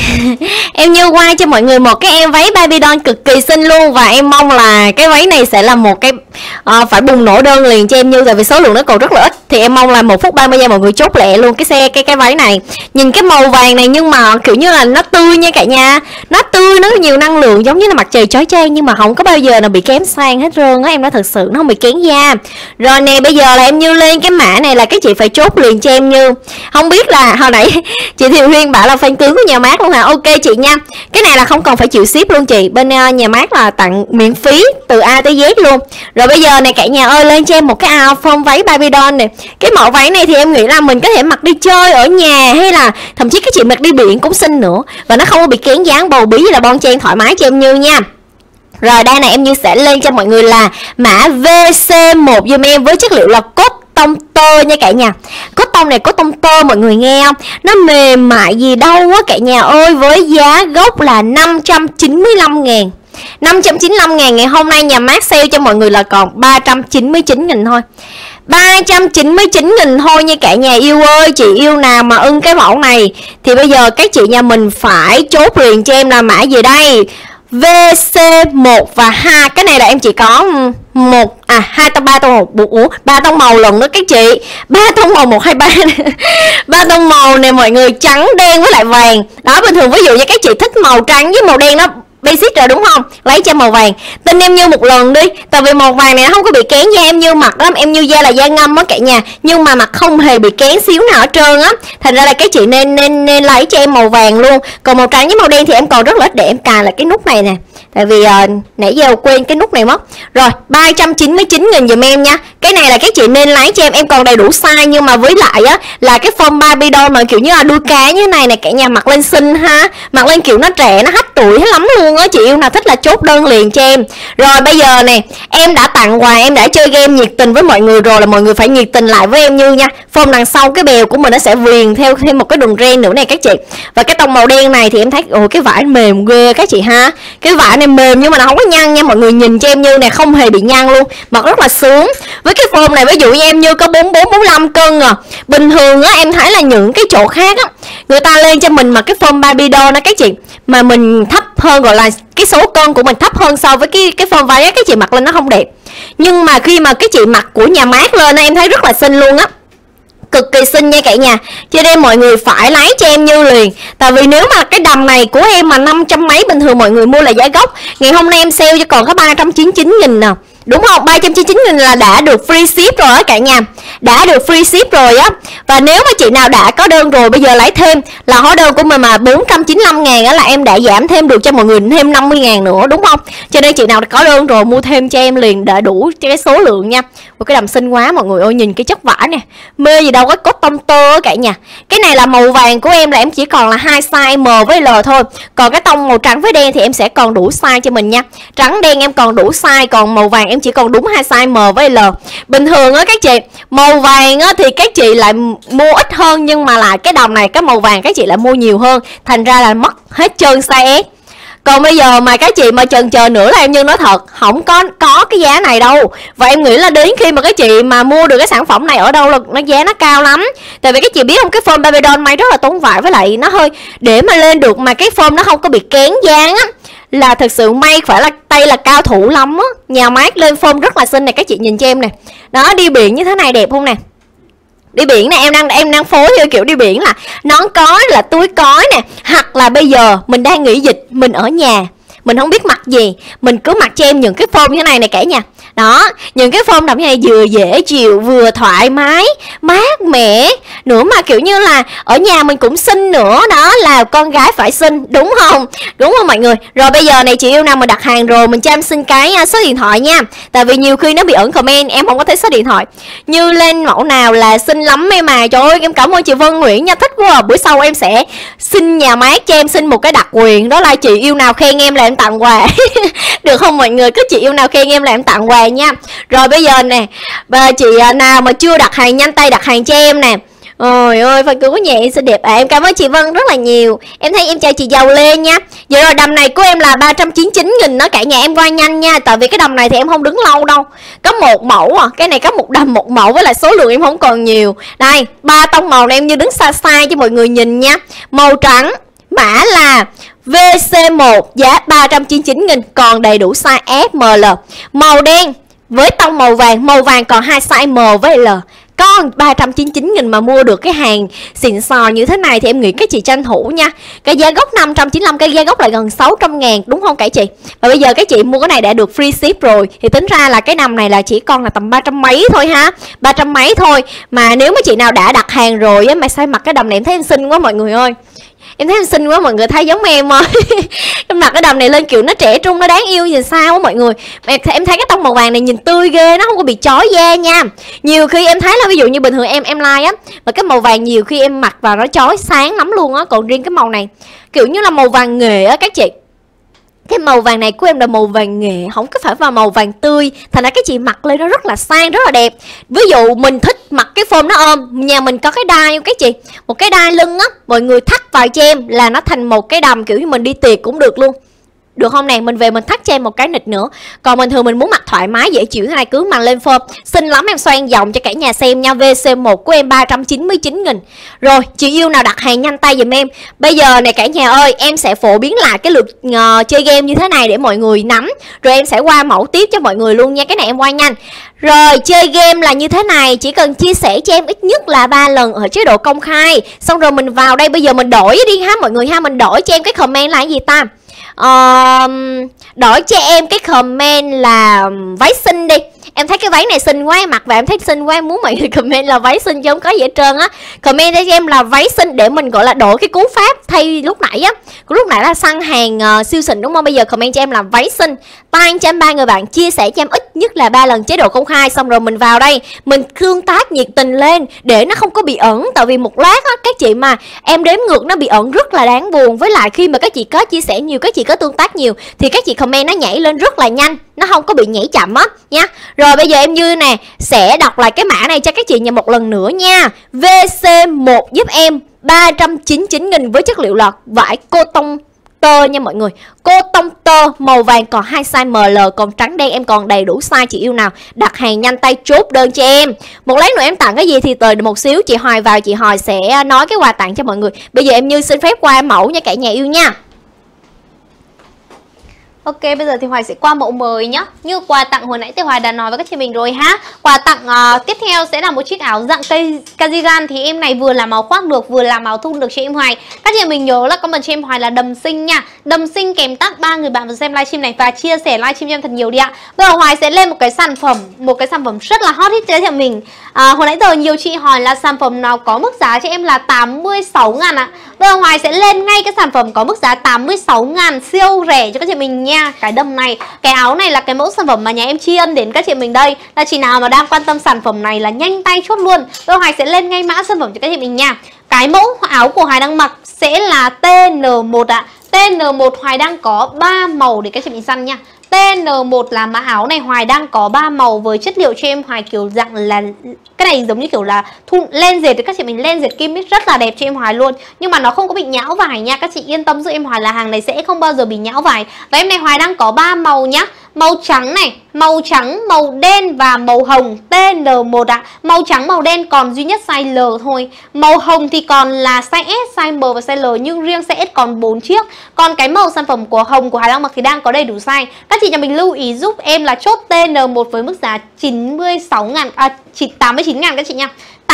em Như quay cho mọi người một cái em váy baby doll cực kỳ xinh luôn. Và em mong là cái váy này sẽ là một cái uh, phải bùng nổ đơn liền cho em Như, tại vì số lượng nó còn rất là ít. Thì em mong là một phút ba mươi giây mọi người chốt lẹ luôn cái xe cái cái váy này. Nhìn cái màu vàng này nhưng mà kiểu như là nó tươi nha cả nhà. Nó tươi, nó có nhiều năng lượng giống như là mặt trời chói chang, nhưng mà không có bao giờ nào bị kém sang hết trơn á. Em nói thật sự nó không bị kén da. Rồi nè, bây giờ là em Như lên cái mã này là các chị phải chốt liền cho em Như. Không biết là hồi nãy chị Thiều Huyên bảo là fan cứng của nhà mát luôn hả? Ok chị nha. Cái này là không còn phải chịu ship luôn chị. Bên uh, nhà mát là tặng miễn phí từ A tới Z luôn. Rồi bây giờ này cả nhà ơi, lên cho em một cái áo form váy baby doll này. Cái mẫu váy này thì em nghĩ là mình có thể mặc đi chơi ở nhà, hay là thậm chí các chị mặc đi biển cũng xinh nữa. Và nó không có bị kén dáng bầu bí là bon chen thoải mái cho em Như nha. Rồi đây này, em Như sẽ lên cho mọi người là mã V C một giùm em với chất liệu là cốt tông tơ nha cả nhà. Cốt tông này, cốt tông tơ mọi người nghe không? Nó mềm mại gì đâu á cả nhà ơi. Với giá gốc là năm trăm chín mươi lăm ngàn. năm trăm chín mươi lăm ngàn, ngày hôm nay nhà mát sale cho mọi người là còn ba trăm chín mươi chín nghìn thôi. ba trăm chín mươi chín nghìn thôi nha cả nhà yêu ơi. Chị yêu nào mà ưng cái mẫu này thì bây giờ các chị nhà mình phải chốt liền cho em là mã gì đây? V C một và hai. Cái này là em chỉ có một à hai tông ba tông màu ủa ba tông màu lần đó các chị. Ba tông màu một hai ba. Ba tông màu này mọi người, trắng đen với lại vàng. Đó, bình thường ví dụ như các chị thích màu trắng với màu đen nó basic rồi đúng không? Lấy cho màu vàng. Tin em Như một lần đi. Tại vì màu vàng này nó không có bị kén da em Như mặc lắm. Em Như da là da ngâm á cả nhà, nhưng mà mặt không hề bị kén xíu nào hết trơn á. Thành ra là các chị nên nên nên lấy cho em màu vàng luôn. Còn màu trắng với màu đen thì em còn rất là ít. Để em cài lại cái nút này nè. Tại vì uh, nãy giờ quên cái nút này mất. Rồi ba trăm chín mươi chín nghìn giùm em nha. Cái này là các chị nên lấy cho em. Em còn đầy đủ size, nhưng mà với lại á là cái form baby doll mà kiểu như là đuôi cá như thế này nè cả nhà, mặc lên xinh ha. Mặc lên kiểu nó trẻ, nó hách tuổi hết lắm luôn á. Chị yêu nào thích là chốt đơn liền cho em. Rồi bây giờ nè, em đã tặng quà, em đã chơi game nhiệt tình với mọi người rồi, là mọi người phải nhiệt tình lại với em Như nha. Form đằng sau cái bèo của mình nó sẽ viền theo thêm một cái đường ren nữa này các chị. Và cái tông màu đen này thì em thấy ồ cái vải mềm ghê các chị ha. Cái vải này mềm nhưng mà nó không có nhăn nha mọi người, nhìn cho em Như nè, không hề bị nhăn luôn, mặc rất là sướng. Với cái form này ví dụ như em Như có bốn mươi bốn bốn mươi lăm cân à. Bình thường á em thấy là những cái chỗ khác á người ta lên cho mình mà cái form baby doll đó các chị, mà mình thấp hơn, gọi là cái số cân của mình thấp hơn so với cái cái form váy á, các chị mặc lên nó không đẹp. Nhưng mà khi mà cái chị mặc của nhà mát lên em thấy rất là xinh luôn á, cực kỳ xinh nha cả nhà. Cho nên mọi người phải lấy cho em Như liền. Tại vì nếu mà cái đầm này của em mà năm trăm mấy, bình thường mọi người mua là giá gốc, ngày hôm nay em sale cho còn có ba trăm chín mươi chín nghìn nào. Đúng không? ba trăm chín mươi chín nghìn là đã được free ship rồi á cả nhà. Đã được free ship rồi á. Và nếu mà chị nào đã có đơn rồi bây giờ lấy thêm là hóa đơn của mình mà bốn trăm chín mươi lăm ngàn á, là em đã giảm thêm được cho mọi người thêm năm mươi ngàn nữa đúng không? Cho nên chị nào có đơn rồi mua thêm cho em liền đã đủ cái số lượng nha. Một cái đầm xinh quá mọi người ơi, nhìn cái chất vải nè. Mê gì đâu, có cốt tông tơ á cả nhà. Cái này là màu vàng của em là em chỉ còn là hai size M với L thôi. Còn cái tông màu trắng với đen thì em sẽ còn đủ size cho mình nha. Trắng đen em còn đủ size, còn màu vàng em chỉ còn đúng hai size M với L. Bình thường á các chị, màu vàng á thì các chị lại mua ít hơn, nhưng mà lại cái đầm này cái màu vàng các chị lại mua nhiều hơn, thành ra là mất hết trơn size S. Còn bây giờ mà các chị mà chần chờ nữa là em Như nói thật, không có có cái giá này đâu. Và em nghĩ là đến khi mà các chị mà mua được cái sản phẩm này ở đâu là nó giá nó cao lắm. Tại vì các chị biết không, cái form baby doll may rất là tốn vải, với lại nó hơi để mà lên được mà cái form nó không có bị kén dáng á, là thực sự may phải là tay là cao thủ lắm á. Nhà mát lên form rất là xinh này, các chị nhìn cho em nè. Đó, đi biển như thế này đẹp không nè. Đi biển này em đang em đang phối theo kiểu đi biển là nón cói, là túi cói nè, hoặc là bây giờ mình đang nghỉ dịch, mình ở nhà mình không biết mặc gì, mình cứ mặc cho em những cái form như thế này này cả nhà. Đó, những cái form đầm như này vừa dễ chịu, vừa thoải mái, mát mẻ nữa, mà kiểu như là ở nhà mình cũng xinh nữa. Đó là con gái phải xinh, đúng không? Đúng không mọi người? Rồi bây giờ này chị yêu nào mà đặt hàng rồi, mình cho em xin cái số điện thoại nha. Tại vì nhiều khi nó bị ẩn comment, em không có thấy số điện thoại. Như lên mẫu nào là xinh lắm em mà. Trời ơi, em cảm ơn chị Vân Nguyễn nha, thích quá à. Bữa sau em sẽ xin nhà mát cho em xin một cái đặc quyền, đó là chị yêu nào khen em là em tặng quà. Được không mọi người? Cứ chị yêu nào khen em là em tặng quà nha. Rồi bây giờ nè, bà chị nào mà chưa đặt hàng nhanh tay đặt hàng cho em nè. Ôi ơi, phải cứu nhẹ xinh đẹp à. Em cảm ơn chị Vân rất là nhiều. Em thấy em chào chị Giàu Lê nha. Vậy rồi đầm này của em là ba trăm chín mươi chín nghìn đó cả nhà, em qua nhanh nha. Tại vì cái đầm này thì em không đứng lâu đâu, có một mẫu à. Cái này có một đầm một mẫu, với lại số lượng em không còn nhiều. Đây, ba tông màu này em như đứng xa xa cho mọi người nhìn nha. Màu trắng, mã là V C một, giá ba trăm chín mươi chín nghìn, còn đầy đủ size S, M, L. Màu đen với tông màu vàng, màu vàng còn hai size M với L. Con ba trăm chín mươi chín nghìn mà mua được cái hàng xịn sò như thế này thì em nghĩ các chị tranh thủ nha. Cái giá gốc năm trăm chín mươi lăm, cái giá gốc lại gần sáu trăm ngàn, đúng không cả chị? Và bây giờ các chị mua cái này đã được free ship rồi, thì tính ra là cái đầm này là chỉ còn là tầm ba trăm mấy thôi ha, ba trăm mấy thôi. Mà nếu mà chị nào đã đặt hàng rồi á, mà sai mặc cái đầm này em thấy em xinh quá mọi người ơi. Em thấy em xinh quá, mọi người thấy giống em không? Em mặc cái đầm này lên kiểu nó trẻ trung, nó đáng yêu gì sao á mọi người. Em, em thấy cái tông màu vàng này nhìn tươi ghê, nó không có bị chói da nha. Nhiều khi em thấy là ví dụ như bình thường em em like á, mà cái màu vàng nhiều khi em mặc vào nó chói sáng lắm luôn á. Còn riêng cái màu này kiểu như là màu vàng nghề á các chị. Cái màu vàng này của em là màu vàng nghệ, không có phải vào màu vàng tươi. Thành ra cái chị mặc lên nó rất là sang, rất là đẹp. Ví dụ mình thích mặc cái form nó ôm, nhà mình có cái đai cái chị, một cái đai lưng á, mọi người thắt vào cho em là nó thành một cái đầm kiểu như mình đi tiệc cũng được luôn. Được không nè, mình về mình thắt cho em một cái nịt nữa. Còn bình thường mình muốn mặc thoải mái dễ chịu thế này cứ mặc lên form. Xinh lắm, em xoay vòng cho cả nhà xem nha. V C một của em ba trăm chín mươi chín nghìn. Rồi, chị yêu nào đặt hàng nhanh tay giùm em. Bây giờ này cả nhà ơi, em sẽ phổ biến lại cái lượt uh, chơi game như thế này để mọi người nắm. Rồi em sẽ qua mẫu tiếp cho mọi người luôn nha. Cái này em qua nhanh. Rồi, chơi game là như thế này, chỉ cần chia sẻ cho em ít nhất là ba lần ở chế độ công khai. Xong rồi mình vào đây, bây giờ mình đổi đi ha mọi người ha, mình đổi cho em cái comment là cái gì ta? Uh, đổi cho em cái comment là váy xinh đi. Em thấy cái váy này xinh quá, em mặc và em thấy xinh quá, em muốn mọi người comment là váy xinh chứ không có gì hết trơn á. Comment cho em là váy xinh để mình gọi là đổi cái cú pháp thay lúc nãy á. Lúc nãy là săn hàng uh, siêu xịn đúng không? Bây giờ comment cho em là váy xinh. Tag cho em ba người bạn, chia sẻ cho em ít nhất là ba lần chế độ công khai. Xong rồi mình vào đây, mình tương tác nhiệt tình lên để nó không có bị ẩn. Tại vì một lát á, các chị mà em đếm ngược nó bị ẩn rất là đáng buồn. Với lại khi mà các chị có chia sẻ nhiều, các chị có tương tác nhiều thì các chị comment nó nhảy lên rất là nhanh, nó không có bị nhảy chậm á nha. Rồi bây giờ em Như nè sẽ đọc lại cái mã này cho các chị nhà một lần nữa nha. V C một giúp em ba trăm chín mươi chín nghìn với chất liệu là vải cô tông tơ nha mọi người. Cô tông tơ màu vàng còn hai size M L, còn trắng đen em còn đầy đủ size. Chị yêu nào đặt hàng nhanh tay chốt đơn cho em. Một lát nữa em tặng cái gì thì từ một xíu chị Hoài vào, chị Hoài sẽ nói cái quà tặng cho mọi người. Bây giờ em Như xin phép qua mẫu nha cả nhà yêu nha. Ok, bây giờ thì Hoài sẽ qua mẫu mới nhá. Như quà tặng hồi nãy thì Hoài đã nói với các chị mình rồi ha. Quà tặng uh, tiếp theo sẽ là một chiếc áo dạng cây cardigan. Thì em này vừa làm áo khoác được, vừa làm áo thun được cho em Hoài. Các chị mình nhớ là comment cho em Hoài là đầm xinh nha. Đầm xinh kèm tag ba người bạn vừa xem livestream này và chia sẻ livestream cho em thật nhiều đi ạ. Bây giờ Hoài sẽ lên một cái sản phẩm, một cái sản phẩm rất là hot hit cho chị mình. À, hồi nãy giờ nhiều chị hỏi là sản phẩm nào có mức giá cho em là tám mươi sáu ngàn ạ. Bây giờ Hoài sẽ lên ngay cái sản phẩm có mức giá tám mươi sáu ngàn siêu rẻ cho các chị mình nha. Cái đầm này, cái áo này là cái mẫu sản phẩm mà nhà em tri ân đến các chị mình đây. Là chị nào mà đang quan tâm sản phẩm này là nhanh tay chốt luôn. Bây giờ Hoài sẽ lên ngay mã sản phẩm cho các chị mình nha. Cái mẫu áo của Hoài đang mặc sẽ là T N một ạ. T N một Hoài đang có ba màu để các chị mình săn nha. T N một là mã áo này Hoài đang có ba màu với chất liệu cho em Hoài kiểu dạng là cái này giống như kiểu là thun len dệt, các chị mình len dệt kim mít rất là đẹp cho em Hoài luôn. Nhưng mà nó không có bị nhão vải nha, các chị yên tâm giúp em Hoài là hàng này sẽ không bao giờ bị nhão vải. Và em này Hoài đang có ba màu nhá. Màu trắng này, màu trắng, màu đen và màu hồng. T N một ạ. Màu trắng, màu đen còn duy nhất size L thôi. Màu hồng thì còn là size S, size M và size L, nhưng riêng size S còn bốn chiếc. Còn cái màu sản phẩm của hồng của Hoài đang mặc thì đang có đầy đủ size. Các chị nhà mình lưu ý giúp em là chốt T N một với mức giá chín mươi sáu ngàn, à, tám mươi chín ngàn các chị nha.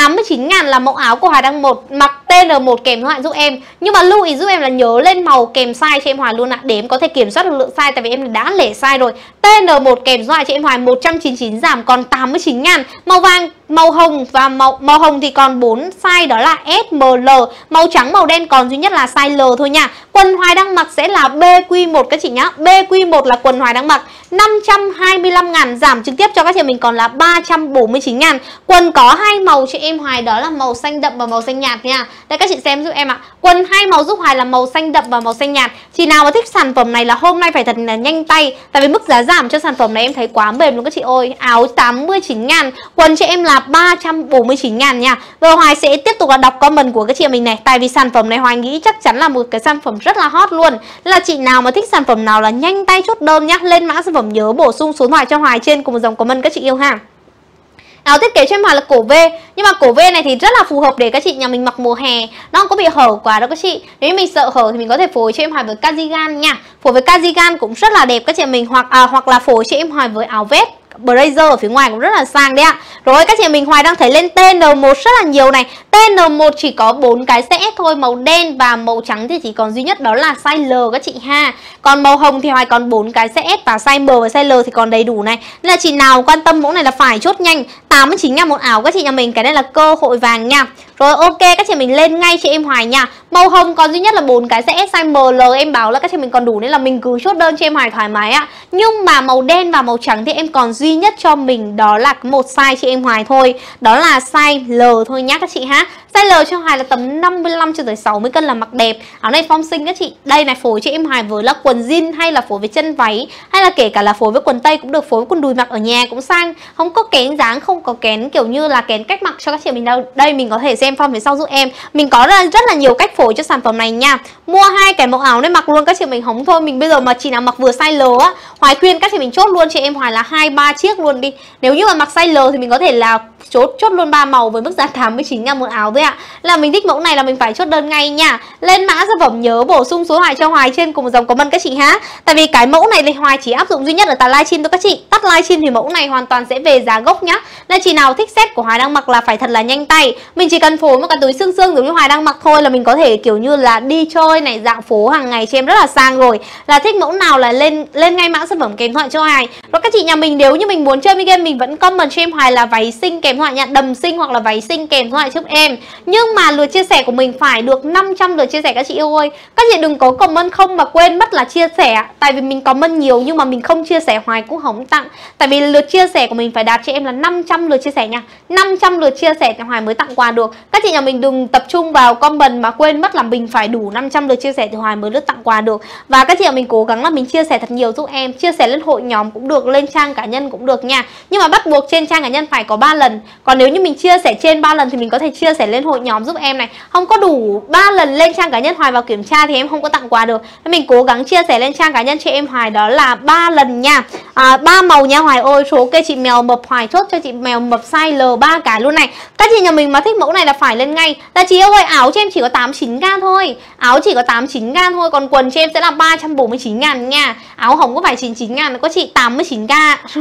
tám mươi chín ngàn là mẫu áo của Hoài đang một mặc T N một kèm số điện thoại giúp em. Nhưng mà lưu ý giúp em là nhớ lên màu kèm size cho em Hoài luôn ạ, để em có thể kiểm soát được lượng size, tại vì em đã để size rồi. T N một kèm số điện thoại cho em Hoài một trăm chín mươi chín giảm còn tám mươi chín ngàn. Màu vàng, màu hồng và màu màu hồng thì còn bốn size, đó là S, M, L. Màu trắng, màu đen còn duy nhất là size L thôi nha. Quần Hoài đang mặc sẽ là B Q một các chị nhá. B Q một là quần Hoài đang mặc, năm trăm hai mươi lăm ngàn, giảm trực tiếp cho các chị mình còn là ba trăm bốn mươi chín ngàn. Quần có hai màu cho em Hoài, đó là màu xanh đậm và màu xanh nhạt nha. Đây các chị xem giúp em ạ. Quần hai màu giúp Hoài là màu xanh đậm và màu xanh nhạt. Chị nào mà thích sản phẩm này là hôm nay phải thật là nhanh tay, tại vì mức giá giảm cho sản phẩm này em thấy quá mềm luôn các chị ơi. Áo tám mươi chín ngàn, quần cho em là ba trăm bốn mươi chín ngàn nha. Rồi Hoài sẽ tiếp tục là đọc comment của các chị mình này, tại vì sản phẩm này Hoài nghĩ chắc chắn là một cái sản phẩm rất là hot luôn. Là chị nào mà thích sản phẩm nào là nhanh tay chốt đơn nhá. Lên mã sản phẩm nhớ bổ sung số điện thoại cho Hoài trên cùng một dòng comment các chị yêu ha. Áo thiết kế cho em Hoài là cổ V, nhưng mà cổ V này thì rất là phù hợp để các chị nhà mình mặc mùa hè, nó không có bị hở quá đâu các chị. Nếu như mình sợ hở thì mình có thể phối cho em Hoài với cardigan nha. Phối với cardigan cũng rất là đẹp các chị mình, hoặc à, hoặc là phối cho em Hoài với áo vest blazer ở phía ngoài cũng rất là sang đấy ạ. Rồi các chị mình Hoài đang thấy lên T N một rất là nhiều này. T N một chỉ có bốn cái size S thôi, màu đen và màu trắng thì chỉ còn duy nhất đó là size L các chị ha. Còn màu hồng thì Hoài còn bốn cái size S và size M và size L thì còn đầy đủ này. Nên là chị nào quan tâm mẫu này là phải chốt nhanh. tám mươi chín ngàn một áo các chị nhà mình, cái này là cơ hội vàng nha. Rồi ok các chị mình lên ngay cho em Hoài nha. Màu hồng còn duy nhất là bốn cái size S, size M, L em báo là các chị mình còn đủ nên là mình cứ chốt đơn cho em Hoài thoải mái ạ. Nhưng mà màu đen và màu trắng thì em còn duy nhất cho mình đó là một size cho em Hoài thôi, đó là size L thôi nhá các chị ha. Size L cho Hoài là tầm năm mươi lăm cho tới sáu mươi cân là mặc đẹp. Áo này form xinh các chị. Đây này, phối cho em Hoài với là quần jean hay là phối với chân váy, hay là kể cả là phối với quần tây cũng được, phối với quần đùi mặc ở nhà cũng sang. Không có kén dáng, không có kén kiểu như là kén cách mặc cho các chị mình đâu. Đây mình có thể xem form phía sau giúp em. Mình có rất, rất là nhiều cách phối cho sản phẩm này nha. Mua hai cái mẫu áo này mặc luôn các chị mình, hóng thôi. Mình bây giờ mà chị nào mặc vừa size L á, Hoài khuyên các chị mình chốt luôn cho em Hoài là hai ba chiếc luôn đi. Nếu như mà mặc size L thì mình có thể là chốt chốt luôn ba màu với mức giá tám mươi chín ngàn một áo thôi ạ. Là mình thích mẫu này là mình phải chốt đơn ngay nha. Lên mã sản phẩm nhớ bổ sung số Hoài cho Hoài trên cùng một dòng comment các chị ha. Tại vì cái mẫu này thì Hoài chỉ áp dụng duy nhất ở tại livestream thôi các chị. Tắt livestream thì mẫu này hoàn toàn sẽ về giá gốc nhá. Nên chị nào thích set của Hoài đang mặc là phải thật là nhanh tay. Mình chỉ cần phối một cái túi xương xương giống như Hoài đang mặc thôi là mình có thể kiểu như là đi chơi này, dạo phố hàng ngày cho em rất là sang rồi. Là thích mẫu nào là lên lên ngay mã sản phẩm kèm thoại cho Hoài. Rồi các chị nhà mình nếu như mình muốn chơi mini game mình vẫn comment cho em Hoài là váy xinh kèm thoại nha, đầm xinh hoặc là váy xinh kèm thoại giúp em. Nhưng mà lượt chia sẻ của mình phải được năm trăm lượt chia sẻ các chị yêu ơi. Các chị đừng có comment không mà quên mất là chia sẻ. Tại vì mình comment nhiều nhưng mà mình không chia sẻ Hoài cũng không tặng. Tại vì lượt chia sẻ của mình phải đạt cho em là năm trăm lượt chia sẻ nha. năm trăm lượt chia sẻ thì Hoài mới tặng quà được. Các chị nhà mình đừng tập trung vào comment mà quên mất là mình phải đủ năm trăm lượt chia sẻ thì Hoài mới được tặng quà được. Và các chị nhà mình cố gắng là mình chia sẻ thật nhiều giúp em. Chia sẻ lên hội nhóm cũng được, lên trang cá nhân cũng được nha. Nhưng mà bắt buộc trên trang cá nhân phải có ba lần. Còn nếu như mình chia sẻ trên ba lần thì mình có thể chia sẻ lên hội nhóm giúp em này. Không có đủ ba lần lên trang cá nhân Hoài vào kiểm tra thì em không có tặng quà được. Nên mình cố gắng chia sẻ lên trang cá nhân cho em Hoài đó là ba lần nha. à, ba màu nha Hoài ơi. Số ok chị mèo mập Hoài chốt cho chị mèo mập size L ba cái luôn này. Các chị nhà mình mà thích mẫu này là phải lên ngay. Là chị ơi, áo cho em chỉ có tám mươi chín ngàn thôi. Áo chỉ có tám mươi chín ngàn thôi. Còn quần cho em sẽ là ba trăm bốn mươi chín ngàn nha. Áo hồng có phải chín mươi chín ngàn, có chị tám mươi chín k.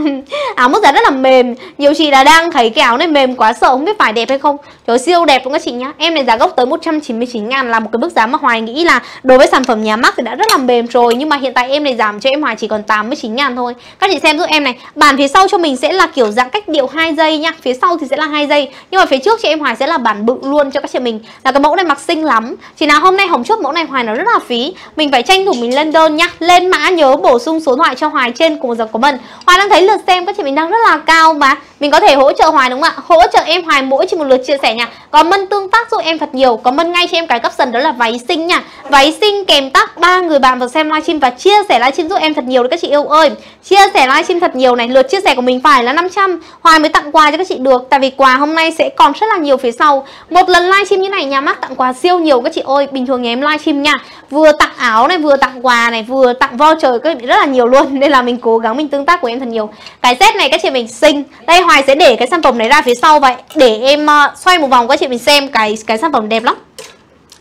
Áo mức giá rất là mềm. Nhiều chị là đang thấy cái áo này mềm quá sợ không biết phải đẹp hay không. Trời, siêu đẹp luôn các chị nhá. Em này giá gốc tới một trăm chín mươi chín ngàn là một cái mức giá mà Hoài nghĩ là đối với sản phẩm nhà mắc thì đã rất là mềm rồi. Nhưng mà hiện tại em này giảm cho em Hoài chỉ còn tám mươi chín ngàn thôi. Các chị xem giúp em này. Bản phía sau cho mình sẽ là kiểu dạng cách điệu hai giây nha. Phía sau thì sẽ là hai giây. Nhưng mà phía trước cho em Hoài sẽ là bản bự luôn cho các chị mình. Là cái mẫu này mặc xinh lắm. Chỉ nào hôm nay hồng chốt mẫu này Hoài nó rất là phí. Mình phải tranh thủ mình lên đơn nhá. Lên mã nhớ bổ sung số điện thoại cho Hoài trên cùng một dòng comment. Hoài đang thấy lượt xem các chị mình đang rất là cao mà. Mình có thể hỗ trợ Hoài đúng không ạ? Hỗ trợ em Hoài mỗi chỉ một lượt chia sẻ nha. Comment tương tác giúp em thật nhiều. Comment ngay cho em cái caption đó là váy xinh nha. Váy xinh kèm tag ba người bạn vào xem livestream và chia sẻ livestream giúp em thật nhiều đấy các chị yêu ơi. Chia sẻ livestream thật nhiều này. Lượt chia sẻ của mình phải là năm trăm. Hoài mới tặng quà cho các chị được. Tại vì quà hôm nay sẽ còn rất là nhiều phía sau. Một lần livestream như này nhà mắc tặng quà siêu nhiều các chị ơi. Bình thường nhà em livestream nha, vừa tặng áo này, vừa tặng quà này, vừa tặng voucher các chị rất là nhiều luôn. Nên là mình cố gắng mình tương tác của em thật nhiều. Cái set này các chị mình xinh. Đây Hoài sẽ để cái sản phẩm này ra phía sau vậy để em uh, xoay một vòng các chị mình xem cái cái sản phẩm đẹp lắm.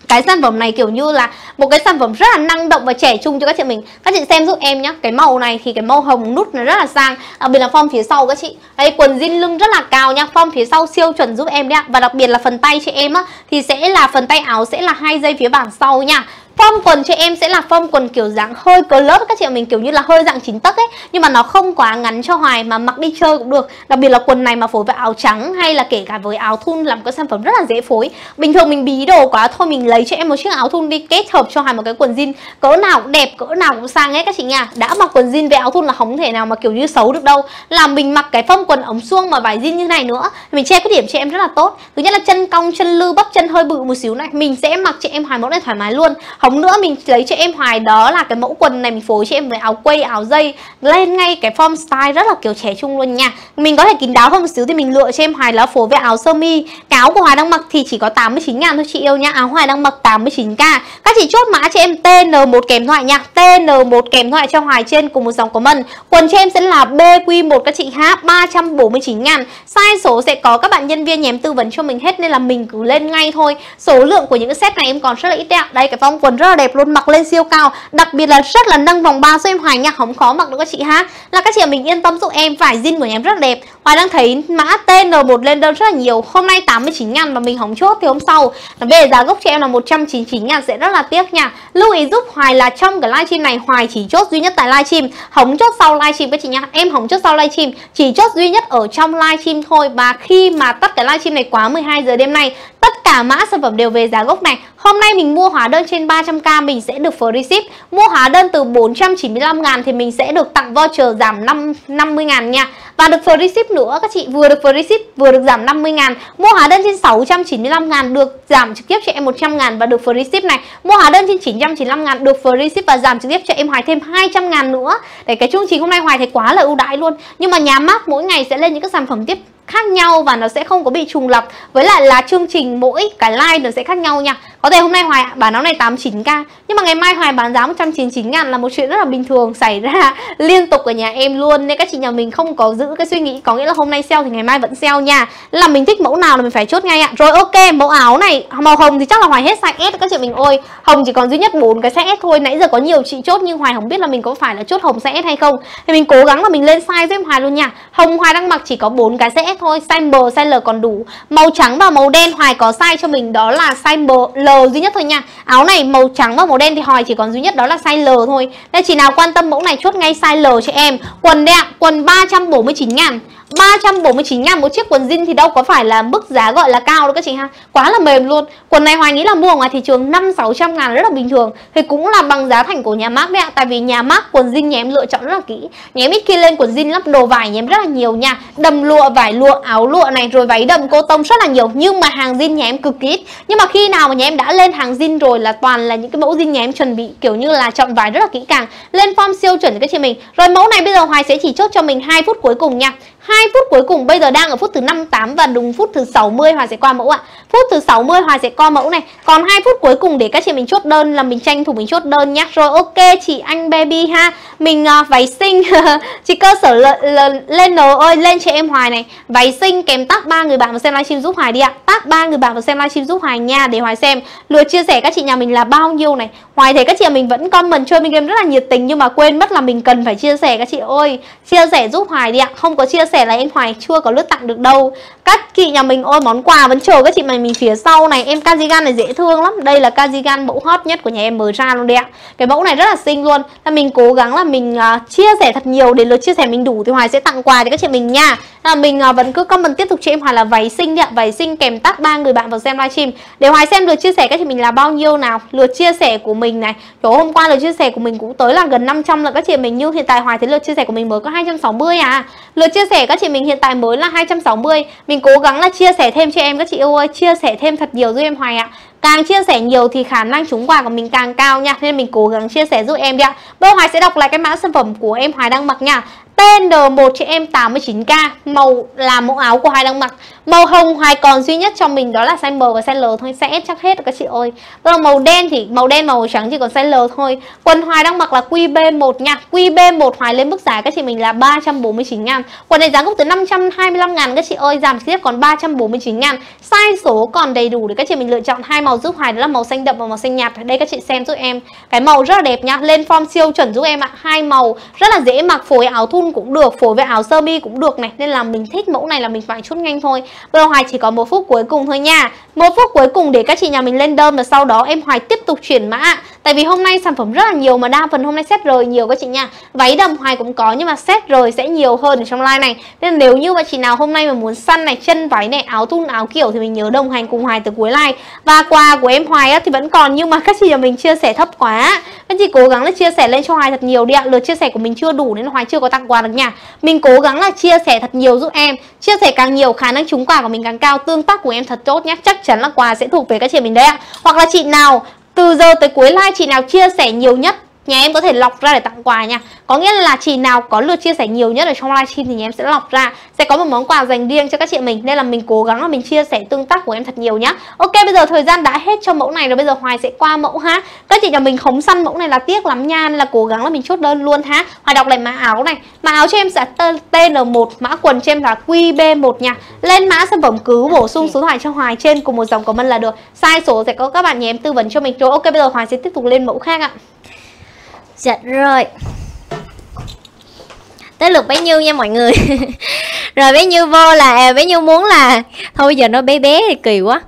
Cái sản phẩm này kiểu như là một cái sản phẩm rất là năng động và trẻ trung cho các chị mình. Các chị xem giúp em nhá. Cái màu này thì cái màu hồng nút nó rất là sang. Đặc biệt là form phía sau các chị. Đây, quần jean lưng rất là cao nha. Form phía sau siêu chuẩn giúp em đấy ạ. Và đặc biệt là phần tay cho em á thì sẽ là phần tay áo sẽ là hai dây phía bản sau nha. Form quần cho em sẽ là form quần kiểu dáng hơi cờ lớp các chị mình, kiểu như là hơi dạng chín tấc ấy, nhưng mà nó không quá ngắn cho Hoài mà mặc đi chơi cũng được. Đặc biệt là quần này mà phối với áo trắng hay là kể cả với áo thun làm cái sản phẩm rất là dễ phối. Bình thường mình bí đồ quá thôi mình lấy cho em một chiếc áo thun đi kết hợp cho Hoài một cái quần jean cỡ nào cũng đẹp, cỡ nào cũng sang hết các chị nha. Đã mặc quần jean với áo thun là không thể nào mà kiểu như xấu được đâu. Là mình mặc cái form quần ống suông mà vải jean như này nữa, mình che cái điểm cho em rất là tốt. Thứ nhất là chân cong, chân lư, bắp chân hơi bự một xíu này, mình sẽ mặc cho em Hoài mẫu này thoải mái luôn. Hóng nữa mình lấy cho em Hoài đó là cái mẫu quần này mình phối cho em với áo quây, áo dây, lên ngay cái form style rất là kiểu trẻ trung luôn nha. Mình có thể kín đáo hơn một xíu thì mình lựa cho em Hoài là phối với áo sơ mi. Cái áo của Hoài đang mặc thì chỉ có tám mươi chín ngàn thôi chị yêu nha. Áo Hoài đang mặc tám mươi chín k. Các chị chốt mã cho em T N một kèm thoại nha. T N một kèm thoại cho Hoài trên cùng một dòng comment. Quần cho em sẽ là B Q một các chị ha, ba trăm bốn mươi chín ngàn. Size số sẽ có các bạn nhân viên nhém tư vấn cho mình hết nên là mình cứ lên ngay thôi. Số lượng của những cái set này em còn rất là ít đấy ạ. Đây cái form quần rất là đẹp luôn, mặc lên siêu cao, đặc biệt là rất là nâng vòng ba cho em Hoài nha, không khó mặc được các chị ha. Là các chị mình yên tâm giúp em, vải jean của nhà em rất là đẹp. Hoài đang thấy mã T N một lên đơn rất là nhiều. Hôm nay tám mươi chín ngàn mà mình không chốt thì hôm sau về giá gốc cho em là một trăm chín mươi chín ngàn sẽ rất là tiếc nha. Lưu ý giúp Hoài là trong cái livestream này Hoài chỉ chốt duy nhất tại livestream, không chốt sau livestream các chị nha. Em không chốt sau livestream, chỉ chốt duy nhất ở trong livestream thôi. Và khi mà tắt cái livestream này quá mười hai giờ đêm nay, tất cả mã sản phẩm đều về giá gốc này. Hôm nay mình mua hóa đơn trên ba trăm k mình sẽ được free ship. Mua hóa đơn từ bốn trăm chín mươi lăm ngàn thì mình sẽ được tặng voucher giảm năm mươi ngàn nha. Và được free ship nữa các chị, vừa được free ship vừa được giảm năm mươi ngàn. Mua hóa đơn trên sáu trăm chín mươi lăm ngàn được giảm trực tiếp cho em một trăm ngàn và được free ship này. Mua hóa đơn trên chín trăm chín mươi lăm ngàn được free ship và giảm trực tiếp cho em Hoài thêm hai trăm ngàn nữa. Để cái chương trình hôm nay Hoài thấy quá là ưu đãi luôn. Nhưng mà nhà mác mỗi ngày sẽ lên những cái sản phẩm tiếp khác nhau và nó sẽ không có bị trùng lặp, với lại là chương trình mỗi cái live nó sẽ khác nhau nha. Có thể hôm nay Hoài bán áo này tám mươi chín k nhưng mà ngày mai Hoài bán giá một trăm chín mươi chín ngàn là một chuyện rất là bình thường xảy ra liên tục ở nhà em luôn. Nên các chị nhà mình không có giữ cái suy nghĩ có nghĩa là hôm nay sale thì ngày mai vẫn sale nha. Là mình thích mẫu nào là mình phải chốt ngay ạ. Rồi ok, mẫu áo này màu hồng thì chắc là Hoài hết size S các chị mình ơi. Hồng chỉ còn duy nhất bốn cái size S thôi. Nãy giờ có nhiều chị chốt nhưng Hoài không biết là mình có phải là chốt hồng size S hay không. Thì mình cố gắng là mình lên size giúp em Hoài luôn nha. Hồng Hoài đang mặc chỉ có bốn cái size S thôi, size M, size L còn đủ. Màu trắng và màu đen Hoài có size cho mình đó là size M, L duy nhất thôi nha. Áo này màu trắng và màu đen thì Hoài chỉ còn duy nhất đó là size L thôi. Nên chị nào quan tâm mẫu này chốt ngay size L cho em. Quần đây ạ, quần ba trăm bốn mươi chín ngàn. ba trăm bốn mươi chín ngàn một chiếc quần jean thì đâu có phải là mức giá gọi là cao đâu các chị ha. Quá là mềm luôn. Quần này Hoài nghĩ là mua ở ngoài thị trường năm sáu trăm ngàn rất là bình thường. Thì cũng là bằng giá thành của nhà mác đấy ạ. Tại vì nhà mác quần jean nhà em lựa chọn rất là kỹ. Nhà em ít khi lên quần jean lắp đồ vải nhà em rất là nhiều nha. Đầm lụa, vải lụa, áo lụa này, rồi váy đầm cô tông rất là nhiều. Nhưng mà hàng jean nhà em cực kỳ ít. Nhưng mà khi nào mà nhà em đã lên hàng jean rồi là toàn là những cái mẫu jean nhà em chuẩn bị kiểu như là chọn vải rất là kỹ càng, lên form siêu chuẩn cho các chị mình. Rồi mẫu này bây giờ Hoài sẽ chỉ chốt cho mình hai phút cuối cùng nha. hai phút cuối cùng, bây giờ đang ở phút thứ năm mươi tám và đúng phút thứ sáu mươi Hoài sẽ qua mẫu ạ. Phút thứ sáu mươi Hoài sẽ qua mẫu này. Còn hai phút cuối cùng để các chị mình chốt đơn là mình tranh thủ mình chốt đơn nhá. Rồi ok chị anh baby ha. Mình uh, váy xinh chị cơ sở lên N ơi, lên cho em Hoài này. Váy xinh kèm tag ba người bạn vào xem livestream giúp Hoài đi ạ. Tag ba người bạn vào xem livestream giúp Hoài nha, để Hoài xem lượt chia sẻ các chị nhà mình là bao nhiêu này. Hoài thấy các chị nhà mình vẫn comment chơi mình game rất là nhiệt tình nhưng mà quên mất là mình cần phải chia sẻ các chị ơi. Chia sẻ giúp Hoài đi ạ. Không có chia sẻ là em Hoài chưa có lướt tặng được đâu. Các chị nhà mình ôi, món quà vẫn chờ các chị mình mình phía sau này. Em cardigan này dễ thương lắm. Đây là cardigan mẫu hot nhất của nhà em mới ra luôn đấy ạ. Cái mẫu này rất là xinh luôn. Là mình cố gắng là mình uh, chia sẻ thật nhiều để lượt chia sẻ mình đủ thì Hoài sẽ tặng quà cho các chị mình nha. Là mình uh, vẫn cứ comment tiếp tục cho em Hoài là váy xinh đấy ạ. Váy xinh kèm tag ba người bạn vào xem livestream. Để Hoài xem lượt chia sẻ các chị mình là bao nhiêu nào. Lượt chia sẻ của mình này, chỗ hôm qua lượt chia sẻ của mình cũng tới là gần năm trăm là các chị mình, nhưng hiện tại Hoài thấy lượt chia sẻ của mình mới có hai trăm sáu mươi à. Lượt chia sẻ các chị mình hiện tại mới là hai trăm sáu mươi. Mình cố gắng là chia sẻ thêm cho em các chị yêu ơi, chia sẻ thêm thật nhiều giúp em Hoài ạ. Càng chia sẻ nhiều thì khả năng trúng quà của mình càng cao nha. Nên mình cố gắng chia sẻ giúp em đi ạ. Bây giờ Hoài sẽ đọc lại cái mã sản phẩm của em Hoài đang mặc nha. T T N một chị em tám mươi chín k. Màu là mẫu áo của Hoài đang mặc. Màu hồng Hoài còn duy nhất cho mình đó là size M và size L thôi. Size S chắc hết rồi các chị ơi. Còn màu đen thì màu đen màu trắng chỉ còn size L thôi. Quần Hoài đang mặc là Q B một nha. Q B một Hoài lên mức giá các chị mình là ba trăm bốn mươi chín ngàn. Quần này giá gốc từ năm trăm hai mươi lăm ngàn các chị ơi, giảm tiếp còn ba trăm bốn mươi chín ngàn. Size số còn đầy đủ để các chị mình lựa chọn. Hai màu giúp Hoài đó là màu xanh đậm và màu xanh nhạt. Đây các chị xem giúp em. Cái màu rất là đẹp nha. Lên form siêu chuẩn giúp em ạ. Hai màu rất là dễ mặc, phối áo thun cũng được, phối với áo sơ mi cũng được này. Nên là mình thích mẫu này là mình phải chốt nhanh thôi. Bây giờ Hoài chỉ có một phút cuối cùng thôi nha. Một phút cuối cùng để các chị nhà mình lên đơn và sau đó em Hoài tiếp tục chuyển mã. Tại vì hôm nay sản phẩm rất là nhiều mà đa phần hôm nay set rời nhiều các chị nha. Váy đầm Hoài cũng có nhưng mà set rời sẽ nhiều hơn ở trong live này. Nên nếu như mà chị nào hôm nay mà muốn săn này, chân váy này, áo thun, áo kiểu thì mình nhớ đồng hành cùng Hoài từ cuối live. Và quà của em Hoài á, thì vẫn còn nhưng mà các chị nhà mình chia sẻ thấp quá. Các chị cố gắng là chia sẻ lên cho Hoài thật nhiều đi ạ. Lượt chia sẻ của mình chưa đủ nên Hoài chưa có tặng quà được nha. Mình cố gắng là chia sẻ thật nhiều giúp em. Chia sẻ càng nhiều khả năng trúng quà của mình càng cao. Tương tác của em thật tốt nhé. Chắc chắn là quà sẽ thuộc về các chị mình đấy ạ. Hoặc là chị nào từ giờ tới cuối live chị nào chia sẻ nhiều nhất nhà em có thể lọc ra để tặng quà nha. Có nghĩa là chị nào có lượt chia sẻ nhiều nhất ở trong livestream thì nhà em sẽ lọc ra, sẽ có một món quà dành riêng cho các chị mình. Nên là mình cố gắng là mình chia sẻ tương tác của em thật nhiều nhá. Ok, bây giờ thời gian đã hết cho mẫu này rồi, bây giờ Hoài sẽ qua mẫu ha. Các chị nhà mình không săn mẫu này là tiếc lắm nha, nên là cố gắng là mình chốt đơn luôn ha. Hoài đọc lại mã áo này. Mã áo cho em sẽ T N một, mã quần cho em là Q B một nha. Lên mã sản phẩm cứ bổ sung số điện thoại cho Hoài trên cùng một dòng comment là được. Sai số sẽ có các bạn nhà em tư vấn cho mình rồi. Ok, bây giờ Hoài sẽ tiếp tục lên mẫu khác ạ. Dạ rồi, tới lượt bé Như nha mọi người. Rồi bé Như vô là bé Như muốn là thôi bây giờ nó bé bé thì kỳ quá.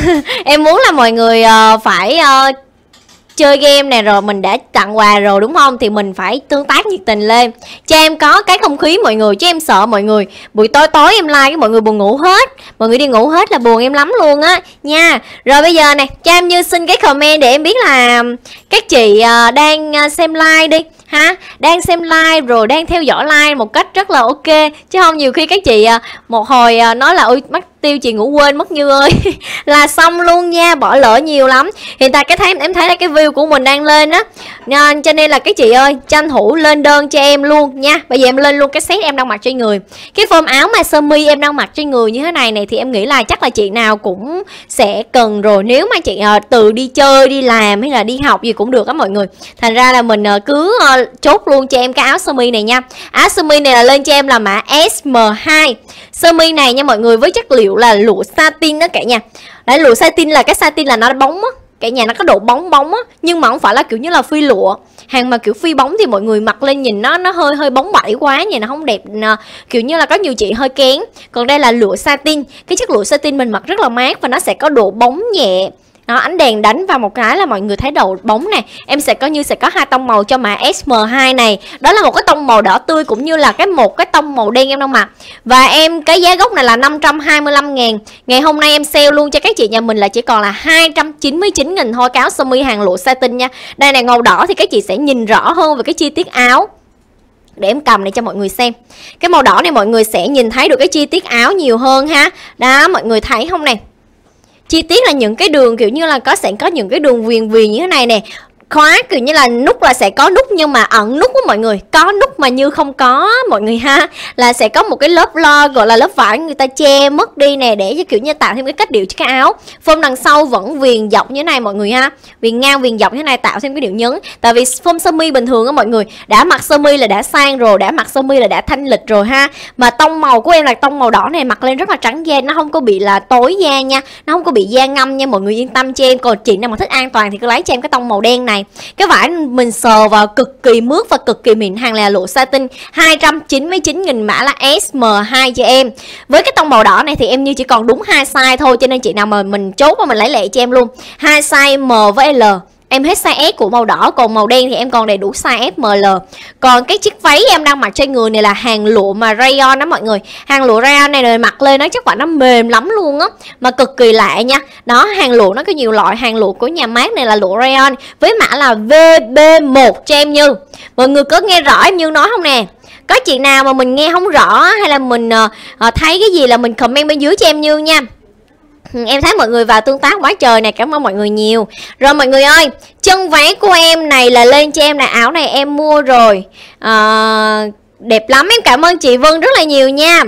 Em muốn là mọi người uh, phải uh, chơi game này rồi mình đã tặng quà rồi đúng không, thì mình phải tương tác nhiệt tình lên cho em có cái không khí mọi người, chứ em sợ mọi người buổi tối tối em like cái mọi người buồn ngủ hết, mọi người đi ngủ hết là buồn em lắm luôn á nha. Rồi bây giờ này cho em Như xin cái comment để em biết là các chị uh, đang xem like đi ha, đang xem like rồi đang theo dõi like một cách rất là ok, chứ không nhiều khi các chị uh, một hồi uh, nói là ôi mắt tiêu chị ngủ quên mất Như ơi là xong luôn nha, bỏ lỡ nhiều lắm. Hiện tại cái thấy em thấy là cái view của mình đang lên á, nên cho nên là các chị ơi tranh thủ lên đơn cho em luôn nha. Bây giờ em lên luôn cái set em đang mặc trên người, cái form áo mà sơ mi em đang mặc trên người như thế này này thì em nghĩ là chắc là chị nào cũng sẽ cần rồi. Nếu mà chị uh, từ đi chơi đi làm hay là đi học gì cũng được á mọi người, thành ra là mình uh, cứ uh, chốt luôn cho em cái áo sơ mi này nha. Áo sơ mi này là lên cho em là mã S M hai. Sơ mi này nha mọi người, với chất liệu là lụa satin đó cả nhà. Đấy, lụa satin là cái satin là nó bóng á, cả nhà nó có độ bóng bóng á, nhưng mà không phải là kiểu như là phi lụa. Hàng mà kiểu phi bóng thì mọi người mặc lên nhìn nó nó hơi hơi bóng bẩy quá, nhìn nó không đẹp, kiểu như là có nhiều chị hơi kén. Còn đây là lụa satin, cái chất lụa satin mình mặc rất là mát và nó sẽ có độ bóng nhẹ. Đó, ánh đèn đánh vào một cái là mọi người thấy đầu bóng này. Em sẽ có như sẽ có hai tông màu cho mã S M hai này. Đó là một cái tông màu đỏ tươi cũng như là cái một cái tông màu đen em đang mặc. Và em cái giá gốc này là năm trăm hai mươi lăm ngàn. Ngày hôm nay em sale luôn cho các chị nhà mình là chỉ còn là hai trăm chín mươi chín nghìn thôi, cái áo sơ mi hàng lụa satin nha. Đây này, màu đỏ thì các chị sẽ nhìn rõ hơn về cái chi tiết áo. Để em cầm này cho mọi người xem. Cái màu đỏ này mọi người sẽ nhìn thấy được cái chi tiết áo nhiều hơn ha. Đó, mọi người thấy không này? Chi tiết là những cái đường kiểu như là có sẽ có những cái đường viền viền như thế này nè. Khóa kiểu như là nút là sẽ có nút nhưng mà ẩn nút của mọi người, có nút mà Như không có mọi người ha, là sẽ có một cái lớp lo gọi là lớp vải người ta che mất đi nè, để cho kiểu như tạo thêm cái cách điệu cho cái áo. Form đằng sau vẫn viền dọc như thế này mọi người ha, viền ngang viền dọc như thế này tạo thêm cái điệu nhấn. Tại vì form sơ mi bình thường á mọi người, đã mặc sơ mi là đã sang rồi, đã mặc sơ mi là đã thanh lịch rồi ha. Mà tông màu của em là tông màu đỏ này, mặc lên rất là trắng da, nó không có bị là tối da nha, nó không có bị da ngâm nha, mọi người yên tâm cho em. Còn chị nào mà thích an toàn thì cứ lấy cho em cái tông màu đen này. Cái vải mình sờ vào cực kỳ mướt và cực kỳ mịn, hàng là lụa satin, hai trăm chín mươi chín nghìn, mã là S M hai cho em. Với cái tông màu đỏ này thì em Như chỉ còn đúng hai size thôi, cho nên chị nào mà mình chốt và mình lấy lẹ cho em luôn. Hai size M với L. Em hết size S của màu đỏ, còn màu đen thì em còn đầy đủ size S M L. Còn cái chiếc váy em đang mặc trên người này là hàng lụa mà rayon đó mọi người. Hàng lụa rayon này rồi mặc lên nó chắc phải nó mềm lắm luôn á, mà cực kỳ lạ nha. Đó, hàng lụa nó có nhiều loại, hàng lụa của nhà mát này là lụa rayon với mã là V B một cho em Như. Mọi người có nghe rõ em Như nói không nè? Có chị nào mà mình nghe không rõ hay là mình uh, uh, thấy cái gì là mình comment bên dưới cho em Như nha. Em thấy mọi người vào tương tác quá trời này, cảm ơn mọi người nhiều. Rồi mọi người ơi, chân váy của em này là lên cho em là áo này em mua rồi à, đẹp lắm. Em cảm ơn chị Vân rất là nhiều nha.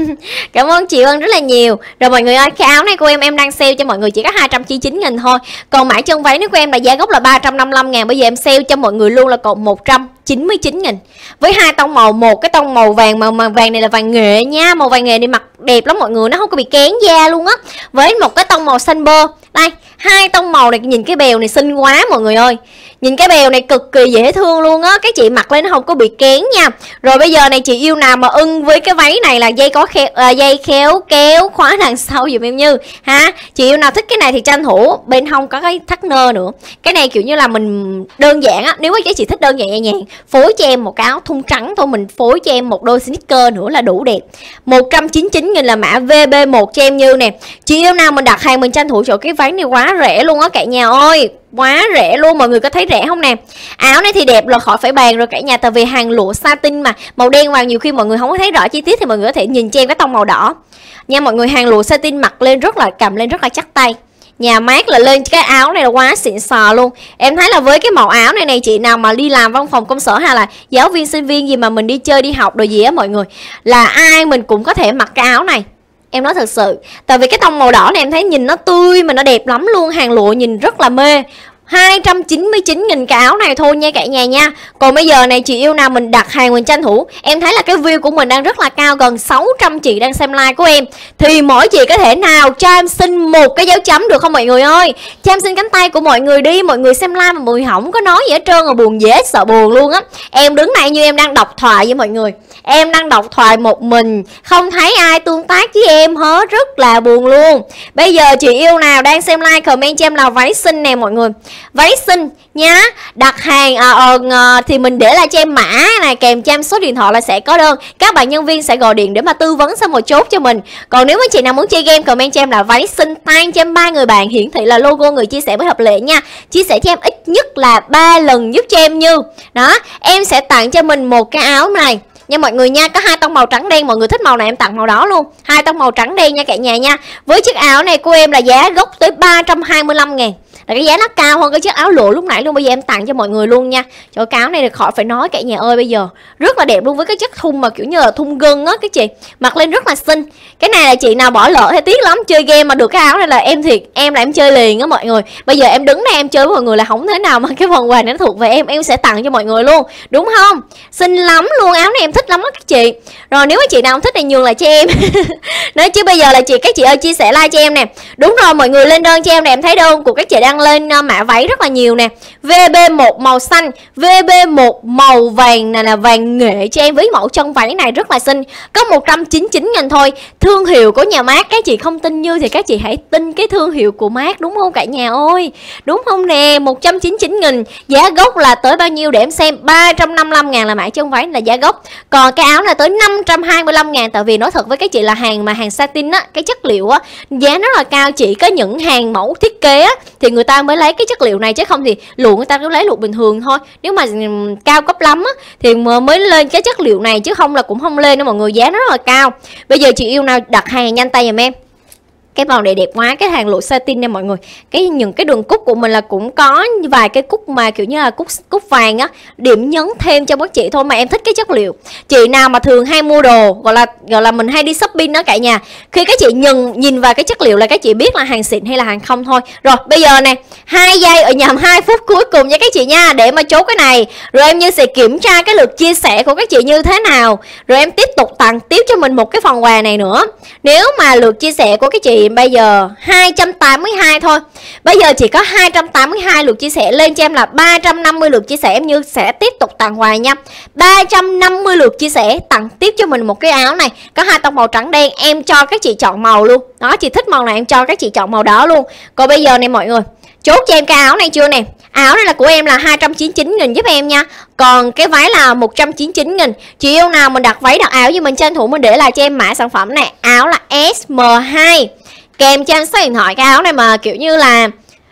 Cảm ơn chị Vân rất là nhiều. Rồi mọi người ơi, cái áo này của em em đang sale cho mọi người chỉ có hai trăm chín mươi chín nghìn thôi. Còn mã chân váy này của em là giá gốc là ba trăm năm mươi lăm ngàn. Bây giờ em sale cho mọi người luôn là còn một trăm chín mươi chín nghìn. Với hai tông màu, một cái tông màu vàng mà, mà vàng này là vàng nghệ nha. Màu vàng nghệ này mặc đẹp lắm mọi người, nó không có bị kén da luôn á. Với một cái tông màu xanh bơ. Đây, hai tông màu này, nhìn cái bèo này xinh quá mọi người ơi. Nhìn cái bèo này cực kỳ dễ thương luôn á. Cái chị mặc lên nó không có bị kén nha. Rồi bây giờ này chị yêu nào mà ưng với cái váy này là dây có khéo, à, dây khéo kéo khóa đằng sau dùm em Như ha. Chị yêu nào thích cái này thì tranh thủ, bên hông có cái thắt nơ nữa. Cái này kiểu như là mình đơn giản á. Nếu mà chị thích đơn giản nhẹ nhàng, phối cho em một cái áo thun trắng thôi, mình phối cho em một đôi sneaker nữa là đủ đẹp. Một trăm chín mươi chín nghìn là mã vê bê một cho em Như nè. Chị yêu nào mình đặt hàng mình tranh thủ chỗ cái váy này quá rẻ luôn á cả nhà ơi. Quá rẻ luôn, mọi người có thấy rẻ không nè. Áo này thì đẹp là khỏi phải bàn rồi cả nhà. Tại vì hàng lụa satin mà, màu đen vào nhiều khi mọi người không có thấy rõ chi tiết thì mọi người có thể nhìn cho em cái tông màu đỏ nha mọi người. Hàng lụa satin mặc lên rất là, cầm lên rất là chắc tay. Nhà mát là lên cái áo này là quá xịn sò luôn. Em thấy là với cái màu áo này này, chị nào mà đi làm văn phòng công sở hay là giáo viên sinh viên gì mà mình đi chơi đi học đồ gì á mọi người, là ai mình cũng có thể mặc cái áo này. Em nói thật sự, tại vì cái tông màu đỏ này em thấy nhìn nó tươi mà nó đẹp lắm luôn. Hàng lụa nhìn rất là mê. Hai trăm chín mươi chín nghìn cái áo này thôi nha cả nhà nha. Còn bây giờ này chị yêu nào mình đặt hàng mình tranh thủ. Em thấy là cái view của mình đang rất là cao, gần sáu trăm chị đang xem like của em. Thì mỗi chị có thể nào cho em xin một cái dấu chấm được không mọi người ơi. Cho em xin cánh tay của mọi người đi. Mọi người xem like mà mọi người không có nói gì hết trơn, rồi buồn dễ sợ buồn luôn á. Em đứng này như em đang đọc thoại với mọi người. Em đang đọc thoại một mình, không thấy ai tương tác với em hết, rất là buồn luôn. Bây giờ chị yêu nào đang xem like comment cho em là váy xinh nè mọi người. Váy xinh nhá. Đặt hàng à, à, à, thì mình để lại cho em mã này, kèm cho em số điện thoại là sẽ có đơn. Các bạn nhân viên sẽ gọi điện để mà tư vấn xong một chốt cho mình. Còn nếu mà chị nào muốn chơi game comment cho em là váy xinh, tag cho em ba người bạn, hiển thị là logo người chia sẻ với hợp lệ nha. Chia sẻ cho em ít nhất là ba lần giúp cho em Như. Đó, em sẽ tặng cho mình một cái áo này nha mọi người nha. Có hai tông màu trắng đen, mọi người thích màu này em tặng màu đó luôn. Hai tông màu trắng đen nha cả nhà nha. Với chiếc áo này của em là giá gốc tới ba trăm hai mươi lăm ngàn. Là cái giá nó cao hơn cái chiếc áo lụa lúc nãy luôn. Bây giờ em tặng cho mọi người luôn nha. Chỗ cái áo này thì khỏi phải nói cả nhà ơi. Bây giờ rất là đẹp luôn, với cái chất thun mà kiểu như là thun gân á các chị. Mặc lên rất là xinh. Cái này là chị nào bỏ lỡ hay tiếc lắm. Chơi game mà được cái áo này là em thiệt, em là em chơi liền á mọi người. Bây giờ em đứng đây em chơi với mọi người là không thế nào mà cái phần quà này nó thuộc về em. Em sẽ tặng cho mọi người luôn, đúng không? Xinh lắm luôn, áo này em thích lắm á các chị. Rồi nếu mà chị nào không thích thì nhường lại cho em. Nói chứ bây giờ là chị các chị ơi chia sẻ like cho em nè. Đúng rồi, mọi người lên đơn cho em nè. Em thấy đơn của các chị đang lên mã váy rất là nhiều nè. vê bê một màu xanh, vê bê một màu vàng này là vàng nghệ cho em. Với mẫu chân váy này rất là xinh, có một trăm chín mươi chín nghìn thôi. Thương hiệu của nhà Mát, các chị không tin Như thì các chị hãy tin cái thương hiệu của Mát, đúng không cả nhà ơi? Đúng không nè? Một trăm chín mươi chín nghìn. Giá gốc là tới bao nhiêu để em xem? Ba trăm năm mươi lăm ngàn là mã chân váy là giá gốc. Còn cái áo là tới năm trăm hai mươi lăm ngàn. Tại vì nói thật với các chị là hàng mà hàng satin á, cái chất liệu á, giá rất là cao. Chỉ có những hàng mẫu thiết kế á thì người ta mới lấy cái chất liệu này, chứ không thì lụa người ta cứ lấy lụa bình thường thôi. Nếu mà cao cấp lắm á thì mới lên cái chất liệu này, chứ không là cũng không lên đâu mọi người. Giá nó rất là cao. Bây giờ chị yêu nào đặt hàng nhanh tay giùm em. Cái màu này đẹp quá, cái hàng lụa satin nha mọi người. Cái những cái đường cúc của mình là cũng có vài cái cúc mà kiểu như là cúc cúc vàng á, điểm nhấn thêm cho các chị thôi. Mà em thích cái chất liệu. Chị nào mà thường hay mua đồ, gọi là gọi là mình hay đi shopping đó cả nhà, khi các chị nhìn nhìn vào cái chất liệu là các chị biết là hàng xịn hay là hàng không thôi. Rồi bây giờ nè, hai giây ở nhầm hai phút cuối cùng nha các chị nha, để mà chốt cái này. Rồi em Như sẽ kiểm tra cái lượt chia sẻ của các chị như thế nào, rồi em tiếp tục tặng tiếp cho mình một cái phần quà này nữa. Nếu mà lượt chia sẻ của các chị bây giờ hai trăm tám mươi hai thôi. Bây giờ chỉ có hai trăm tám mươi hai lượt chia sẻ, lên cho em là ba trăm năm mươi lượt chia sẻ, em Như sẽ tiếp tục tặng quà nha. Ba trăm năm mươi lượt chia sẻ tặng tiếp cho mình một cái áo này, có hai tông màu trắng đen, em cho các chị chọn màu luôn. Đó, chị thích màu này em cho các chị chọn màu đó luôn. Còn bây giờ này mọi người, chốt cho em cái áo này chưa nè. Áo này là của em là hai trăm chín mươi chín nghìn giúp em nha. Còn cái váy là một trăm chín mươi chín nghìn. Chị yêu nào mình đặt váy đặt áo thì mình tranh thủ mình để lại cho em mã sản phẩm này. Áo là ét em hai, kèm cho em số điện thoại. Cái áo này mà kiểu như là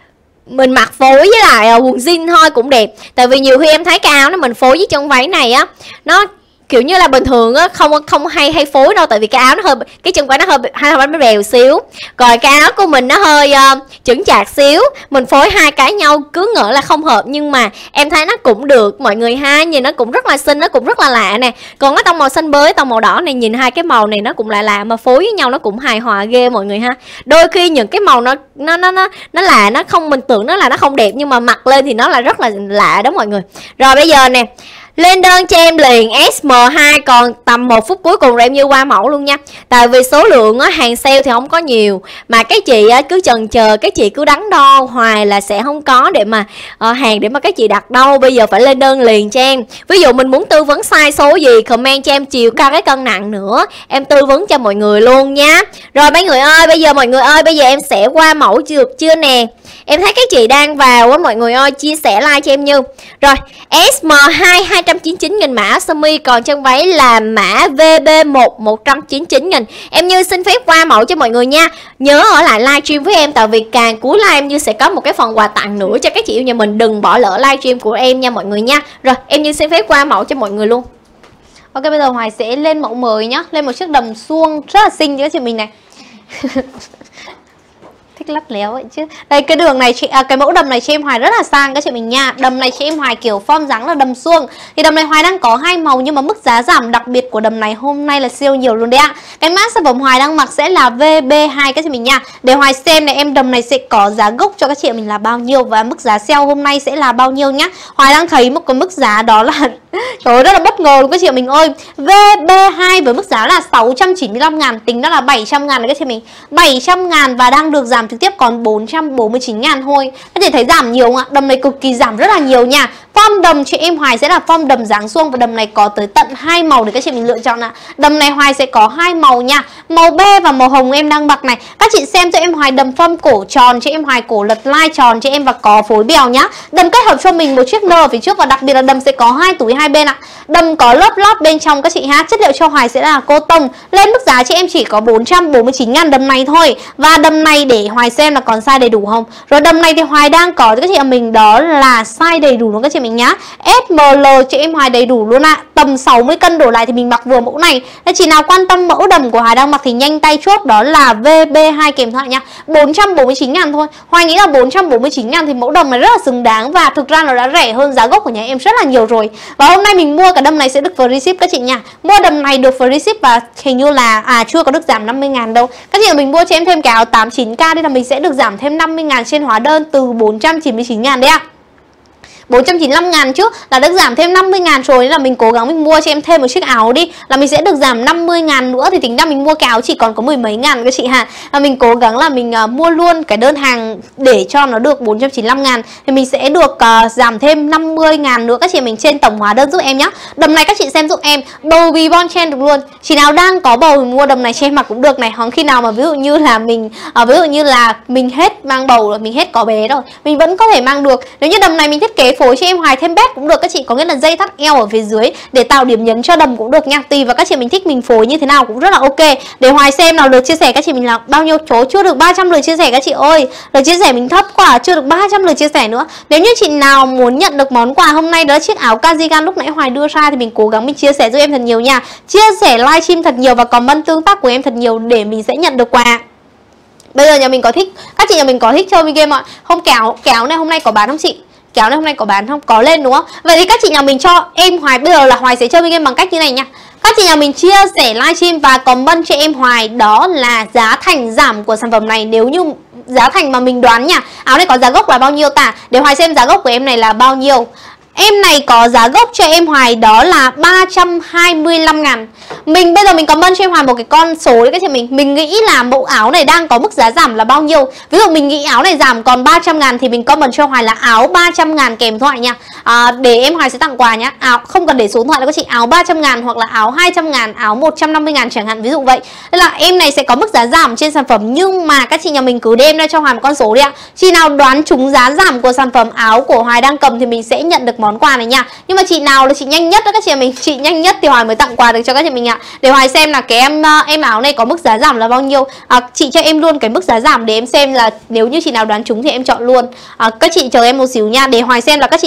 mình mặc phối với lại quần jean thôi cũng đẹp. Tại vì nhiều khi em thấy cái áo này mình phối với chân váy này á, nó kiểu như là bình thường á không không hay hay phối đâu, tại vì cái áo nó hơi, cái chân váy nó hơi hai hơi nó bèo xíu, rồi cái áo của mình nó hơi uh, chững chạc xíu, mình phối hai cái nhau cứ ngỡ là không hợp, nhưng mà em thấy nó cũng được mọi người ha, nhìn nó cũng rất là xinh, nó cũng rất là lạ nè. Còn cái tông màu xanh bới, tông màu đỏ này, nhìn hai cái màu này nó cũng lạ lạ mà phối với nhau nó cũng hài hòa ghê mọi người ha. Đôi khi những cái màu nó nó nó nó nó lạ, nó không, mình tưởng nó là nó không đẹp nhưng mà mặc lên thì nó là rất là lạ đó mọi người. Rồi bây giờ nè, lên đơn cho em liền S M hai, còn tầm một phút cuối cùng rồi em như qua mẫu luôn nha. Tại vì số lượng á, hàng sale thì không có nhiều, mà cái chị á, cứ chần chờ, cái chị cứ đắn đo hoài là sẽ không có để mà uh, hàng để mà các chị đặt đâu. Bây giờ phải lên đơn liền cho em. Ví dụ mình muốn tư vấn size số gì, comment cho em chiều cao cái cân nặng nữa, em tư vấn cho mọi người luôn nha. Rồi mấy người ơi, bây giờ mọi người ơi, bây giờ em sẽ qua mẫu được chưa nè. Em thấy các chị đang vào á mọi người ơi, chia sẻ like cho em Như. Rồi S M hai hai trăm chín mươi chín nghìn mã sơ mi, còn chân váy là mã V B một một trăm chín mươi chín nghìn. Em Như xin phép qua mẫu cho mọi người nha. Nhớ ở lại livestream với em, tại vì càng cuối live em Như sẽ có một cái phần quà tặng nữa cho các chị yêu nhà mình. Đừng bỏ lỡ livestream của em nha mọi người nha. Rồi em Như xin phép qua mẫu cho mọi người luôn. Ok, bây giờ Hoài sẽ lên mẫu mới nhá. Lên một chiếc đầm suông rất là xinh cho chị mình này. Thích lắt léo vậy chứ. Đây cái đường này chị à, cái mẫu đầm này cho em Hoài rất là sang các chị mình nha. Đầm này cho em Hoài kiểu form dáng là đầm suông. Thì đầm này Hoài đang có hai màu, nhưng mà mức giá giảm đặc biệt của đầm này hôm nay là siêu nhiều luôn đấy ạ. Cái mã sản phẩm Hoài đang mặc sẽ là V B hai các chị mình nha. Để Hoài xem này em, đầm này sẽ có giá gốc cho các chị mình là bao nhiêu và mức giá sale hôm nay sẽ là bao nhiêu nhá. Hoài đang thấy một cái mức giá đó là trời ơi, rất là bất ngờ luôn các chị mình ơi. V B hai với mức giá là sáu trăm chín mươi lăm ngàn, tính đó là bảy trăm ngàn đấy các chị mình. bảy trăm ngàn và đang được giảm trực tiếp còn bốn trăm bốn mươi chín ngàn thôi. Các chị thấy giảm nhiều không ạ? Đầm này cực kỳ giảm rất là nhiều nha. Form đầm cho em Hoài sẽ là form đầm dáng suông, và đầm này có tới tận hai màu để các chị mình lựa chọn ạ. Đầm này Hoài sẽ có hai màu nha, màu be và màu hồng em đang mặc này. Các chị xem cho em Hoài đầm form cổ tròn cho em Hoài, cổ lật lai tròn cho em và có phối bèo nhá. Đầm kết hợp cho mình một chiếc nơ ở phía trước, và đặc biệt là đầm sẽ có hai túi hai bên ạ. Đầm có lớp lót bên trong các chị ha. Chất liệu cho Hoài sẽ là cô tông. Lên mức giá cho em chỉ có bốn trăm bốn mươi chín ngàn đầm này thôi. Và đầm này để Hoài xem là còn size đầy đủ không. Rồi đầm này thì Hoài đang có cho các chị em mình đó là size đầy đủ luôn các chị mình nhá. S M L cho em Hoài đầy đủ luôn ạ. Tầm sáu mươi cân đổ lại thì mình mặc vừa mẫu này. Nên chị nào quan tâm mẫu đầm của Hoài đang mặc thì nhanh tay chốt đó là V B hai kèm thoại nha. bốn trăm bốn mươi chín ngàn thôi. Hoài nghĩ là bốn trăm bốn mươi chín ngàn thì mẫu đầm này rất là xứng đáng, và thực ra nó đã rẻ hơn giá gốc của nhà em rất là nhiều rồi. Và hôm nay mình mua cái đầm này sẽ được free ship các chị nha. Mua đầm này được free ship và hình như là à chưa có được giảm năm mươi ngàn đâu. Các chị mình mua cho em thêm cái áo tám mươi chín K đây là mình sẽ được giảm thêm năm mươi ngàn trên hóa đơn, từ bốn trăm chín mươi chín ngàn đấy ạ. bốn trăm chín mươi lăm ngàn chứ là được giảm thêm năm mươi ngàn rồi, nên là mình cố gắng mình mua cho em thêm một chiếc áo đi là mình sẽ được giảm năm mươi ngàn nữa, thì tính ra mình mua cái áo chỉ còn có mười mấy ngàn các chị ha. Và mình cố gắng là mình uh, mua luôn cái đơn hàng để cho nó được bốn trăm chín mươi lăm ngàn thì mình sẽ được uh, giảm thêm năm mươi ngàn nữa các chị mình trên tổng hóa đơn giúp em nhá. Đầm này các chị xem giúp em, bầu vì bon chen được luôn. Chị nào đang có bầu thì mua đầm này cho em mặc cũng được này. Hoặc khi nào mà ví dụ như là mình uh, ví dụ như là mình hết mang bầu rồi, mình hết có bé rồi, mình vẫn có thể mang được. Nếu như đầm này mình thiết kế phối cho em Hoài thêm bét cũng được các chị, có nghĩa là dây thắt eo ở phía dưới để tạo điểm nhấn cho đầm cũng được nha. Tùy vào các chị mình thích mình phối như thế nào cũng rất là ok. Để Hoài xem nào, lượt chia sẻ các chị mình là bao nhiêu. Chỗ chưa được ba trăm lượt chia sẻ các chị ơi. Lượt chia sẻ mình thấp quá, chưa được ba trăm lượt chia sẻ nữa. Nếu như chị nào muốn nhận được món quà hôm nay đó chiếc áo cardigan lúc nãy Hoài đưa ra thì mình cố gắng mình chia sẻ giúp em thật nhiều nha. Chia sẻ livestream thật nhiều và comment tương tác của em thật nhiều để mình sẽ nhận được quà. Bây giờ nhà mình có thích, các chị nhà mình có thích chơi với game ạ? Không, kéo kéo này hôm nay có bán không chị? Kéo này hôm nay có bán không? Có lên đúng không? Vậy thì các chị nhà mình cho em Hoài, bây giờ là Hoài sẽ chơi với game bằng cách như này nha. Các chị nhà mình chia sẻ livestream và comment cho em Hoài đó là giá thành giảm của sản phẩm này, nếu như giá thành mà mình đoán nha. Áo này có giá gốc là bao nhiêu ta? Để Hoài xem giá gốc của em này là bao nhiêu. Em này có giá gốc cho em Hoài đó là ba trăm hai mươi lăm ngàn. Mình bây giờ mình comment cho em Hoài một cái con số đấy các chị mình. Mình nghĩ là mẫu áo này đang có mức giá giảm là bao nhiêu. Ví dụ mình nghĩ áo này giảm còn ba trăm ngàn thì mình comment cho Hoài là áo ba trăm ngàn kèm thoại nha. à, Để em Hoài sẽ tặng quà nhá. Áo không cần để số điện thoại đâu các chị. Áo ba trăm ngàn hoặc là áo hai trăm ngàn, áo một trăm năm mươi ngàn chẳng hạn, ví dụ vậy. Nên là em này sẽ có mức giá giảm trên sản phẩm, nhưng mà các chị nhà mình cứ đem ra cho Hoài một con số đi ạ. Chị nào đoán trúng giá giảm của sản phẩm áo của Hoài đang cầm thì mình sẽ nhận được món quà này nha. Nhưng mà chị nào là chị nhanh nhất đó các chị nhà mình, chị nhanh nhất thì Hoài mới tặng quà được cho các chị mình ạ. Để Hoài xem là cái em em áo này có mức giá giảm là bao nhiêu. à, Chị cho em luôn cái mức giá giảm để em xem là nếu như chị nào đoán trúng thì em chọn luôn. à, Các chị chờ em một xíu nha, để Hoài xem là các chị nhà mình đã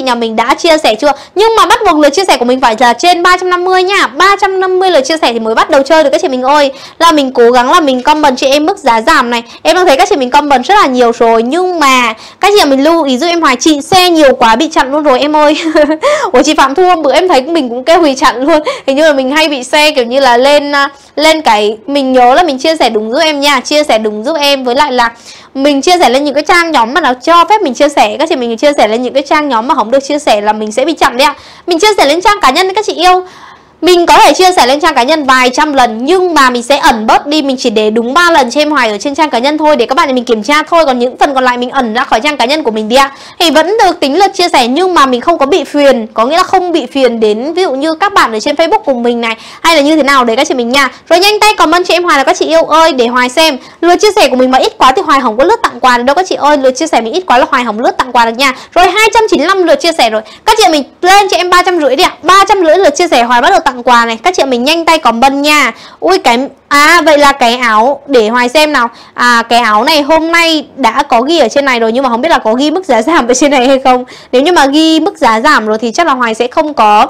đã chia sẻ chưa? Nhưng mà bắt buộc lượt chia sẻ của mình phải là trên ba trăm năm mươi nha. ba trăm năm mươi lượt chia sẻ thì mới bắt đầu chơi được các chị mình ơi. Là mình cố gắng là mình comment cho em mức giá giảm này. Em đang thấy các chị mình comment rất là nhiều rồi, nhưng mà các chị mình lưu ý giúp em Hoài, chị share nhiều quá bị chặn luôn rồi em ơi. Ủa chị Phạm Thu hôm bữa em thấy mình cũng kêu Hùi chặn luôn. Hình như là mình hay bị share kiểu như là lên lên cái, mình nhớ là mình chia sẻ đúng giúp em nha, chia sẻ đúng giúp em, với lại là mình chia sẻ lên những cái trang nhóm mà nó cho phép mình chia sẻ. Các chị mình chia sẻ lên những cái trang nhóm mà không được chia sẻ là mình sẽ bị chặn đấy ạ. Mình chia sẻ lên trang cá nhân các chị yêu, mình có thể chia sẻ lên trang cá nhân vài trăm lần, nhưng mà mình sẽ ẩn bớt đi, mình chỉ để đúng ba lần cho em Hoài ở trên trang cá nhân thôi để các bạn mình kiểm tra thôi. Còn những phần còn lại mình ẩn ra khỏi trang cá nhân của mình đi ạ. Thì vẫn được tính lượt chia sẻ, nhưng mà mình không có bị phiền, có nghĩa là không bị phiền đến ví dụ như các bạn ở trên Facebook cùng mình này, hay là như thế nào đấy các chị mình nha. Rồi nhanh tay comment cho em Hoài là các chị yêu ơi, để Hoài xem. Lượt chia sẻ của mình mà ít quá thì Hoài không có lướt tặng quà được đâu các chị ơi. Lượt chia sẻ mình ít quá là Hoài không lướt tặng quà được nha. Rồi hai trăm chín mươi lăm lượt chia sẻ rồi. Các chị mình lên cho em ba trăm rưỡi đi ạ. ba trăm rưỡi lượt chia sẻ Hoài bắt đầu tặng quà này. Các chị mình nhanh tay comment nha. Ui cái à vậy là cái áo, để Hoài xem nào. À cái áo này hôm nay đã có ghi ở trên này rồi, nhưng mà không biết là có ghi mức giá giảm ở trên này hay không. Nếu như mà ghi mức giá giảm rồi thì chắc là Hoài sẽ không có.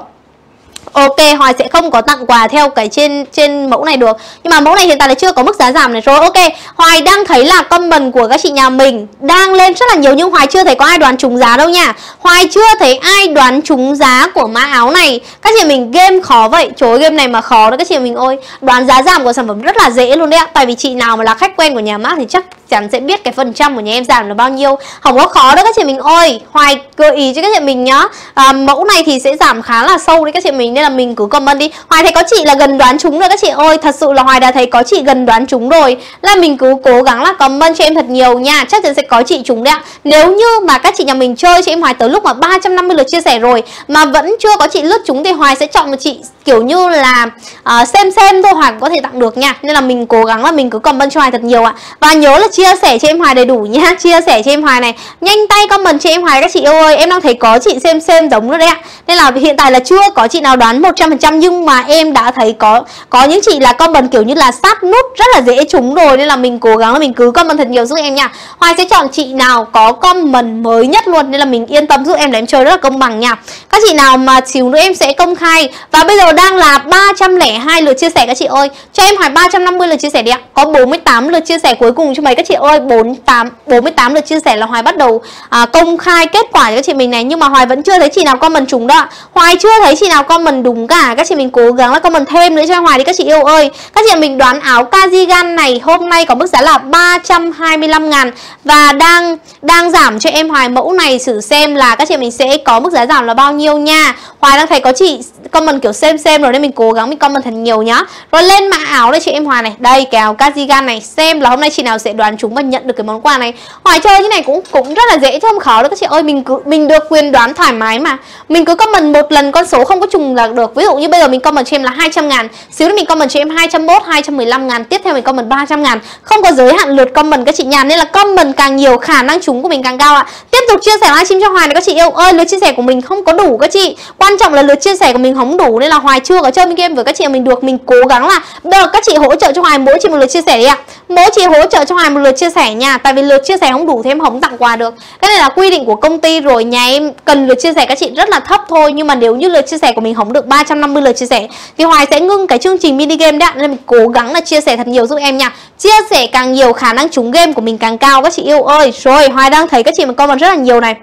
Ok, Hoài sẽ không có tặng quà theo cái trên trên mẫu này được. Nhưng mà mẫu này hiện tại là chưa có mức giá giảm này rồi. Ok, Hoài đang thấy là comment của các chị nhà mình đang lên rất là nhiều, nhưng Hoài chưa thấy có ai đoán trúng giá đâu nha. Hoài chưa thấy ai đoán trúng giá của mã áo này. Các chị mình game khó vậy. Trời ơi, game này mà khó đó các chị mình ơi. Đoán giá giảm của sản phẩm rất là dễ luôn đấy ạ. Tại vì chị nào mà là khách quen của nhà mác thì chắc chắn sẽ biết cái phần trăm của nhà em giảm là bao nhiêu. Không có khó đâu các chị mình ơi. Hoài gợi ý cho các chị mình nhá. À, mẫu này thì sẽ giảm khá là sâu đấy các chị mình, nên là mình cứ comment đi. Hoài thấy có chị là gần đoán trúng rồi các chị ơi. Thật sự là Hoài đã thấy có chị gần đoán trúng rồi. Là mình cứ cố gắng là comment cho em thật nhiều nha. Chắc chắn sẽ có chị trúng đấy ạ. Nếu như mà các chị nhà mình chơi cho em Hoài tới lúc mà ba trăm năm mươi lượt chia sẻ rồi mà vẫn chưa có chị lướt trúng thì Hoài sẽ chọn một chị kiểu như là uh, xem xem thôi, Hoài có thể tặng được nha. Nên là mình cố gắng là mình cứ comment cho Hoài thật nhiều ạ. Và nhớ là chia sẻ cho em Hoài đầy đủ nhá. Chia sẻ cho em Hoài này. Nhanh tay comment cho em Hoài các chị yêu ơi. Em đang thấy có chị xem xem giống nữa đấy ạ. Nên là hiện tại là chưa có chị nào đoán một trăm phần trăm, nhưng mà em đã thấy có có những chị là comment kiểu như là sát nút rất là dễ trúng rồi. Nên là mình cố gắng là mình cứ comment thật nhiều giúp em nha. Hoài sẽ chọn chị nào có comment mới nhất luôn, nên là mình yên tâm giúp em là em chơi rất là công bằng nha. Các chị nào mà xíu nữa em sẽ công khai. Và bây giờ đang là ba trăm lẻ hai lượt chia sẻ các chị ơi. Cho em Hoài ba trăm năm mươi lượt chia sẻ đi ạ. Có bốn mươi tám lượt chia sẻ cuối cùng cho mấy các chị ơi. bốn mươi tám lượt chia sẻ là Hoài bắt đầu à, công khai kết quả cho các chị mình này. Nhưng mà Hoài vẫn chưa thấy chị nào comment trúng đó. Hoài chưa thấy chị nào comment đúng cả. Các chị mình cố gắng là comment thêm nữa cho Hoài đi các chị yêu ơi. Các chị mình đoán áo cardigan này hôm nay có mức giá là ba trăm hai mươi lăm ngàn. Và đang đang giảm cho em Hoài mẫu này, thử xem là các chị mình sẽ có mức giá giảm là bao nhiêu nha. Hoài đang thấy có chị comment kiểu xem xem rồi, nên mình cố gắng mình comment thật nhiều nhá. Rồi lên mã áo đây chị em Hoài này. Đây cái áo cardigan này, xem là hôm nay chị nào sẽ đoán trúng và nhận được cái món quà này. Hoài chơi như này cũng cũng rất là dễ chứ không khó đâu các chị ơi. Mình cứ mình được quyền đoán thoải mái mà. Mình cứ comment một lần con số không có trùng là được. Ví dụ như bây giờ mình comment cho em là hai trăm ngàn, xíu nữa mình comment cho em hai trăm mốt, hai trăm mười lăm ngàn, tiếp theo mình comment ba trăm ngàn. Không có giới hạn lượt comment các chị nhà, nên là comment càng nhiều khả năng trúng của mình càng cao ạ. Tiếp tục chia sẻ livestream cho Hoài này các chị yêu ơi. Lượt chia sẻ của mình không có đủ các chị. Quan trọng là lượt chia sẻ của mình không đủ, nên là Hoài chưa có chơi game với các chị mình được. Mình cố gắng là được các chị hỗ trợ cho Hoài mỗi chị một lượt chia sẻ đi ạ. Mỗi chị hỗ trợ cho Hoài một lượt chia sẻ nha. Tại vì lượt chia sẻ không đủ thì em không tặng quà được. Cái này là quy định của công ty rồi. Nhà em cần lượt chia sẻ các chị rất là thấp thôi. Nhưng mà nếu như lượt chia sẻ của mình không được ba trăm năm mươi lượt chia sẻ thì Hoài sẽ ngưng cái chương trình mini game đấy. Nên mình cố gắng là chia sẻ thật nhiều giúp em nha. Chia sẻ càng nhiều khả năng trúng game của mình càng cao các chị yêu ơi. Rồi Hoài đang thấy các chị mà comment rất là nhiều này.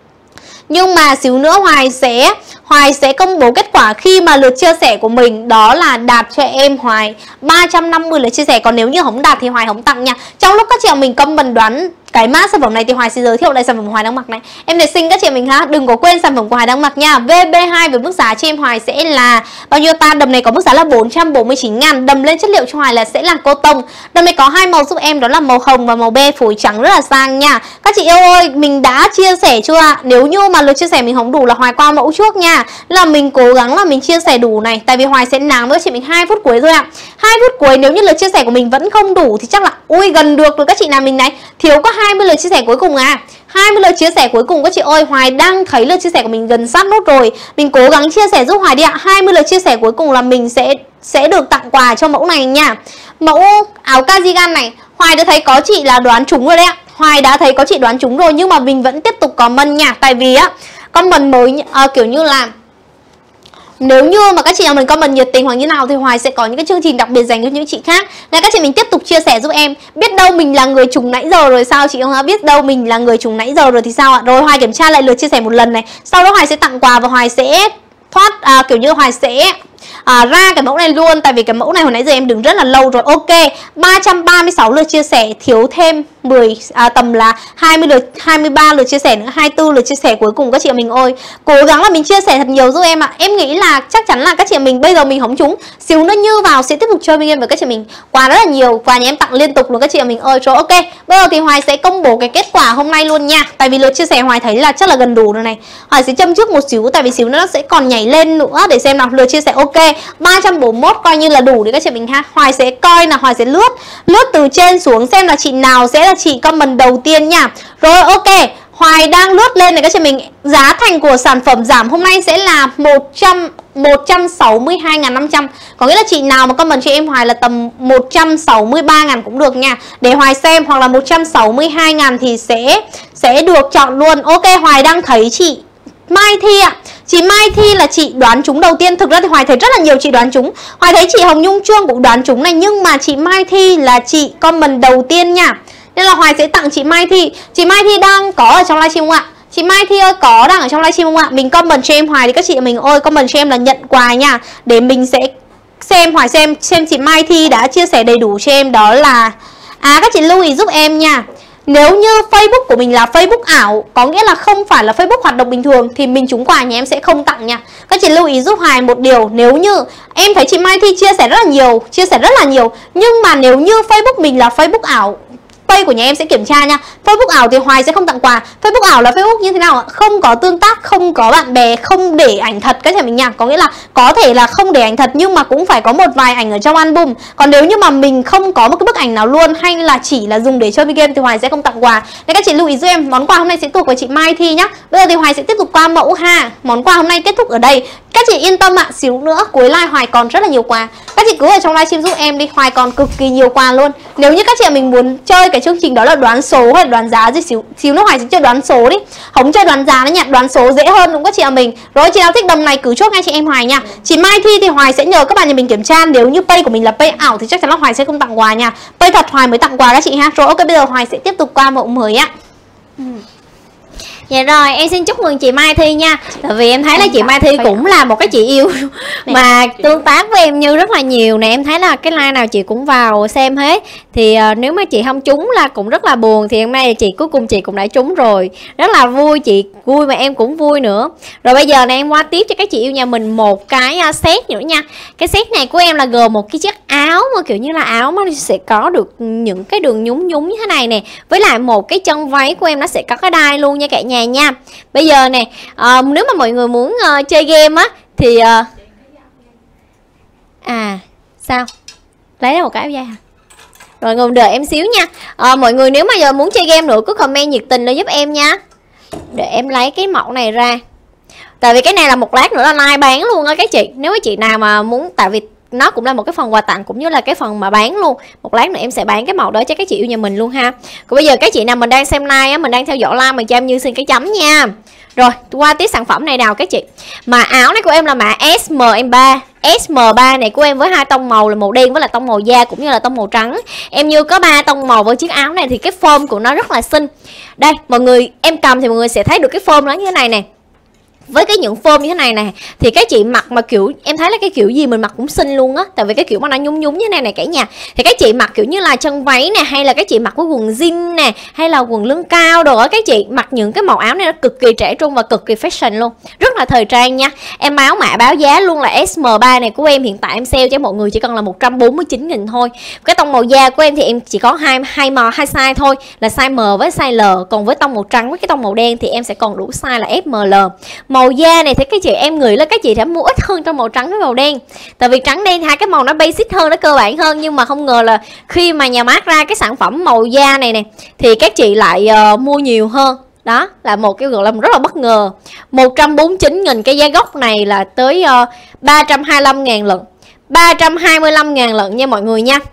Nhưng mà xíu nữa Hoài sẽ Hoài sẽ công bố kết quả khi mà lượt chia sẻ của mình đó là đạt cho em Hoài ba trăm năm mươi lượt chia sẻ. Còn nếu như không đạt thì Hoài không tặng nha. Trong lúc các chị mình comment đoán cái mã sản phẩm này thì Hoài sẽ giới thiệu lại sản phẩm Hoài đang mặc này. Em để xinh các chị mình ha. Đừng có quên sản phẩm của Hoài đang mặc nha. vê bê hai với mức giá cho em Hoài sẽ là bao nhiêu ta? Đầm này có mức giá là bốn trăm bốn mươi chín ngàn. Đầm lên chất liệu cho Hoài là sẽ là cô tông. Đầm này có hai màu giúp em, đó là màu hồng và màu be, phối trắng rất là sang nha. Các chị yêu ơi, mình đã chia sẻ chưa ạ? Nếu như mà lượt chia sẻ mình không đủ là Hoài qua mẫu trước nha. Là mình cố gắng là mình chia sẻ đủ này. Tại vì Hoài sẽ nắng với các chị mình hai phút cuối thôi ạ. hai phút cuối nếu như lượt chia sẻ của mình vẫn không đủ thì chắc là ui gần được rồi các chị nào mình này. Thiếu có hai mươi lượt chia sẻ cuối cùng à. hai mươi lượt chia sẻ cuối cùng các chị ơi. Hoài đang thấy lượt chia sẻ của mình gần sát nốt rồi. Mình cố gắng chia sẻ giúp Hoài đi ạ. hai mươi lượt chia sẻ cuối cùng là mình sẽ sẽ được tặng quà cho mẫu này nha. Mẫu áo cardigan này Hoài đã thấy có chị là đoán trúng rồi đấy ạ. Hoài đã thấy có chị đoán trúng rồi, nhưng mà mình vẫn tiếp tục comment nha. Tại vì á comment mới uh, kiểu như là nếu như mà các chị nào mình comment nhiệt tình hoặc như nào thì Hoài sẽ có những cái chương trình đặc biệt dành cho những chị khác. Nên các chị mình tiếp tục chia sẻ giúp em. Biết đâu mình là người trùng nãy giờ rồi sao chị không ạ? Biết đâu mình là người trùng nãy giờ rồi thì sao ạ? Rồi Hoài kiểm tra lại lượt chia sẻ một lần này. Sau đó Hoài sẽ tặng quà và Hoài sẽ thoát à, kiểu như Hoài sẽ à, ra cái mẫu này luôn. Tại vì cái mẫu này hồi nãy giờ em đứng rất là lâu rồi. Ok, ba trăm ba mươi sáu lượt chia sẻ, thiếu thêm mười à, tầm là hai mươi lượt, hai mươi ba lượt chia sẻ nữa, hai mươi tư lượt chia sẻ cuối cùng các chị mình ơi. Cố gắng là mình chia sẻ thật nhiều giúp em ạ. À. Em nghĩ là chắc chắn là các chị mình bây giờ mình hóng chúng, xíu nữa Như vào sẽ tiếp tục chơi game với các chị mình. Quà rất là nhiều, quà nhà em tặng liên tục luôn các chị mình ơi. Rồi ok, bây giờ thì Hoài sẽ công bố cái kết quả hôm nay luôn nha. Tại vì lượt chia sẻ Hoài thấy là chắc là gần đủ rồi này. Hoài sẽ châm trước một xíu tại vì xíu nữa nó sẽ còn nhảy lên nữa để xem nào. Lượt chia sẻ ok, ba trăm bốn mươi mốt coi như là đủ đấy các chị mình ha. Hoài sẽ coi là Hoài sẽ lướt lướt từ trên xuống xem là chị nào sẽ là chị comment đầu tiên nha. Rồi ok, Hoài đang lướt lên này các chị mình. Giá thành của sản phẩm giảm hôm nay sẽ là một trăm sáu mươi hai nghìn năm trăm. Có nghĩa là chị nào mà comment cho em Hoài là tầm một trăm sáu mươi ba nghìn cũng được nha. Để Hoài xem, hoặc là một trăm sáu mươi hai nghìn thì sẽ sẽ được chọn luôn. Ok, Hoài đang thấy chị Mai Thi ạ. À. Chị Mai Thi là chị đoán trúng đầu tiên. Thực ra thì Hoài thấy rất là nhiều chị đoán trúng. Hoài thấy chị Hồng Nhung Chuông cũng đoán trúng này. Nhưng mà chị Mai Thi là chị comment đầu tiên nha. Nên là Hoài sẽ tặng chị Mai Thi. Chị Mai Thi đang có ở trong livestream không ạ? Chị Mai Thi ơi, có đang ở trong livestream không ạ? Mình comment cho em Hoài thì các chị mình ơi, comment cho em là nhận quà nha. Để mình sẽ xem Hoài xem xem chị Mai Thi đã chia sẻ đầy đủ cho em. Đó là à các chị lưu ý giúp em nha. Nếu như Facebook của mình là Facebook ảo, có nghĩa là không phải là Facebook hoạt động bình thường, thì mình trúng quà nhà em sẽ không tặng nha. Các chị lưu ý giúp Hoài một điều. Nếu như em thấy chị Mai Thi chia sẻ rất là nhiều, chia sẻ rất là nhiều, nhưng mà nếu như Facebook mình là Facebook ảo, page của nhà em sẽ kiểm tra nha. Facebook ảo thì Hoài sẽ không tặng quà. Facebook ảo là Facebook như thế nào ạ? Không có tương tác, không có bạn bè, không để ảnh thật các chị mình nha. Có nghĩa là có thể là không để ảnh thật nhưng mà cũng phải có một vài ảnh ở trong album. Còn nếu như mà mình không có một cái bức ảnh nào luôn, hay là chỉ là dùng để chơi game thì Hoài sẽ không tặng quà. Nên các chị lưu ý giúp em, món quà hôm nay sẽ thuộc về chị Mai Thi nhá. Bây giờ thì Hoài sẽ tiếp tục qua mẫu ha. Món quà hôm nay kết thúc ở đây. Các chị yên tâm ạ, à, xíu nữa cuối live Hoài còn rất là nhiều quà. Các chị cứ ở trong livestream giúp em đi, Hoài còn cực kỳ nhiều quà luôn. Nếu như các chị mình muốn chơi cái chương trình đó là đoán số hay đoán giá gì, xíu xíu nữa Hoài sẽ chơi đoán số đi. Không chơi đoán giá nữa nha, đoán số dễ hơn đúng các chị em mình. Rồi chị nào thích đầm này cứ chốt ngay chị em Hoài nha. Chị Mai Thi thì Hoài sẽ nhờ các bạn nhà mình kiểm tra, nếu như pay của mình là pay ảo thì chắc chắn là Hoài sẽ không tặng quà nha. Pay thật Hoài mới tặng quà các chị ha. Rồi ok, bây giờ Hoài sẽ tiếp tục qua mẫu mới ạ. Ừ. Dạ rồi, em xin chúc mừng chị Mai Thi nha. Tại vì em thấy là chị Mai Thi cũng là một cái chị yêu mà tương tác với em Như rất là nhiều nè. Em thấy là cái like nào chị cũng vào xem hết. Thì uh, nếu mà chị không trúng là cũng rất là buồn. Thì hôm nay chị cuối cùng chị cũng đã trúng rồi. Rất là vui, chị vui mà em cũng vui nữa. Rồi bây giờ này em qua tiếp cho các chị yêu nhà mình một cái uh, set nữa nha. Cái set này của em là gồm một cái chiếc áo mà kiểu như là áo mà sẽ có được những cái đường nhúng nhúng như thế này nè. Với lại một cái chân váy của em nó sẽ có cái đai luôn nha cả nhà nha. Bây giờ nè, uh, nếu mà mọi người muốn uh, chơi game á thì uh... à sao lấy ra một cái áo dài hả? Rồi ngồi đợi em xíu nha. uh, Mọi người nếu mà giờ muốn chơi game nữa cứ comment nhiệt tình lên giúp em nha. Để em lấy cái mẫu này ra. Tại vì cái này là một lát nữa là live bán luôn á các chị. Nếu mà chị nào mà muốn, tại vì nó cũng là một cái phần quà tặng cũng như là cái phần mà bán luôn. Một lát nữa em sẽ bán cái màu đó cho các chị yêu nhà mình luôn ha. Còn bây giờ các chị nào mình đang xem live á, mình đang theo dõi live mình cho em Như xin cái chấm nha. Rồi qua tiếp sản phẩm này nào các chị. Mà áo này của em là mã S M M ba. S M ba này của em với hai tông màu là màu đen với là tông màu da cũng như là tông màu trắng. Em Như có ba tông màu với chiếc áo này thì cái form của nó rất là xinh. Đây mọi người, em cầm thì mọi người sẽ thấy được cái form nó như thế này nè. Với cái những form như thế này nè thì các chị mặc mà kiểu em thấy là cái kiểu gì mình mặc cũng xinh luôn á. Tại vì cái kiểu mà nó nhúng nhúng như thế này này cả nhà. Thì các chị mặc kiểu như là chân váy nè, hay là các chị mặc với quần jean nè, hay là quần lưng cao đồ á, các chị mặc những cái màu áo này nó cực kỳ trẻ trung và cực kỳ fashion luôn. Rất là thời trang nha. Em áo mã báo giá luôn là S M ba này của em hiện tại em sale cho mọi người chỉ cần là một trăm bốn mươi chín nghìn thôi. Cái tông màu da của em thì em chỉ có hai hai màu hai size thôi, là size M với size L. Còn với tông màu trắng với cái tông màu đen thì em sẽ còn đủ size là S M L. Màu da này thì các chị em nghĩ là các chị sẽ mua ít hơn trong màu trắng với màu đen. Tại vì trắng đen hai cái màu nó basic hơn, nó cơ bản hơn. Nhưng mà không ngờ là khi mà nhà mác ra cái sản phẩm màu da này nè thì các chị lại uh, mua nhiều hơn. Đó là một cái gọi là rất là bất ngờ. Một trăm bốn mươi chín nghìn cái giá gốc này là tới uh, ba trăm hai mươi lăm ngàn lận, ba trăm hai mươi lăm ngàn lận nha mọi người nha.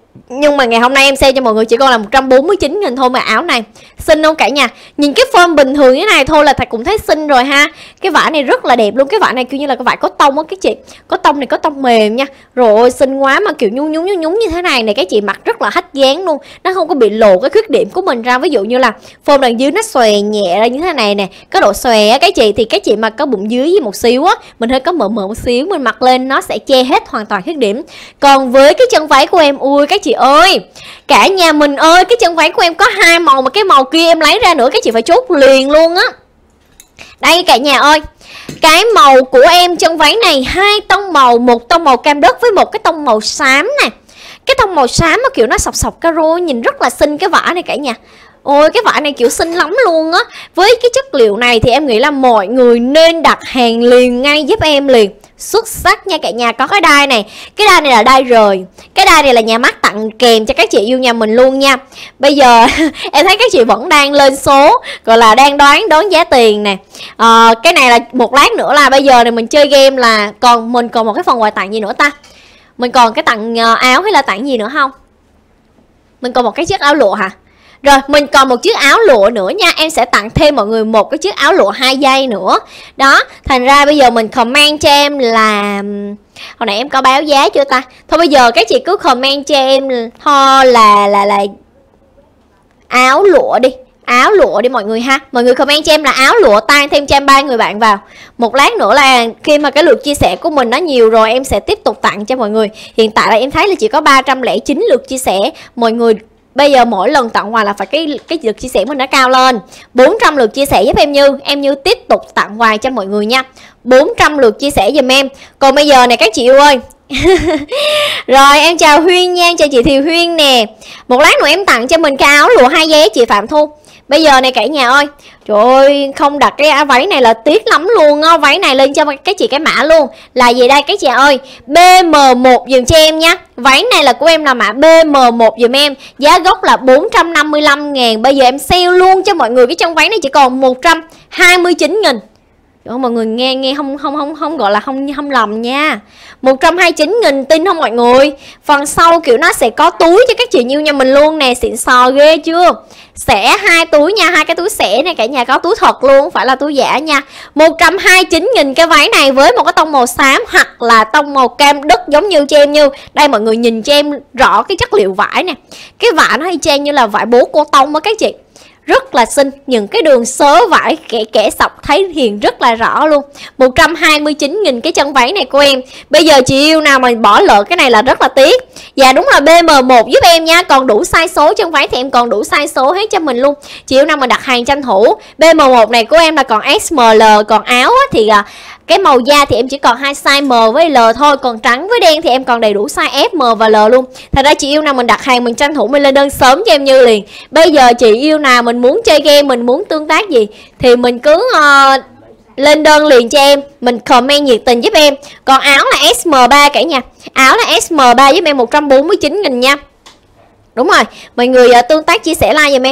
Nhưng mà ngày hôm nay em sale cho mọi người chỉ còn là một trăm bốn mươi chín nghìn thôi mà áo này. Xinh không cả nhà? Nhìn cái form bình thường như thế này thôi là thầy cũng thấy xinh rồi ha. Cái vải này rất là đẹp luôn. Cái vải này kiểu như là cái vải có tông á các chị. Có tông này, có tông mềm nha. Rồi xinh quá mà kiểu nhung nhung nhung nhung như thế này này các chị mặc rất là hách dáng luôn. Nó không có bị lộ cái khuyết điểm của mình ra. Ví dụ như là form đằng dưới nó xòe nhẹ ra như thế này nè. Cái độ xòe á các chị thì các chị mặc có bụng dưới với một xíu á, mình hơi có mỡ mỡ một xíu, mình mặc lên nó sẽ che hết hoàn toàn khuyết điểm. Còn với cái chân váy của em, ui các chị ơi, cả nhà mình ơi, cái chân váy của em có hai màu mà cái màu kia em lấy ra nữa các chị phải chốt liền luôn á. Đây cả nhà ơi, cái màu của em chân váy này hai tông màu, một tông màu cam đất với một cái tông màu xám này. Cái tông màu xám nó kiểu nó sọc sọc caro, nhìn rất là xinh cái vải này cả nhà. Ôi cái vải này kiểu xinh lắm luôn á. Với cái chất liệu này thì em nghĩ là mọi người nên đặt hàng liền ngay giúp em liền. Xuất sắc nha cả nhà. Có cái đai này, cái đai này là đai rời. Cái đai này là nhà mắt tặng kèm cho các chị yêu nhà mình luôn nha. Bây giờ em thấy các chị vẫn đang lên số, gọi là đang đoán đoán giá tiền nè. à, Cái này là một lát nữa là bây giờ này mình chơi game là còn mình còn một cái phần quà tặng gì nữa ta? Mình còn cái tặng áo hay là tặng gì nữa không? Mình còn một cái chiếc áo lụa hả? Rồi mình còn một chiếc áo lụa nữa nha. Em sẽ tặng thêm mọi người một cái chiếc áo lụa hai dây nữa. Đó, thành ra bây giờ mình comment cho em là, hồi nãy em có báo giá chưa ta? Thôi bây giờ các chị cứ comment cho em thôi là là là áo lụa đi. Áo lụa đi mọi người ha. Mọi người comment cho em là áo lụa tan thêm cho em ba người bạn vào. Một lát nữa là khi mà cái lượt chia sẻ của mình nó nhiều rồi em sẽ tiếp tục tặng cho mọi người. Hiện tại là em thấy là chỉ có ba trăm lẻ chín lượt chia sẻ. Mọi người bây giờ mỗi lần tặng quà là phải cái cái lượt chia sẻ mình nó cao lên. Bốn trăm lượt chia sẻ giúp em Như. Em Như tiếp tục tặng quà cho mọi người nha. Bốn trăm lượt chia sẻ giùm em. Còn bây giờ này các chị yêu ơi. Rồi em chào Huyên nha, chào chị Thì Huyên nè. Một lát nữa em tặng cho mình cái áo lụa hai dây chị Phạm Thu. Bây giờ này cả nhà ơi, trời ơi, không đặt cái áo váy này là tiếc lắm luôn á. Váy này lên cho các chị cái mã luôn. Là gì đây các chị ơi? B M một dùm cho em nha. Váy này là của em là mã B M một dùm em. Giá gốc là bốn trăm năm mươi lăm ngàn. Bây giờ em sale luôn cho mọi người cái chân váy này chỉ còn một trăm hai mươi chín nghìn. Mọi người nghe nghe không không không không gọi là không không lầm nha. một trăm hai mươi chín nghìn tin không mọi người? Phần sau kiểu nó sẽ có túi cho các chị yêu nhà mình luôn nè, xịn sò ghê chưa? Xẻ hai túi nha, hai cái túi xẻ này cả nhà, có túi thật luôn, không phải là túi giả nha. một trăm hai mươi chín nghìn cái váy này với một cái tông màu xám hoặc là tông màu cam đất giống như cho em Như. Đây mọi người nhìn cho em rõ cái chất liệu vải nè. Cái vải nó y chang như là vải bố cô tông á các chị. Rất là xinh, những cái đường xớ vải kẻ kẻ sọc thấy hiền rất là rõ luôn. Một trăm hai mươi chín nghìn cái chân váy này của em. Bây giờ chị yêu nào mà bỏ lỡ cái này là rất là tiếc. Dạ đúng là B M một giúp em nha. Còn đủ size số chân váy thì em còn đủ size số hết cho mình luôn. Chị yêu nào mà đặt hàng tranh thủ. B M một này của em là còn S M L. Còn áo thì à, cái màu da thì em chỉ còn hai size M với L thôi. Còn trắng với đen thì em còn đầy đủ size S, M và L luôn. Thật ra chị yêu nào mình đặt hàng mình tranh thủ mình lên đơn sớm cho em Như liền. Bây giờ chị yêu nào mình muốn chơi game, mình muốn tương tác gì thì mình cứ uh, lên đơn liền cho em. Mình comment nhiệt tình giúp em. Còn áo là S M ba cả nhà. Áo là S M ba giúp em một trăm bốn mươi chín nghìn nha. Đúng rồi, mọi người uh, tương tác chia sẻ like giùm em.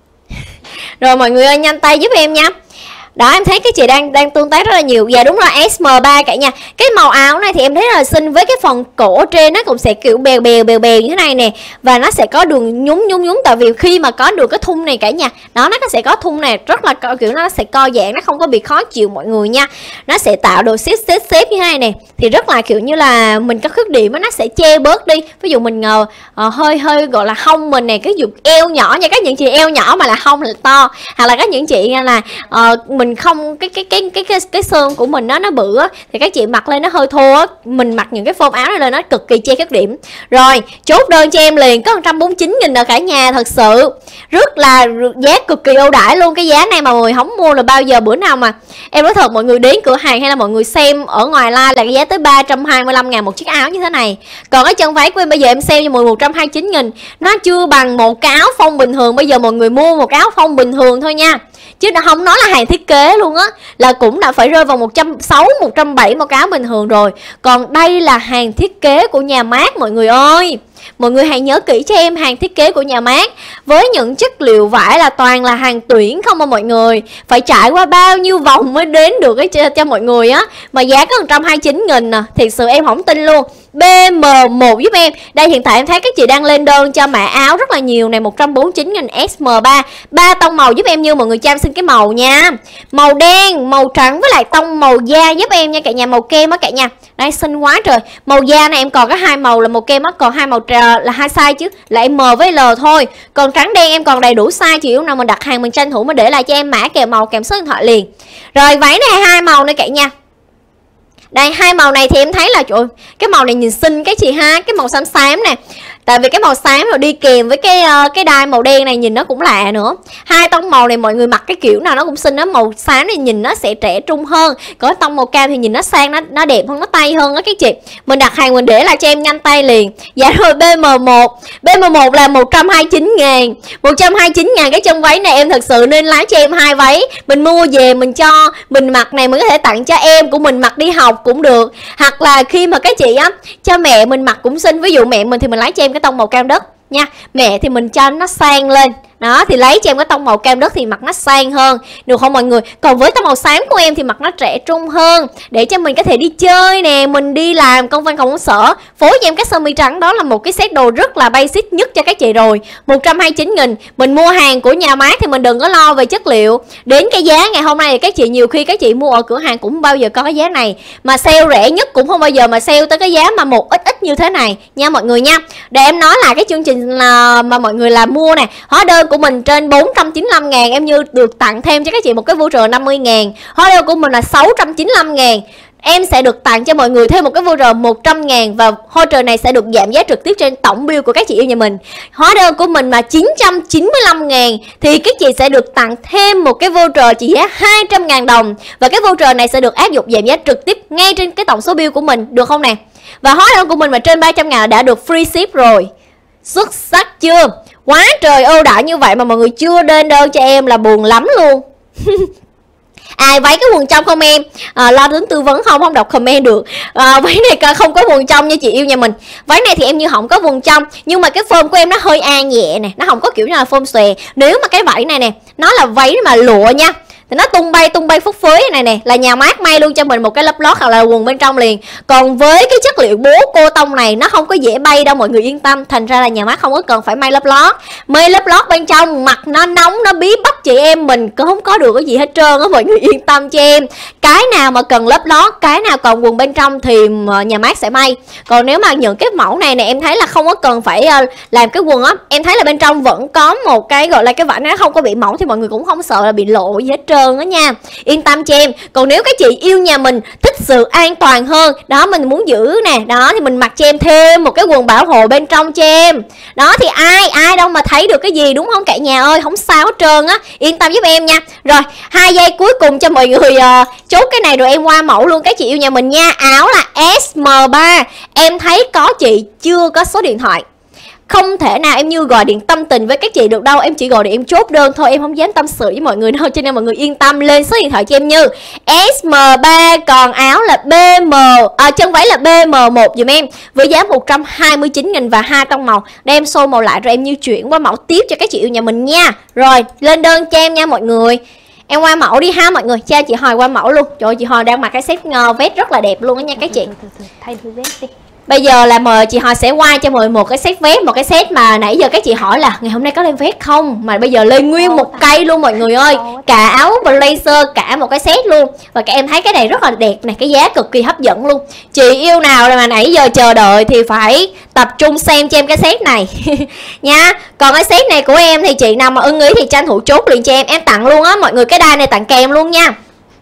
Rồi mọi người ơi nhanh tay giúp em nha. Đó em thấy cái chị đang đang tương tác rất là nhiều. Dạ đúng rồi S M ba cả nhà. Cái màu áo này thì em thấy rất là xinh. Với cái phần cổ trên nó cũng sẽ kiểu bèo bèo bèo bèo như thế này nè. Và nó sẽ có đường nhún nhún nhún. Tại vì khi mà có được cái thun này cả nhà, đó nó sẽ có thun này rất là kiểu nó sẽ co giãn, nó không có bị khó chịu mọi người nha. Nó sẽ tạo đồ xếp xếp xếp như thế này nè. Thì rất là kiểu như là mình có khuyết điểm nó sẽ che bớt đi. Ví dụ mình uh, uh, hơi hơi gọi là hông mình này, cái dục eo nhỏ nha. Các những chị eo nhỏ mà là hông là to. Hoặc là các những chị là uh, mình không cái cái cái cái cái cái xương của mình nó nó bự á thì các chị mặc lên nó hơi thô á, mình mặc những cái form áo này lên nó cực kỳ che khuyết điểm. Rồi chốt đơn cho em liền, có một trăm bốn mươi chín nghìn rồi cả nhà. Thật sự rất là giá cực kỳ ưu đãi luôn. Cái giá này mà mọi người không mua là bao giờ bữa nào mà em nói thật mọi người đến cửa hàng hay là mọi người xem ở ngoài live là cái giá tới ba trăm hai mươi lăm ngàn một chiếc áo như thế này. Còn cái chân váy của em bây giờ em xem cho mọi người một trăm hai mươi chín nghìn. Nó chưa bằng một cái áo phông bình thường. Bây giờ mọi người mua một cái áo phông bình thường thôi nha, chứ đã không nói là hàng thiết kế luôn á, là cũng đã phải rơi vào một trăm sáu mươi, một trăm bảy mươi một cái áo bình thường rồi. Còn đây là hàng thiết kế của nhà mác mọi người ơi. Mọi người hãy nhớ kỹ cho em, hàng thiết kế của nhà mác với những chất liệu vải là toàn là hàng tuyển không mà mọi người. Phải trải qua bao nhiêu vòng mới đến được cái cho, cho mọi người á. Mà giá có một trăm hai mươi chín nghìn nè, thiệt sự em không tin luôn. B M một giúp em. Đây hiện tại em thấy các chị đang lên đơn cho mã áo rất là nhiều này, một trăm bốn mươi chín nghìn S M ba. Ba tông màu giúp em Như. Mọi người cho em xin cái màu nha. Màu đen, màu trắng với lại tông màu da giúp em nha cả nhà, màu kem á cả nhà. Đây xinh quá trời. Màu da này em còn có hai màu là màu kem á, còn hai màu là hai size chứ, là M với L thôi. Còn trắng đen em còn đầy đủ size, chị yếu nào mình đặt hàng mình tranh thủ mới để lại cho em mã kèm màu kèm số điện thoại liền. Rồi váy này hai màu nữa cả nhà. Đây hai màu này thì em thấy là trời ơi, cái màu này nhìn xinh cái chị ha, cái màu xám xám nè. Tại vì cái màu xám rồi đi kèm với cái uh, cái đai màu đen này nhìn nó cũng lạ nữa. Hai tông màu này mọi người mặc cái kiểu nào nó cũng xinh đó. Màu xám này nhìn nó sẽ trẻ trung hơn, có tông màu cam thì nhìn nó sang, nó nó đẹp hơn, nó tay hơn đó các chị. Mình đặt hàng mình để lại cho em nhanh tay liền. Dạ rồi B M một. B M một là một trăm hai mươi chín ngàn. một trăm hai mươi chín ngàn cái chân váy này em thật sự nên lái cho em hai váy. Mình mua về mình cho mình mặc này, mình có thể tặng cho em của mình mặc đi học cũng được. Hoặc là khi mà các chị á cho mẹ mình mặc cũng xinh. Ví dụ mẹ mình thì mình lấy cho em cái tông màu cam đất nha, mẹ thì mình cho nó sang lên đó, thì lấy cho em cái tông màu cam đất thì mặc nó sang hơn, được không mọi người? Còn với tông màu xám của em thì mặc nó trẻ trung hơn, để cho mình có thể đi chơi nè, mình đi làm công văn không có sợ. Phối cho em cái sơ mi trắng, đó là một cái set đồ rất là basic nhất cho các chị rồi. Một trăm hai mươi chín nghìn. Mình mua hàng của nhà mát thì mình đừng có lo về chất liệu. Đến cái giá ngày hôm nay các chị, nhiều khi các chị mua ở cửa hàng cũng bao giờ có cái giá này, mà sale rẻ nhất cũng không bao giờ mà sale tới cái giá mà một ít ít như thế này nha mọi người nha. Để em nói là cái chương trình là mà mọi người làm mua nè, hóa đơn của mình trên bốn trăm chín mươi lăm ngàn, em Như được tặng thêm cho các chị một cái voucher năm mươi ngàn. Hóa đơn của mình là sáu trăm chín mươi lăm ngàn. Em sẽ được tặng cho mọi người thêm một cái voucher một trăm ngàn, và voucher này sẽ được giảm giá trực tiếp trên tổng bill của các chị yêu nhà mình. Hóa đơn của mình là chín trăm chín mươi lăm ngàn thì các chị sẽ được tặng thêm một cái voucher trị giá hai trăm ngàn đồng, và cái voucher này sẽ được áp dụng giảm giá trực tiếp ngay trên cái tổng số bill của mình, được không nè? Và hóa đơn của mình mà trên ba trăm ngàn đã được free ship rồi. Xuất sắc chưa? Quá trời ưu đãi như vậy mà mọi người chưa lên đơn cho em là buồn lắm luôn. Ai váy cái quần trong không em? À, lo đến tư vấn không? Không đọc comment được. À, váy này không có quần trong nha chị yêu nhà mình. Váy này thì em Như không có quần trong, nhưng mà cái form của em nó hơi a nhẹ nè, nó không có kiểu như là form xòe. Nếu mà cái vải này nè, nó là váy mà lụa nha, thì nó tung bay tung bay phất phới này nè, là nhà mát may luôn cho mình một cái lớp lót hoặc là quần bên trong liền. Còn với cái chất liệu bố cô tông này nó không có dễ bay đâu mọi người yên tâm, thành ra là nhà mát không có cần phải may lớp lót. May lớp lót bên trong mặc nó nóng nó bí bách chị em mình không có được cái gì hết trơn á, mọi người yên tâm cho em. Cái nào mà cần lớp lót, cái nào còn quần bên trong thì nhà mát sẽ may. Còn nếu mà những cái mẫu này nè em thấy là không có cần phải làm cái quần á, em thấy là bên trong vẫn có một cái gọi là cái vải nó không có bị mỏng, thì mọi người cũng không sợ là bị lộ gì hết trơn đó nha, yên tâm cho em. Còn nếu các chị yêu nhà mình thích sự an toàn hơn đó, mình muốn giữ nè đó, thì mình mặc cho em thêm một cái quần bảo hộ bên trong cho em đó, thì ai ai đâu mà thấy được cái gì, đúng không cả nhà ơi? Không sao hết trơn á, yên tâm giúp em nha. Rồi hai giây cuối cùng cho mọi người uh, chốt cái này rồi em qua mẫu luôn các chị yêu nhà mình nha. Áo là S M ba, em thấy có chị chưa có số điện thoại, không thể nào em Như gọi điện tâm tình với các chị được đâu, em chỉ gọi điện em chốt đơn thôi, em không dám tâm sự với mọi người đâu, cho nên mọi người yên tâm lên số điện thoại cho em Như. S M ba, còn áo là B M, à, chân váy là B M một dùm em, với giá một trăm hai mươi chín nghìn và hai tông màu. Để em show màu lại rồi em Như chuyển qua mẫu tiếp cho các chị yêu nhà mình nha. Rồi lên đơn cho em nha mọi người. Em qua mẫu đi ha mọi người, cha chị Hồi qua mẫu luôn. Trời ơi, chị Hồi đang mặc cái set uh, vest rất là đẹp luôn đó nha các chị. Thay thử vest đi. Bây giờ là mời chị Hòa sẽ qua cho mọi người một cái set vest, một cái set mà nãy giờ các chị hỏi là ngày hôm nay có lên vest không, mà bây giờ lên nguyên một cây luôn mọi người ơi, cả áo blazer cả một cái set luôn. Và các em thấy cái này rất là đẹp này, cái giá cực kỳ hấp dẫn luôn. Chị yêu nào mà nãy giờ chờ đợi thì phải tập trung xem cho em cái set này nha. Còn cái set này của em thì chị nào mà ưng ý thì tranh thủ chốt liền cho em, em tặng luôn á mọi người, cái đai này tặng kèm luôn nha.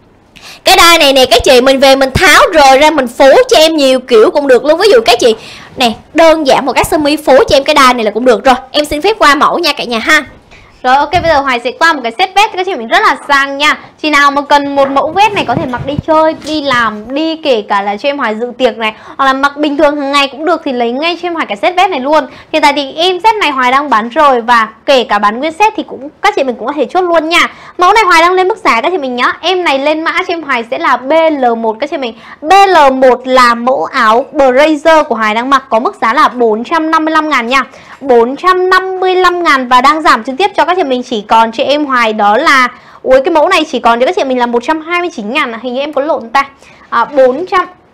Cái đai này nè các chị, mình về mình tháo rời ra mình phối cho em nhiều kiểu cũng được luôn. Ví dụ các chị nè, đơn giản một cái sơ mi phối cho em cái đai này là cũng được rồi. Em xin phép qua mẫu nha cả nhà ha. Rồi ok, bây giờ Hoài sẽ qua một cái set vest các chị mình rất là sang nha. Chị nào mà cần một mẫu vest này có thể mặc đi chơi, đi làm, đi kể cả là cho em Hoài dự tiệc này, hoặc là mặc bình thường hàng ngày cũng được thì lấy ngay cho em Hoài cái set vest này luôn. Hiện tại thì em set này Hoài đang bán rồi, và kể cả bán nguyên set thì cũng các chị mình cũng có thể chốt luôn nha. Mẫu này Hoài đang lên mức giá các chị mình nhá. Em này lên mã cho em Hoài sẽ là B L một các chị mình. B L một là mẫu áo blazer của Hoài đang mặc, có mức giá là bốn trăm năm mươi lăm ngàn nha. bốn trăm năm mươi lăm ngàn và đang giảm trực tiếp cho các chị mình chỉ còn chị em Hoài đó là, ui cái mẫu này chỉ còn cho các chị mình là một trăm hai mươi chín ngàn, hình như em có lộn ta. À, bốn trăm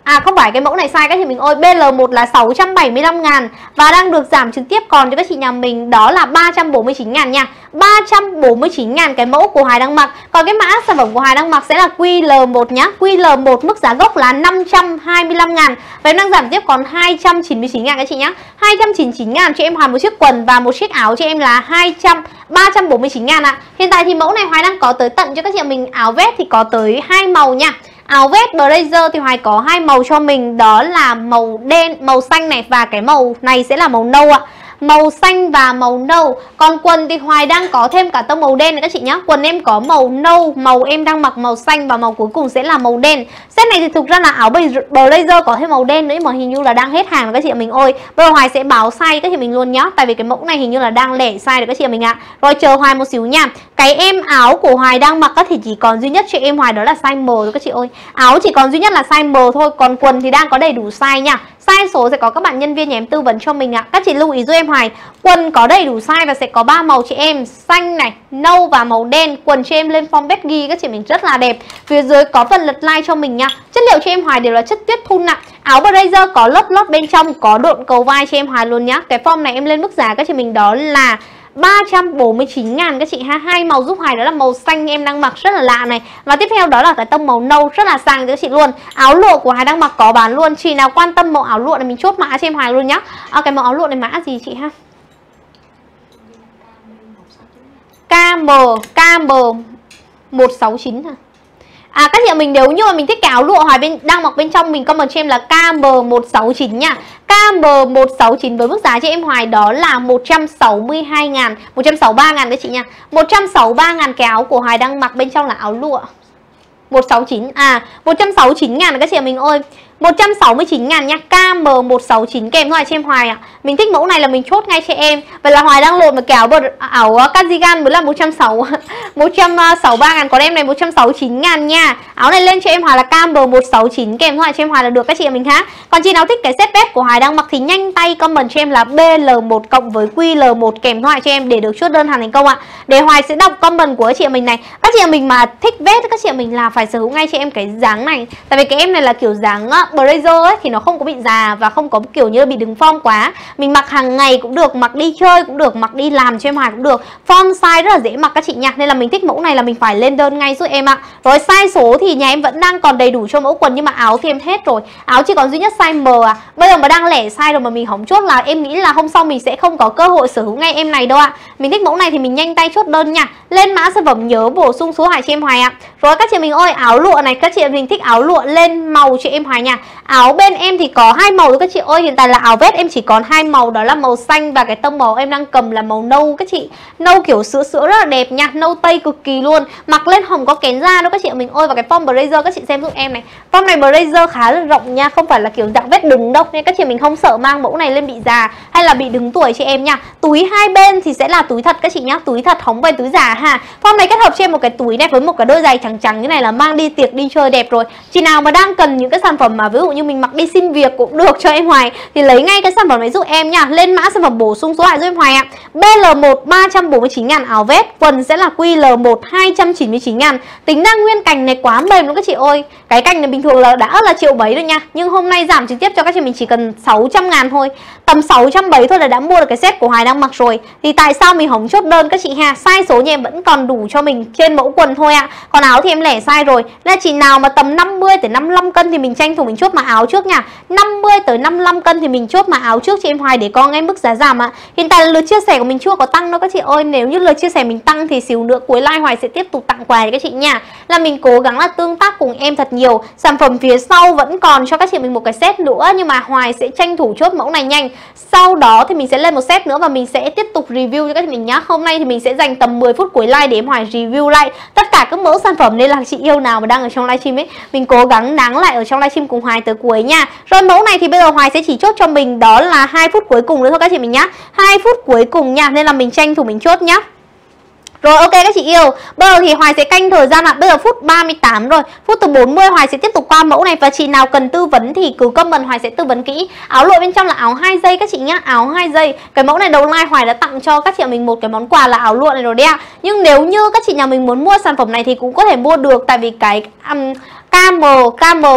À không phải, cái mẫu này sai các chị mình ơi. bê lờ một là sáu trăm bảy mươi lăm ngàn và đang được giảm trực tiếp còn cho các chị nhà mình đó là ba trăm bốn mươi chín ngàn nha. ba trăm bốn mươi chín ngàn cái mẫu của Hoài đang mặc. Còn cái mã sản phẩm của Hoài đang mặc sẽ là quy lờ một nhá. quy lờ một mức giá gốc là năm trăm hai mươi lăm ngàn và em đang giảm tiếp còn hai trăm chín mươi chín ngàn các chị nhá. hai trăm chín mươi chín ngàn cho em Hoài một chiếc quần và một chiếc áo cho em là hai trăm ba trăm bốn mươi chín ngàn ạ. Hiện tại thì mẫu này Hoài đang có tới tận cho các chị mình áo vest thì có tới hai màu nha. Áo vest blazer thì Hoài có hai màu cho mình, đó là màu đen, màu xanh này và cái màu này sẽ là màu nâu ạ. Màu xanh và màu nâu. Còn quần thì Hoài đang có thêm cả tông màu đen này các chị nhá. Quần em có màu nâu, màu em đang mặc màu xanh và màu cuối cùng sẽ là màu đen. Set này thì thực ra là áo blazer có thêm màu đen nữa mà hình như là đang hết hàng rồi các chị mình ơi. Bây giờ Hoài sẽ báo size các chị mình luôn nhá. Tại vì cái mẫu này hình như là đang lẻ size rồi các chị mình ạ. Rồi chờ Hoài một xíu nha. Cái em áo của Hoài đang mặc thì chỉ còn duy nhất cho em Hoài đó là size M thôi các chị ơi. Áo chỉ còn duy nhất là size M thôi. Còn quần thì đang có đầy đủ size nha. Size số sẽ có các bạn nhân viên nhà em tư vấn cho mình ạ. Các chị lưu ý giúp em Hoài. Quần có đầy đủ size và sẽ có ba màu chị em, xanh này, nâu và màu đen. Quần cho em lên form baggy các chị mình rất là đẹp. Phía dưới có phần lật line cho mình nha. Chất liệu cho em Hoài đều là chất tuyết thun nặng. Áo blazer có lớp lót bên trong, có độn cầu vai cho em Hoài luôn nhá. Cái form này em lên mức giá các chị mình đó là ba trăm bốn mươi chín ngàn các chị ha. Hai màu giúp Hoài đó là màu xanh em đang mặc rất là lạ này. Và tiếp theo đó là cái tông màu nâu rất là sang cho các chị luôn. Áo lụa của Hoài đang mặc có bán luôn. Chị nào quan tâm màu áo lụa này mình chốt mã cho em Hoài luôn nhá. À, cái màu áo lụa này mã gì chị ha? ca em ca em một sáu chín hả? À các chị mình nếu như mà mình thích cái áo lụa Hoài bên đang mặc bên trong mình comment cho em là ca em một sáu chín nha. ca em một sáu chín với mức giá cho em Hoài đó là một trăm sáu mươi hai ngàn, một trăm sáu mươi ba ngàn các chị nha. một trăm sáu mươi ba ngàn cái áo của Hoài đang mặc bên trong là áo lụa. một sáu chín à một trăm sáu mươi chín ngàn các chị mình ơi. một trăm sáu mươi chín ngàn nha. ca em một sáu chín kèm thôi cho em Hoài ạ. À. Mình thích mẫu này là mình chốt ngay cho em. Vậy là Hoài đang lột một cái áo, áo cardigan mới là một trăm sáu mươi, một trăm sáu mươi ba ngàn. Còn em này một trăm sáu mươi chín ngàn nha. Áo này lên cho em Hoài là ca em một sáu chín kèm thôi cho em Hoài là được các chị mình ha. Còn chị nào thích cái set vest của Hoài đang mặc thì nhanh tay comment cho em là bê lờ một cộng với quy lờ một kèm thôi cho em để được chốt đơn hàng thành công ạ. À. Để Hoài sẽ đọc comment của các chị mình này. Các chị mình mà thích vest các chị mình là phải sở hữu ngay cho em cái dáng này. Tại vì cái em này là kiểu dáng blazer ấy thì nó không có bị già và không có kiểu như bị đứng form quá. Mình mặc hàng ngày cũng được, mặc đi chơi cũng được, mặc đi làm cho em Hoài cũng được. Form size rất là dễ mặc các chị nha. Nên là mình thích mẫu này là mình phải lên đơn ngay giúp em ạ. Rồi size số thì nhà em vẫn đang còn đầy đủ cho mẫu quần nhưng mà áo thì em hết rồi. Áo chỉ còn duy nhất size M à. Bây giờ mà đang lẻ size rồi mà mình hỏng chốt là em nghĩ là hôm sau mình sẽ không có cơ hội sở hữu ngay em này đâu ạ. Mình thích mẫu này thì mình nhanh tay chốt đơn nha. Lên mã sản phẩm nhớ bổ sung số Hoài cho em Hoài ạ. Rồi các chị mình ơi, áo lụa này các chị mình thích áo lụa lên màu cho em Hoài nha. Áo bên em thì có hai màu thôi các chị ơi. Hiện tại là áo vest em chỉ còn hai màu đó là màu xanh và cái tông màu em đang cầm là màu nâu các chị. Nâu kiểu sữa sữa rất là đẹp nha, nâu tây cực kỳ luôn. Mặc lên không có kén da đâu các chị mình ơi. Và cái form blazer các chị xem giúp em này. Form này blazer khá là rộng nha, không phải là kiểu dạng vest đứng đâu nên các chị mình không sợ mang mẫu này lên bị già hay là bị đứng tuổi chị em nha. Túi hai bên thì sẽ là túi thật các chị nhá, túi thật hóng với túi giả ha. Form này kết hợp cho em một cái túi này với một cái đôi giày trắng trắng như này là mang đi tiệc đi chơi đẹp rồi. Chị nào mà đang cần những cái sản phẩm mà ví dụ như mình mặc đi xin việc cũng được cho em Hoài thì lấy ngay cái sản phẩm này giúp em nha. Lên mã sản phẩm bổ sung số lại giúp em Hoài ạ. bê lờ một ba trăm bốn mươi chín ngàn áo vest, quần sẽ là quy lờ một hai trăm chín mươi chín ngàn. Tính năng nguyên cành này quá mềm luôn các chị ơi. Cái cành này bình thường là đã là triệu mấy rồi nha, nhưng hôm nay giảm trực tiếp cho các chị mình chỉ cần sáu trăm ngàn thôi. Tầm sáu trăm bảy thôi là đã mua được cái set của Hoài đang mặc rồi. Thì tại sao mình không chốt đơn các chị ha. Size số nhà em vẫn còn đủ cho mình trên mẫu quần thôi ạ. Còn áo thì em lẻ size rồi. Là chị nào mà tầm năm mươi tới năm mươi lăm cân thì mình tranh thủ mình chốt mà áo trước nha. năm mươi tới năm mươi lăm cân thì mình chốt mà áo trước cho em Hoài để có ngay mức giá giảm ạ. Hiện tại là lượt chia sẻ của mình chưa có tăng đâu các chị ơi. Nếu như lượt chia sẻ mình tăng thì xíu nữa cuối live Hoài sẽ tiếp tục tặng quà cho các chị nha. Là mình cố gắng là tương tác cùng em thật nhiều. Sản phẩm phía sau vẫn còn cho các chị mình một cái set nữa, nhưng mà Hoài sẽ tranh thủ chốt mẫu này nhanh. Sau đó thì mình sẽ lên một set nữa và mình sẽ tiếp tục review cho các chị mình nhá. Hôm nay thì mình sẽ dành tầm mười phút cuối live để em Hoài review lại tất cả các mẫu sản phẩm, nên là chị yêu nào mà đang ở trong livestream ấy, mình cố gắng nắng lại ở trong livestream cùng Hoài tới cuối nha. Rồi mẫu này thì bây giờ Hoài sẽ chỉ chốt cho mình đó là hai phút cuối cùng nữa thôi các chị mình nhá. hai phút cuối cùng nha, nên là mình tranh thủ mình chốt nhá. Rồi ok các chị yêu. Bây giờ thì Hoài sẽ canh thời gian ạ. Bây giờ phút ba mươi tám rồi. Phút từ bốn mươi Hoài sẽ tiếp tục qua mẫu này. Và chị nào cần tư vấn thì cứ comment Hoài sẽ tư vấn kỹ. Áo lụa bên trong là áo hai dây các chị nhá. Áo hai dây. Cái mẫu này đầu live Hoài đã tặng cho các chị mình một cái món quà là áo lụa này rồi đấy ạ. Nhưng nếu như các chị nhà mình muốn mua sản phẩm này thì cũng có thể mua được. Tại vì cái um, ca em ca em này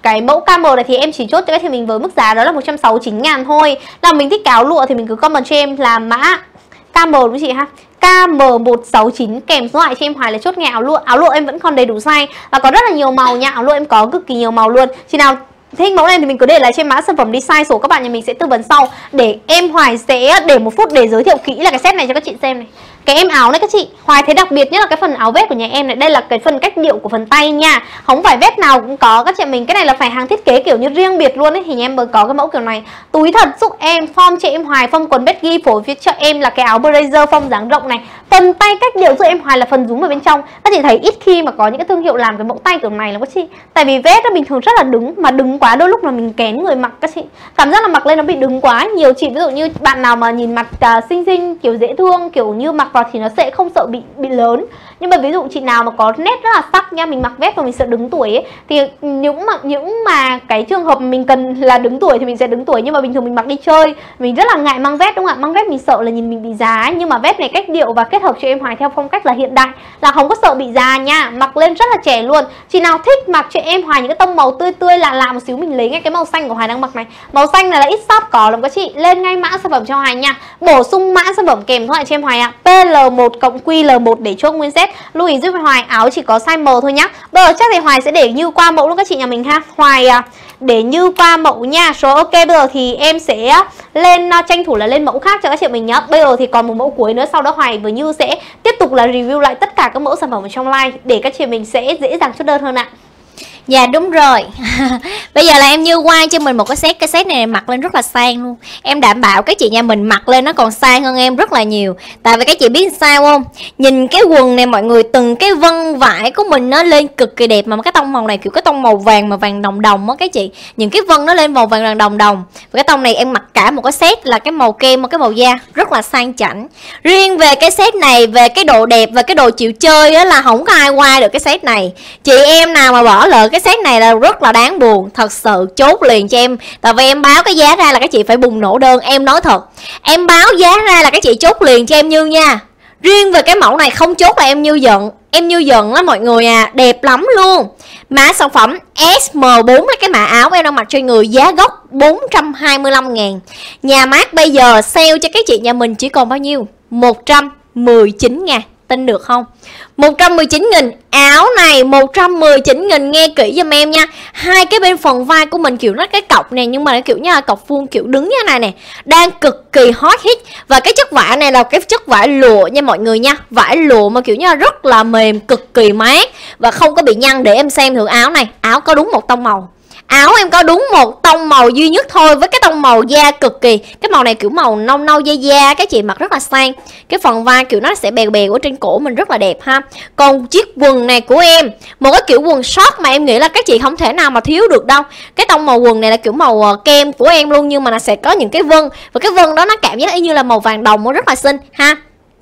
cái mẫu ca em này thì em chỉ chốt cho các chị mình với mức giá đó là một trăm sáu mươi chín ngàn thôi. Là mình thích cái áo lụa thì mình cứ comment cho em là mã ca em đúng không chị ha? K M một sáu chín kèm số lại cho em Hoài là chốt ngay áo lụa. Áo lụa em vẫn còn đầy đủ size và có rất là nhiều màu nha. Áo lụa em có cực kỳ nhiều màu luôn. Chị nào thích mẫu này thì mình cứ để lại trên mã sản phẩm đi, size số các bạn nhà mình sẽ tư vấn sau. Để em Hoài sẽ để một phút để giới thiệu kỹ là cái set này cho các chị xem này. Cái em áo này các chị, Hoài thấy đặc biệt nhất là cái phần áo vest của nhà em này. Đây là cái phần cách điệu của phần tay nha. Không phải vest nào cũng có các chị mình. Cái này là phải hàng thiết kế kiểu như riêng biệt luôn ấy. Thì nhà em mới có cái mẫu kiểu này. Túi thật giúp em, form cho em Hoài, form quần baggy phối phía cho em là cái áo blazer form dáng rộng này. Phần tay cách điệu giúp em Hoài là phần rúm ở bên trong. Các chị thấy ít khi mà có những cái thương hiệu làm cái mẫu tay kiểu này lắm các chị. Tại vì vest nó bình thường rất là đứng, mà đứng quá đôi lúc là mình kén người mặc các chị. Cảm giác là mặc lên nó bị đứng quá. Nhiều chị ví dụ như bạn nào mà nhìn mặt uh, xinh xinh kiểu dễ thương, kiểu như mặc vào thì nó sẽ không sợ bị bị lớn. Nhưng mà ví dụ chị nào mà có nét rất là sắc nha, mình mặc vest và mình sợ đứng tuổi ấy, thì những mà những mà cái trường hợp mình cần là đứng tuổi thì mình sẽ đứng tuổi. Nhưng mà bình thường mình mặc đi chơi mình rất là ngại mang vest đúng không ạ? Mang vest mình sợ là nhìn mình bị già. Nhưng mà vest này cách điệu và kết hợp cho em Hoài theo phong cách là hiện đại, là không có sợ bị già nha, mặc lên rất là trẻ luôn. Chị nào thích mặc cho em Hoài những cái tông màu tươi tươi lạ lạ một xíu, mình lấy ngay cái màu xanh của Hoài đang mặc này. Màu xanh này là ít shop có lắm các chị. Lên ngay mã sản phẩm cho Hoài nha. Bổ sung mã sản phẩm kèm thoại cho em Hoài ạ. P L một cộng Q L một để chốt nguyên set. Lưu ý giúp Hoài áo chỉ có size M thôi nhá. Bây giờ chắc thì Hoài sẽ để như qua mẫu luôn các chị nhà mình ha. Hoài à, để như qua mẫu nha. Rồi ok, bây giờ thì em sẽ lên uh, tranh thủ là lên mẫu khác cho các chị mình nhá. Bây giờ thì còn một mẫu cuối nữa, sau đó Hoài với Như sẽ tiếp tục là review lại tất cả các mẫu sản phẩm ở trong live để các chị mình sẽ dễ dàng chốt đơn hơn ạ. Dạ đúng rồi. Bây giờ là em Như quay cho mình một cái set. Cái set này mặc lên rất là sang luôn. Em đảm bảo các chị nhà mình mặc lên nó còn sang hơn em rất là nhiều. Tại vì các chị biết sao không? Nhìn cái quần này mọi người, từng cái vân vải của mình nó lên cực kỳ đẹp. Mà cái tông màu này kiểu cái tông màu vàng mà vàng đồng đồng á các chị. Những cái vân nó lên màu vàng vàng đồng đồng. Và cái tông này em mặc cả một cái set là cái màu kem, một cái màu da rất là sang chảnh. Riêng về cái set này, về cái độ đẹp và cái độ chịu chơi á, là không có ai qua được cái set này. Chị em nào mà bỏ lỡ cái set này là rất là đáng buồn. Thật sự chốt liền cho em. Tại vì em báo cái giá ra là các chị phải bùng nổ đơn. Em nói thật, em báo giá ra là các chị chốt liền cho em Như nha. Riêng về cái mẫu này không chốt là em Như giận. Em Như giận lắm mọi người à. Đẹp lắm luôn. Mã sản phẩm S M bốn là cái mã áo em đang mặc trên người. Giá gốc bốn trăm hai mươi lăm ngàn. Nhà mát bây giờ sale cho các chị nhà mình chỉ còn bao nhiêu? một trăm mười chín ngàn. Tin được không? một trăm mười chín nghìn. Áo này một trăm mười chín nghìn. Nghe kỹ giùm em nha. Hai cái bên phần vai của mình kiểu nó cái cọc này, nhưng mà nó kiểu như là cọc vuông kiểu đứng như thế này nè. Đang cực kỳ hot hit. Và cái chất vải này là cái chất vải lụa nha mọi người nha. Vải lụa mà kiểu như là rất là mềm, cực kỳ mát và không có bị nhăn. Để em xem thử áo này. Áo có đúng một tông màu. Áo em có đúng một tông màu duy nhất thôi, với cái tông màu da cực kỳ. Cái màu này kiểu màu nâu nâu da da, các chị mặc rất là sang. Cái phần vai kiểu nó sẽ bèo bèo ở trên cổ mình rất là đẹp ha. Còn chiếc quần này của em, một cái kiểu quần short mà em nghĩ là các chị không thể nào mà thiếu được đâu. Cái tông màu quần này là kiểu màu kem của em luôn, nhưng mà nó sẽ có những cái vân. Và cái vân đó nó cảm giác y như là màu vàng đồng, nó rất là xinh ha.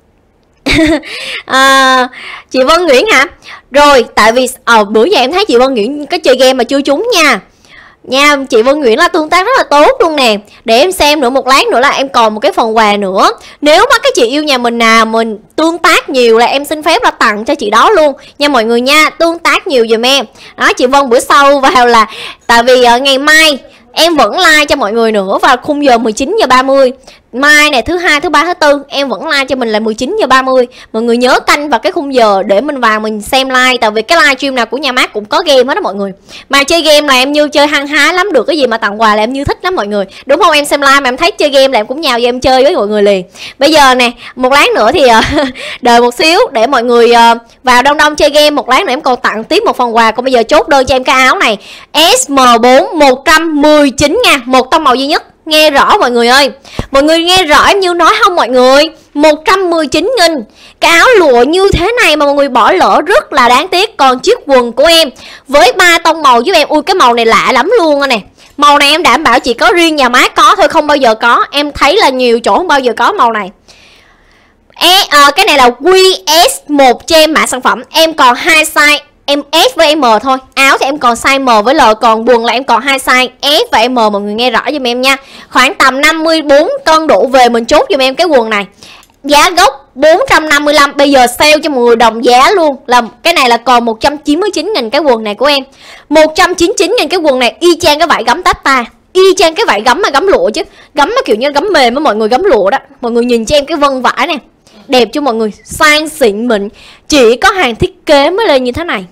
à, chị Vân Nguyễn hả? Rồi, tại vì ờ, bữa giờ em thấy chị Vân Nguyễn cái chơi game mà chưa trúng nha. Nha, chị Vân Nguyễn là tương tác rất là tốt luôn nè. Để em xem nữa, một lát nữa là em còn một cái phần quà nữa. Nếu mà các chị yêu nhà mình nào mình tương tác nhiều là em xin phép là tặng cho chị đó luôn nha mọi người nha. Tương tác nhiều giùm em. Đó, chị Vân bữa sau vào là tại vì uh, ngày mai em vẫn like cho mọi người nữa vào khung giờ mười chín giờ ba mươi. Mai này thứ hai, thứ ba, thứ tư em vẫn like cho mình là mười chín giờ ba mươi. Mọi người nhớ canh vào cái khung giờ để mình vào mình xem like. Tại vì cái live stream nào của nhà mát cũng có game hết đó mọi người. Mà chơi game là em Như chơi hăng hái lắm. Được cái gì mà tặng quà là em Như thích lắm mọi người. Đúng không? Em xem live mà em thấy chơi game là em cũng nhào vô em chơi với mọi người liền. Bây giờ nè, một lát nữa thì uh, đợi một xíu để mọi người uh, vào đông đông chơi game. Một lát nữa em còn tặng tiếp một phần quà. Còn bây giờ chốt đơn cho em cái áo này S M bốn một trăm mười chín ngàn. Một tông màu duy nhất. Nghe rõ mọi người ơi. Mọi người nghe rõ em Như nói không mọi người? một trăm mười chín nghìn. Cái áo lụa như thế này mà mọi người bỏ lỡ rất là đáng tiếc. Còn chiếc quần của em với ba tông màu giúp em. Ui cái màu này lạ lắm luôn nè. Màu này em đảm bảo chỉ có riêng nhà mát có thôi, không bao giờ có. Em thấy là nhiều chỗ không bao giờ có màu này. E, à, cái này là Q S một cho em mã sản phẩm. Em còn hai size, em S với M thôi. Áo thì em còn size M với L. Còn quần là em còn hai size S và M. Mọi người nghe rõ giùm em nha. Khoảng tầm năm mươi bốn cân độ về mình chốt giùm em cái quần này. giá gốc bốn trăm năm mươi lăm, bây giờ sale cho mọi người đồng giá luôn. Là cái này là còn một trăm chín mươi chín nghìn cái quần này của em. một trăm chín mươi chín nghìn cái quần này y chang cái vải gấm Tata, y chang cái vải gấm mà gấm lụa chứ. Gấm nó kiểu như gấm mềm á mọi người, gấm lụa đó. Mọi người nhìn cho em cái vân vải nè, đẹp cho mọi người, sang xịn mịn. Chỉ có hàng thiết kế mới lên như thế này.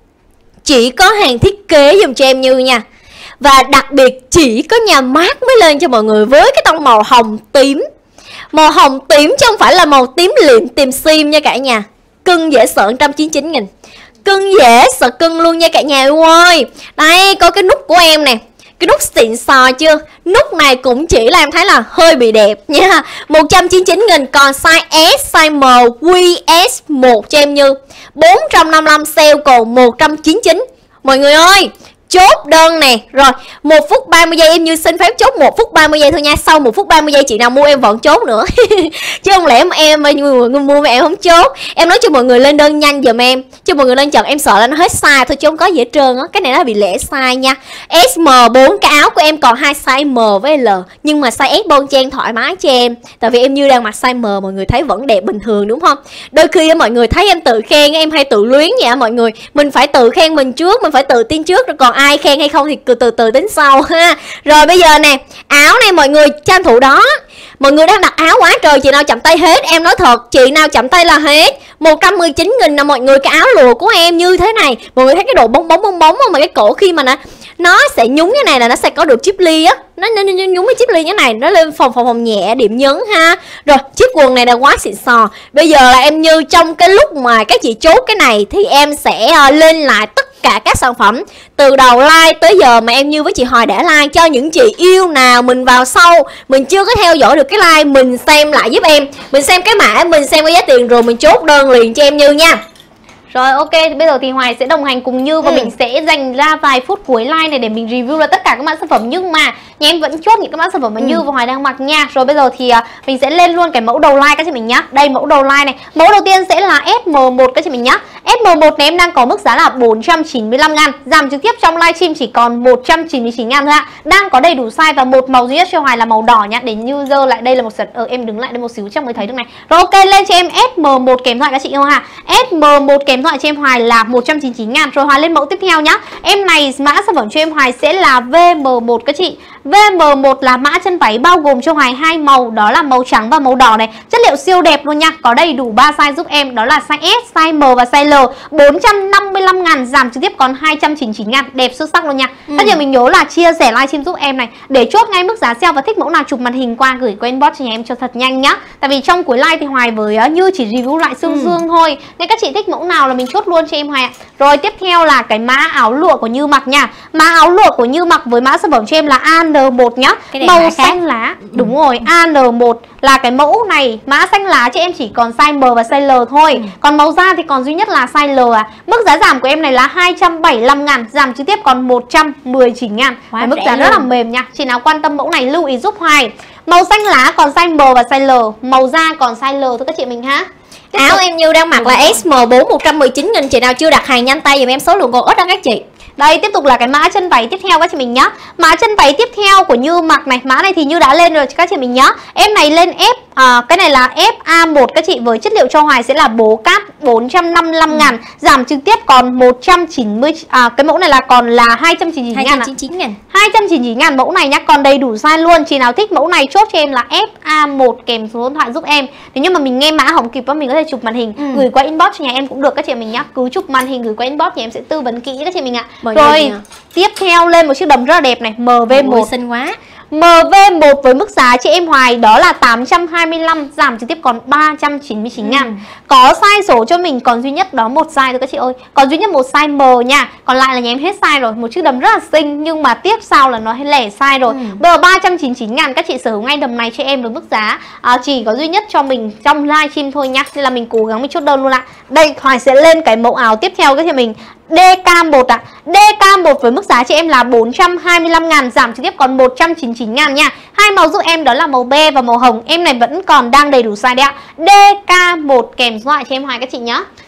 Chỉ có hàng thiết kế dùm cho em Như nha. Và đặc biệt chỉ có nhà mát mới lên cho mọi người với cái tông màu hồng tím. Màu hồng tím chứ không phải là màu tím liệm tìm sim nha cả nhà. Cưng dễ sợ, một trăm chín mươi chín nghìn. Cưng dễ sợ cưng luôn nha cả nhà ơi. Đây, coi cái nút của em nè. Cái nút xịn sò chưa? Nút này cũng chỉ là em thấy là hơi bị đẹp nha. Một trăm chín mươi chín nghìn. Còn size S, size M, Q S một cho em Như. Bốn trăm năm mươi lăm sale còn một trăm chín mươi chín. Mọi người ơi, chốt đơn nè. Rồi, một phút ba mươi giây em Như xin phép chốt một phút ba mươi giây thôi nha. Sau một phút ba mươi giây chị nào mua em vẫn chốt nữa. Chứ không lẽ mà em mà người mua mà em không chốt. Em nói cho mọi người lên đơn nhanh giùm em. Chứ mọi người lên chọn em sợ là nó hết size thôi chứ không có gì hết trơn á. Cái này nó bị lẻ size nha. S M bốn cái áo của em còn hai size M với L. Nhưng mà size S bon chen thoải mái cho em. Tại vì em Như đang mặc size M, mọi người thấy vẫn đẹp bình thường đúng không? Đôi khi mọi người thấy em tự khen, em hay tự luyến vậy mọi người. Mình phải tự khen mình trước, mình phải tự tin trước, rồi còn ai khen hay không thì từ từ từ tính sau ha. Rồi bây giờ nè, áo này mọi người tranh thủ đó. Mọi người đang đặt áo quá trời, chị nào chậm tay hết. Em nói thật, chị nào chậm tay là hết. Một trăm mười chín nghìn là mọi người. Cái áo lụa của em như thế này. Mọi người thấy cái độ bóng bóng bóng bóng không? Mà cái cổ khi mà nó nó sẽ nhúng cái này là nó sẽ có được chip ly á. Nó, nó, nó nhúng cái chip ly như này, nó lên phòng phòng phòng nhẹ điểm nhấn ha. Rồi chiếc quần này là quá xịn sò. Bây giờ là em Như trong cái lúc mà các chị chốt cái này thì em sẽ uh, lên lại tất cả các sản phẩm từ đầu like tới giờ mà em Như với chị Hoài đã like, cho những chị yêu nào mình vào sau mình chưa có theo dõi được cái like, mình xem lại giúp em, mình xem cái mã, mình xem cái giá tiền rồi mình chốt đơn liền cho em Như nha. Rồi ok, bây giờ thì Hoài sẽ đồng hành cùng Như và ừ. mình sẽ dành ra vài phút cuối live này để mình review là tất cả các mã sản phẩm. Nhưng mà nhà em vẫn chốt những cái mã sản phẩm mà ừ. Như và Hoài đang mặc nha. Rồi bây giờ thì uh, mình sẽ lên luôn cái mẫu đầu like các chị mình nhá. Đây mẫu đầu like này. Mẫu đầu tiên sẽ là S M một các chị mình nhá. S M một này em đang có mức giá là bốn trăm chín mươi lăm ngàn. Giảm trực tiếp trong livestream chỉ còn một trăm chín mươi chín ngàn thôi ạ. Đang có đầy đủ size và một màu duy nhất cho Hoài là màu đỏ nhá. Để Như dơ lại đây là một sật. Ờ em đứng lại đây một xíu cho mới thấy được này. Rồi ok, lên cho em S M một kèm thoại các chị yêu ha. S M một kèm thoại cho em Hoài là một trăm chín mươi chín ngàn. Rồi Hoài lên mẫu tiếp theo nhá. Em này mã sản phẩm cho em Hoài sẽ là V M một các chị. V M một là mã chân váy bao gồm cho Hoài hai màu, đó là màu trắng và màu đỏ này. Chất liệu siêu đẹp luôn nha. Có đầy đủ ba size giúp em, đó là size S, size M và size L. bốn trăm năm mươi lăm ngàn, giảm trực tiếp còn hai trăm chín mươi chín ngàn. Đẹp xuất sắc luôn nha. ừ. Tất nhiên mình nhớ là chia sẻ livestream giúp em này để chốt ngay mức giá sale, và thích mẫu nào chụp màn hình qua gửi qua inbox cho nhà em cho thật nhanh nhá. Tại vì trong cuối live thì Hoài với uh, Như chỉ review lại xương ừ. dương thôi, nên các chị thích mẫu nào là mình chốt luôn cho em Hoài ạ. Rồi tiếp theo là cái mã áo lụa của Như mặc nha. Mã áo lụa của Như mặc với mã sản phẩm cho em là A N một nhá. Màu xanh lá. ừ. Đúng rồi, A N một là cái mẫu này. Mã xanh lá cho em chỉ còn size M và size L thôi. ừ. Còn màu da thì còn duy nhất là size L à. Mức giá giảm của em này là hai trăm bảy mươi lăm ngàn, giảm trực tiếp còn một trăm mười chín ngàn. Mức giá rất là mềm nha. Chị nào quan tâm mẫu này lưu ý giúp Hoài. Màu xanh lá còn size M và size L, màu da còn size L thôi các chị mình ha. Tiếp áo tục. Em Như đang mặc là S M bốn một trăm mười chín nghìn. Chị nào chưa đặt hàng nhanh tay dùm em, số lượng còn ít đó các chị. Đây tiếp tục là cái mã chân váy tiếp theo các chị mình nhá. Mã chân váy tiếp theo của Như mặc này, mã này thì Như đã lên rồi các chị mình nhá. Em này lên F à, cái này là F A một các chị, với chất liệu cho Hoài sẽ là bố cáp bốn trăm năm mươi lăm ngàn, ừ. giảm trực tiếp còn một trăm chín mươi à, cái mẫu này là còn là hai trăm chín mươi chín ngàn. hai trăm chín mươi chín ngàn mẫu này nhá, còn đầy đủ size luôn. Chị nào thích mẫu này chốt cho em là F A một kèm số điện thoại giúp em. Nếu như mà mình nghe mã không kịp mình có thể chụp màn hình ừ. gửi qua inbox cho nhà em cũng được các chị mình nhá. Cứ chụp màn hình gửi qua inbox thì em sẽ tư vấn kỹ các chị mình ạ. Mọi rồi tiếp theo lên một chiếc đầm rất là đẹp này, M V một. Ôi, xinh quá. M V một với mức giá chị em Hoài đó là tám trăm hai mươi lăm, giảm trực tiếp còn ba trăm chín mươi chín ngàn. ừ. Có size số cho mình còn duy nhất đó một size thôi các chị ơi. Còn duy nhất một size M nha. Còn lại là nhà em hết size rồi. Một chiếc đầm rất là xinh nhưng mà tiếp sau là nó lẻ size rồi. ừ. Bây giờ ba trăm chín mươi chín ngàn các chị sở hữu ngay đầm này cho em với mức giá à, chỉ có duy nhất cho mình trong livestream thôi nhá. Nên là mình cố gắng mình chốt đơn luôn ạ. Đây Hoài sẽ lên cái mẫu áo tiếp theo các chị mình. D K một ạ. à. D K một với mức giá chị em là bốn trăm hai mươi lăm ngàn, giảm trực tiếp còn một trăm chín mươi chín ngàn nha. Hai màu giúp em đó là màu be và màu hồng. Em này vẫn còn đang đầy đủ size đấy ạ. D K một kèm số thoại cho em Hoài các chị nhá.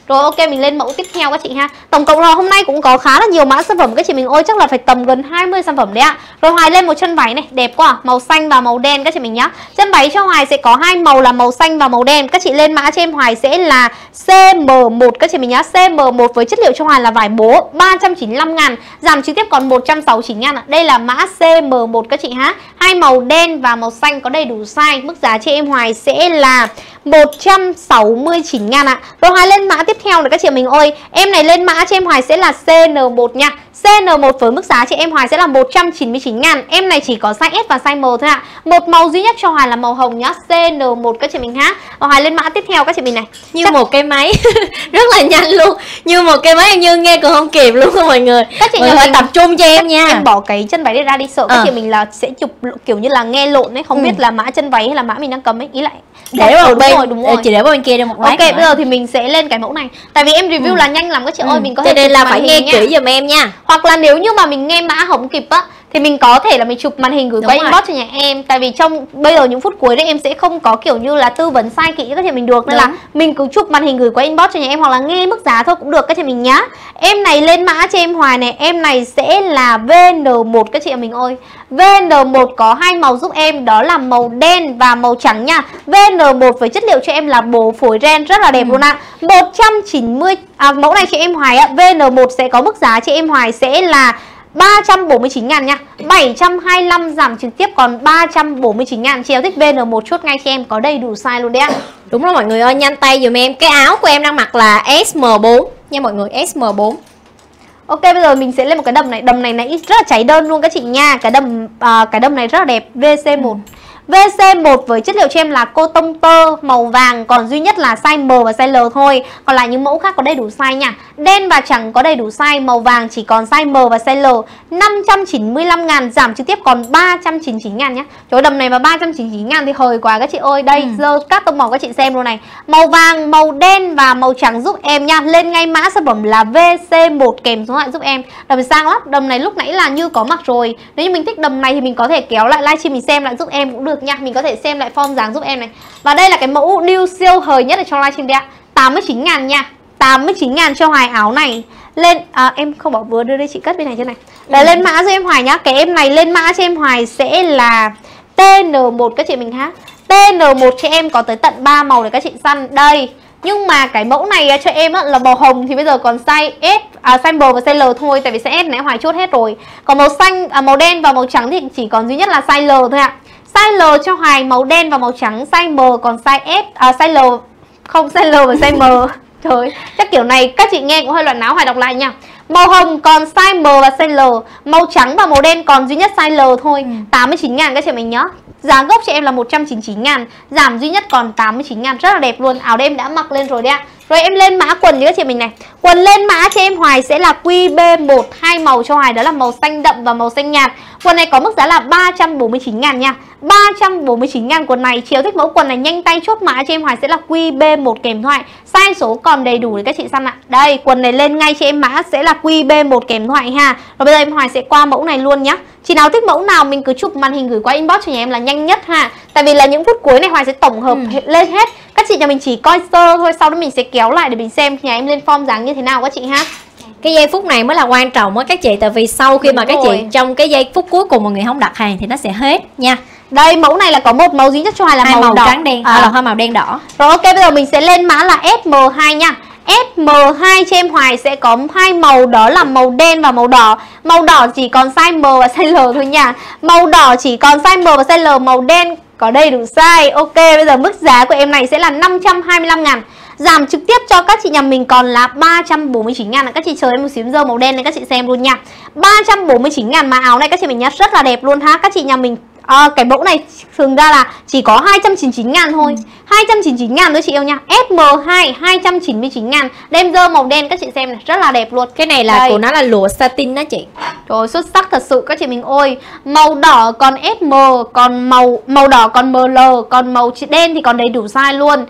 Rồi ok, mình lên mẫu tiếp theo các chị ha. Tổng cộng là hôm nay cũng có khá là nhiều mã sản phẩm các chị mình ơi, chắc là phải tầm gần hai mươi sản phẩm đấy ạ. Rồi Hoài lên một chân váy này, đẹp quá, màu xanh và màu đen các chị mình nhá. Chân váy cho Hoài sẽ có hai màu là màu xanh và màu đen. Các chị lên mã cho em Hoài sẽ là xê em một các chị mình nhá. xê em một với chất liệu cho Hoài là vải bố ba trăm chín mươi lăm ngàn, giảm trực tiếp còn một trăm sáu mươi chín ngàn ạ. Đây là mã xê em một các chị ha. Hai màu đen và màu xanh có đầy đủ size. Mức giá cho em Hoài sẽ là một trăm sáu mươi chín ngàn ạ. Rồi Hoài lên mã tiếp theo này các chị mình ơi. Em này lên mã cho em Hoài sẽ là xê en một nha. xê en một với mức giá cho em Hoài sẽ là một trăm chín mươi chín ngàn. Em này chỉ có size S và size M thôi ạ. Một màu duy nhất cho Hoài là màu hồng nhá, xê en một các chị mình ha. Và Hoài lên mã tiếp theo các chị mình này. Như Chắc... một cái máy rất là nhanh luôn. Như một cái máy em Như nghe còn không kịp luôn mọi người. Các chị mọi người phải tập trung cho em nha. Em bỏ cái chân váy này ra đi, sợ à. các chị mình là sẽ chụp kiểu như là nghe lộn ấy, không ừ. biết là mã chân váy hay là mã mình đang cầm ấy, ý lại để vào bên rồi, đúng rồi. Chị để bên kia đi một lát. Ok, nữa. Bây giờ thì mình sẽ lên cái mẫu này. Tại vì em review ừ. là nhanh lắm các chị ừ. ơi, mình có thể nên là phải nghe kỹ giùm em nha. Hoặc là nếu như mà mình nghe mã không kịp á thì mình có thể là mình chụp màn hình gửi qua inbox cho nhà em. Tại vì trong bây giờ những phút cuối đấy em sẽ không có kiểu như là tư vấn sai kỹ cho các chị mình được, nên Đúng. là mình cứ chụp màn hình gửi qua inbox cho nhà em, hoặc là nghe mức giá thôi cũng được các chị mình nhá. Em này lên mã cho em Hoài này, em này sẽ là vê en một các chị mình ơi. vê en một có hai màu giúp em, đó là màu đen và màu trắng nha. vê en một với chất liệu cho em là bố phối ren rất là đẹp ừ. luôn ạ. một trăm chín mươi à, mẫu này cho em Hoài ạ, vê en một sẽ có mức giá cho em Hoài sẽ là ba trăm bốn mươi chín ngàn nha. Bảy trăm hai mươi lăm giảm trực tiếp còn ba trăm bốn mươi chín ngàn. Chị nào thích vê en một chốt ngay cho em, có đầy đủ size luôn đấy ạ. Đúng rồi mọi người ơi, nhanh tay dùm em. Cái áo của em đang mặc là ét em bốn nha mọi người, ét em bốn. Ok, bây giờ mình sẽ lên một cái đầm này. Đầm này này rất là cháy đơn luôn các chị nha. Cái đầm à, cái đầm này rất là đẹp, vê xê một. vê xê một với chất liệu cho em là cô tông tơ màu vàng, còn duy nhất là size M và size L thôi. Còn lại những mẫu khác có đầy đủ size nha. Đen và trắng có đầy đủ size, màu vàng chỉ còn size M và size L. năm trăm chín mươi lăm ngàn, giảm trực tiếp còn ba trăm chín mươi chín ngàn nhá. Trời, đầm này mà ba trăm chín mươi chín ngàn thì hời quá các chị ơi. Đây, giờ ừ. các tông màu các chị xem luôn này. Màu vàng, màu đen và màu trắng giúp em nha. Lên ngay mã sản phẩm là vê xê một kèm số điện giúp em. Đầm sang lắm. Đầm này lúc nãy là Như có mặc rồi. Nếu như mình thích đầm này thì mình có thể kéo lại livestream mình xem lại giúp em cũng được nha. Mình có thể xem lại form dáng giúp em này. Và đây là cái mẫu deal siêu hời nhất ở trong livestream đây ạ. tám mươi chín ngàn nha. tám mươi chín ngàn cho Hoài áo này. Lên à, em không bỏ vừa đưa đây, chị cất bên này trên này. Đấy, ừ. lên mã cho em Hoài nhá. Cái em này lên mã cho em Hoài sẽ là tê en một các chị mình ha. tê en một cho em có tới tận ba màu để các chị săn. Đây. Nhưng mà cái mẫu này cho em á, là màu hồng thì bây giờ còn size S, à, size M và size L thôi. Tại vì size S nãy Hoài chốt hết rồi. Còn màu xanh, à, màu đen và màu trắng thì chỉ còn duy nhất là size L thôi ạ. Size L cho Hoài màu đen và màu trắng, size M còn size S, à, size L, không size L và size M. Trời ơi, chắc kiểu này các chị nghe cũng hơi loạn não, Hoài đọc lại nha. Màu hồng còn size M và size L, màu trắng và màu đen còn duy nhất size L thôi. ừ. tám mươi chín ngàn các chị mình nhớ. Giá gốc cho em là một trăm chín mươi chín ngàn, giảm duy nhất còn tám mươi chín ngàn, rất là đẹp luôn. Áo đây em đã mặc lên rồi đấy ạ. Rồi em lên mã quần cho các chị mình này. Quần lên mã cho em Hoài sẽ là quy bê một, hai màu cho Hoài đó là màu xanh đậm và màu xanh nhạt. Quần này có mức giá là ba trăm bốn mươi chín ngàn nha. ba trăm bốn mươi chín ngàn quần này. Chiều thích mẫu quần này nhanh tay chốt mã cho em Hoài sẽ là quy bê một kèm thoại. Size số còn đầy đủ để các chị săn ạ. Đây, quần này lên ngay cho em mã sẽ là quy bê một kèm thoại ha. Rồi bây giờ em Hoài sẽ qua mẫu này luôn nhá. Chị nào thích mẫu nào mình cứ chụp màn hình gửi qua inbox cho nhà em là nhanh nhất ha. Tại vì là những phút cuối này Hoài sẽ tổng hợp ừ. lên hết. Các chị nhà mình chỉ coi sơ thôi, sau đó mình sẽ kéo lại để mình xem nhà em lên form dáng như thế nào các chị ha. Cái giây phút này mới là quan trọng á các chị. Tại vì sau khi Đúng mà rồi. các chị trong cái giây phút cuối cùng mà người không đặt hàng thì nó sẽ hết nha. Đây, mẫu này là có một màu duy nhất cho Hoài là hai màu, màu đỏ. trắng đen, à, là hai màu đen đỏ. Rồi ok, bây giờ mình sẽ lên mã là ét em hai nha. ét em hai cho em Hoài sẽ có hai màu, đó là màu đen và màu đỏ. Màu đỏ chỉ còn size M và size L thôi nha. Màu đỏ chỉ còn size M và size L, màu đen có đầy đủ size. Ok, bây giờ mức giá của em này sẽ là năm trăm hai mươi lăm ngàn. Giảm trực tiếp cho các chị nhà mình còn là ba trăm bốn mươi chín ngàn. Các chị chờ em một xíu, giờ màu đen này các chị xem luôn nha. ba trăm bốn mươi chín ngàn mà áo này các chị mình nhá, rất là đẹp luôn ha. Các chị nhà mình à, cái mẫu này thường ra là chỉ có hai trăm chín mươi chín ngàn thôi. ừ. hai trăm chín mươi chín ngàn thôi chị yêu nha. ét em hai hai trăm chín mươi chín ngàn. Đem dơ màu đen các chị xem này, rất là đẹp luôn. Cái này là Đây. của nó là lụa satin đó chị. Trời, xuất sắc thật sự các chị mình ơi. Màu đỏ còn ét em, còn màu màu đỏ còn em lờ, còn màu đen thì còn đầy đủ size luôn.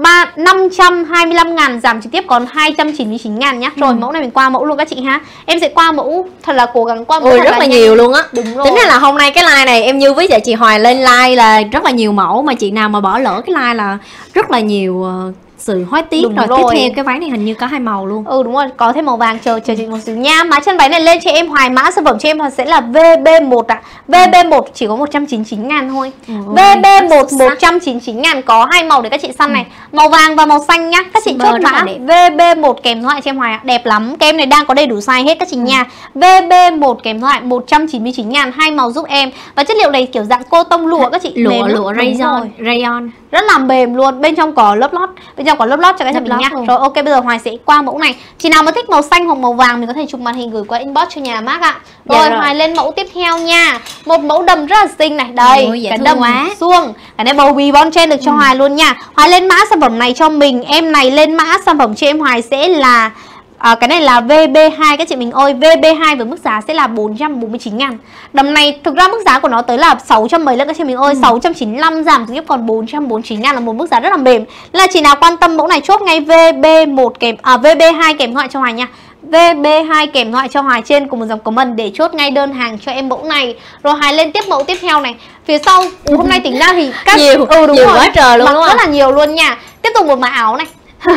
năm trăm hai mươi lăm ngàn, giảm trực tiếp còn hai trăm chín mươi chín ngàn nhá. Rồi ừ. mẫu này mình qua mẫu luôn các chị ha. Em sẽ qua mẫu, thật là cố gắng qua mẫu. Ôi, rất là, là nhiều luôn á. Đúng rồi. Tính ra là hôm nay cái like này em Như với chị Hoài lên like là rất là nhiều mẫu. Mà chị nào mà bỏ lỡ cái like là rất là nhiều uh, sự hối tiếc. Đúng rồi. rồi. Tiếp theo cái váy này hình như có hai màu luôn. Ừ đúng rồi, có thêm màu vàng, chờ chờ chị một xíu nha. Mã chân váy này lên cho em Hoài, mã sản phẩm cho em sẽ là vê bê một ạ. À. vê bê một chỉ có một trăm chín mươi chín ngàn thôi. Ừ, vê bê một một trăm chín mươi chín ngàn, có hai màu để các chị săn ừ. này, màu vàng và màu xanh nhá. Các chị chốt mã vê bê một kèm thoại cho em Hoài ạ. Đẹp lắm, kem này đang có đầy đủ size hết các chị ừ. nha. vê bê một kèm thoại một trăm chín mươi chín ngàn, hai màu giúp em. Và chất liệu này kiểu dạng cô tông lụa các chị. Lụa mềm lụa rayon, rayon rất là mềm luôn, bên trong có lớp lót, bên trong có lớp lót cho các chị mình nhá. Rồi ok, bây giờ Hoài sẽ qua mẫu này. Chị nào mà thích màu xanh hoặc màu vàng mình có thể chụp màn hình gửi qua inbox cho nhà Mark ạ. Rồi, dạ rồi Hoài lên mẫu tiếp theo nha. Một mẫu đầm rất là xinh này. Đây, ôi, dạ cái đầm quá. Suông. Cái này bầu bì bon chen được cho ừ. Hoài luôn nha. Hoài lên mã sản phẩm này cho mình. Em này lên mã sản phẩm cho em Hoài sẽ là À, cái này là vê bê hai các chị mình ơi. vê bê hai với mức giá sẽ là bốn trăm bốn mươi chín ngàn. Đầm này thực ra mức giá của nó tới là sáu trăm mấy lần các chị mình ơi. ừ. sáu trăm chín mươi lăm giảm trực tiếp còn bốn trăm bốn mươi chín ngàn, là một mức giá rất là mềm. Nên là chị nào quan tâm mẫu này chốt ngay vê bê một kèm à vê bê hai kèm thoại cho Hoài nha. vê bê hai kèm thoại cho Hoài trên cùng một dòng comment để chốt ngay đơn hàng cho em mẫu này. Rồi Hoài lên tiếp mẫu tiếp theo này. Phía sau ừ, hôm nay tính ra thì các nhiều, ừ, đúng nhiều rồi. quá trời luôn, mặc đúng rất là nhiều luôn nha. Tiếp tục một mã áo này.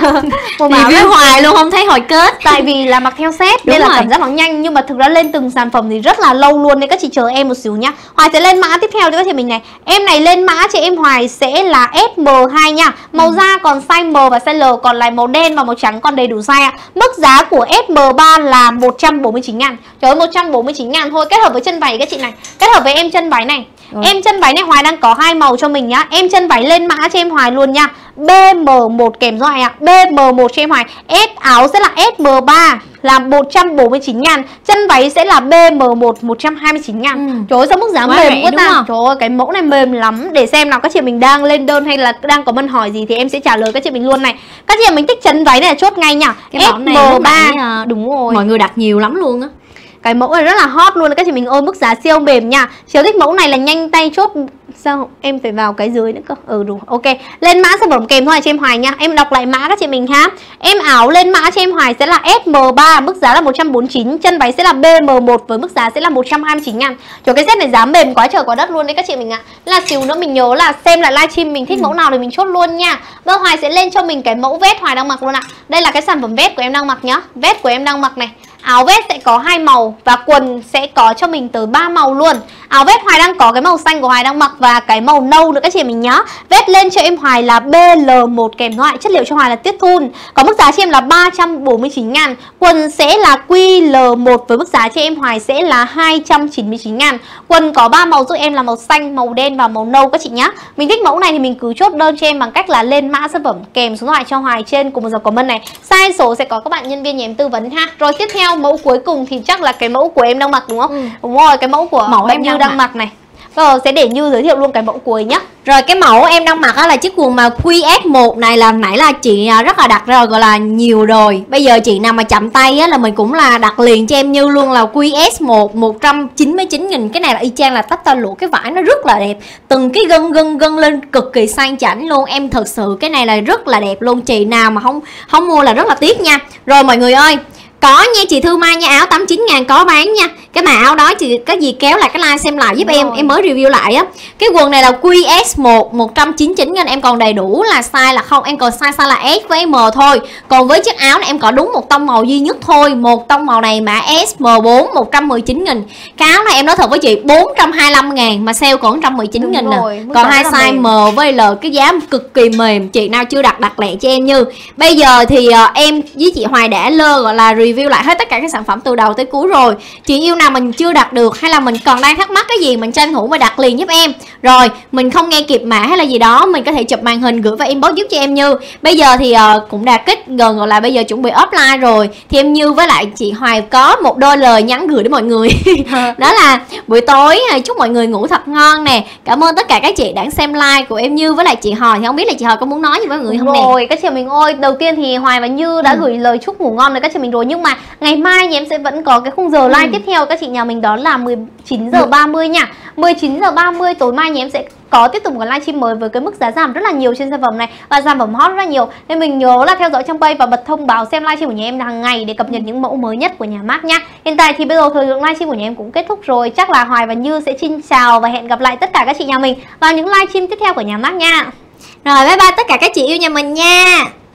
Một mã với Hoài luôn không thấy hồi kết. Tại vì là mặc theo set đúng nên là rồi. cảm giác nó nhanh, nhưng mà thực ra lên từng sản phẩm thì rất là lâu luôn, nên các chị chờ em một xíu nhá. Hoài sẽ lên mã tiếp theo cho các chị mình này. Em này lên mã cho em Hoài sẽ là ét em hai nha. Màu ừ. da còn size M và size L, còn lại màu đen và màu trắng còn đầy đủ size ạ. Mức giá của ét em ba là một trăm bốn mươi chín ngàn. Trời ơi, một trăm bốn mươi chín ngàn thôi, kết hợp với chân váy các chị này. Kết hợp với em chân váy này. Ừ. Em chân váy này Hoài đang có hai màu cho mình nhá. Em chân váy lên mã cho em Hoài luôn nha. bê em một kèm thoại ạ. bê em một cho em Hoài. S áo sẽ là ét em ba là một trăm bốn mươi chín ngàn. Chân váy sẽ là bê em một một trăm hai mươi chín ngàn. Ừ. Trời ơi sao mức giá quá mềm quá ta. Trời ơi cái mẫu này mềm lắm. Để xem nào các chị mình đang lên đơn hay là đang có comment hỏi gì thì em sẽ trả lời các chị mình luôn này. Các chị mình thích chân váy này là chốt ngay nhá. Cái mẫu này ét em ba nãy, uh, đúng rồi. Mọi người đặt nhiều lắm luôn á. Cái mẫu này rất là hot luôn các chị mình ơi, mức giá siêu mềm nha. Chiếu thích mẫu này là nhanh tay chốt. Sao em phải vào cái dưới nữa cơ. Ừ đúng, ok. Lên mã sản phẩm kèm thôi cho em Hoài nha. Em đọc lại mã các chị mình ha. Em áo lên mã cho em Hoài sẽ là ét em ba, mức giá là một trăm bốn mươi chín. Chân váy sẽ là bê em một với mức giá sẽ là một trăm hai mươi chín ngàn. Trời cái set này giá mềm quá trời quá đất luôn đấy các chị mình ạ. Là xíu nữa mình nhớ là xem lại livestream mình thích ừ. mẫu nào thì mình chốt luôn nha. Vâng, Hoài sẽ lên cho mình cái mẫu vest Hoài đang mặc luôn ạ. Đây là cái sản phẩm vest của em đang mặc nhá. Vest của em đang mặc này. Áo vest sẽ có hai màu và quần sẽ có cho mình tới ba màu luôn. Áo vest Hoài đang có cái màu xanh của Hoài đang mặc và cái màu nâu nữa các chị mình nhớ. Vest lên cho em Hoài là bê lờ một kèm thoại, chất liệu cho Hoài là tiết thun. Có mức giá cho em là ba trăm bốn mươi chín ngàn. Quần sẽ là quy lờ một với mức giá cho em Hoài sẽ là hai trăm chín mươi chín ngàn. Quần có ba màu giúp em là màu xanh, màu đen và màu nâu các chị nhá. Mình thích mẫu này thì mình cứ chốt đơn cho em bằng cách là lên mã sản phẩm kèm số điện thoại cho Hoài trên cùng một dòng comment này. Size số sẽ có các bạn nhân viên nhà em tư vấn ha. Rồi tiếp theo mẫu cuối cùng thì chắc là cái mẫu của em đang mặc đúng không? Ừ. Đúng rồi, cái mẫu của mẫu em Như đang, đang mặc này. Rồi sẽ để Như giới thiệu luôn cái mẫu cuối nhá. Rồi cái mẫu em đang mặc đó là chiếc quần mà quy ét một này là nãy là chị rất là đặt rồi, gọi là nhiều rồi. Bây giờ chị nào mà chậm tay á là mình cũng là đặt liền cho em Như luôn là quy ét một một trăm chín mươi chín nghìn. Cái này là y chang là tách tơ lụa, cái vải nó rất là đẹp. Từng cái gân gân gân lên cực kỳ sang chảnh luôn. Em thật sự cái này là rất là đẹp luôn. Chị nào mà không không mua là rất là tiếc nha. Rồi mọi người ơi, có nha chị Thư Mai nha, áo tám mươi chín ngàn có bán nha. Cái mã áo đó chị có gì kéo lại cái like xem lại giúp Đúng em rồi. Em mới review lại á. Cái quần này là quy ét một một trăm chín mươi chín nghìn. Em còn đầy đủ là size là không. Em còn size size là S với M thôi. Còn với chiếc áo này em có đúng một tông màu duy nhất thôi. Một tông màu này mã S M bốn một trăm mười chín nghìn. Cái áo này em nói thật với chị bốn trăm hai mươi lăm ngàn mà sale còn một trăm mười chín nghìn nè. Còn hai size M với L, cái giá cực kỳ mềm. Chị nào chưa đặt đặt lẹ cho em Như. Bây giờ thì uh, em với chị Hoài đã lơ gọi là review lại hết tất cả các sản phẩm từ đầu tới cuối rồi. Chị yêu nào mình chưa đặt được hay là mình còn đang thắc mắc cái gì mình tranh thủ mà đặt liền giúp em. Rồi mình không nghe kịp mã hay là gì đó mình có thể chụp màn hình gửi vào inbox giúp cho em Như. Bây giờ thì uh, cũng đã kết gần gọi là bây giờ chuẩn bị offline rồi, thì em Như với lại chị Hoài có một đôi lời nhắn gửi đến mọi người. Đó là buổi tối chúc mọi người ngủ thật ngon nè. Cảm ơn tất cả các chị đã xem like của em Như với lại chị Hoài. Thì không biết là chị Hoài có muốn nói gì với mọi người không nè? Rồi các chị mình ơi, đầu tiên thì Hoài và Như đã ừ. gửi lời chúc ngủ ngon với các chị mình rồi, nhưng mà ngày mai thì em sẽ vẫn có cái khung giờ live ừ. tiếp theo các chị nhà mình, đó là mười chín giờ ba mươi nha. mười chín giờ ba mươi tối mai thì em sẽ có tiếp tục một livestream mới với cái mức giá giảm rất là nhiều trên sản phẩm này và sản phẩm hot rất là nhiều, nên mình nhớ là theo dõi trang page và bật thông báo xem livestream của nhà em hàng ngày để cập nhật những mẫu mới nhất của nhà Mark nha. Hiện tại thì bây giờ thời lượng livestream của nhà em cũng kết thúc rồi, chắc là Hoài và Như sẽ xin chào và hẹn gặp lại tất cả các chị nhà mình vào những livestream tiếp theo của nhà Mark nha. Rồi bye bye tất cả các chị yêu nhà mình nha.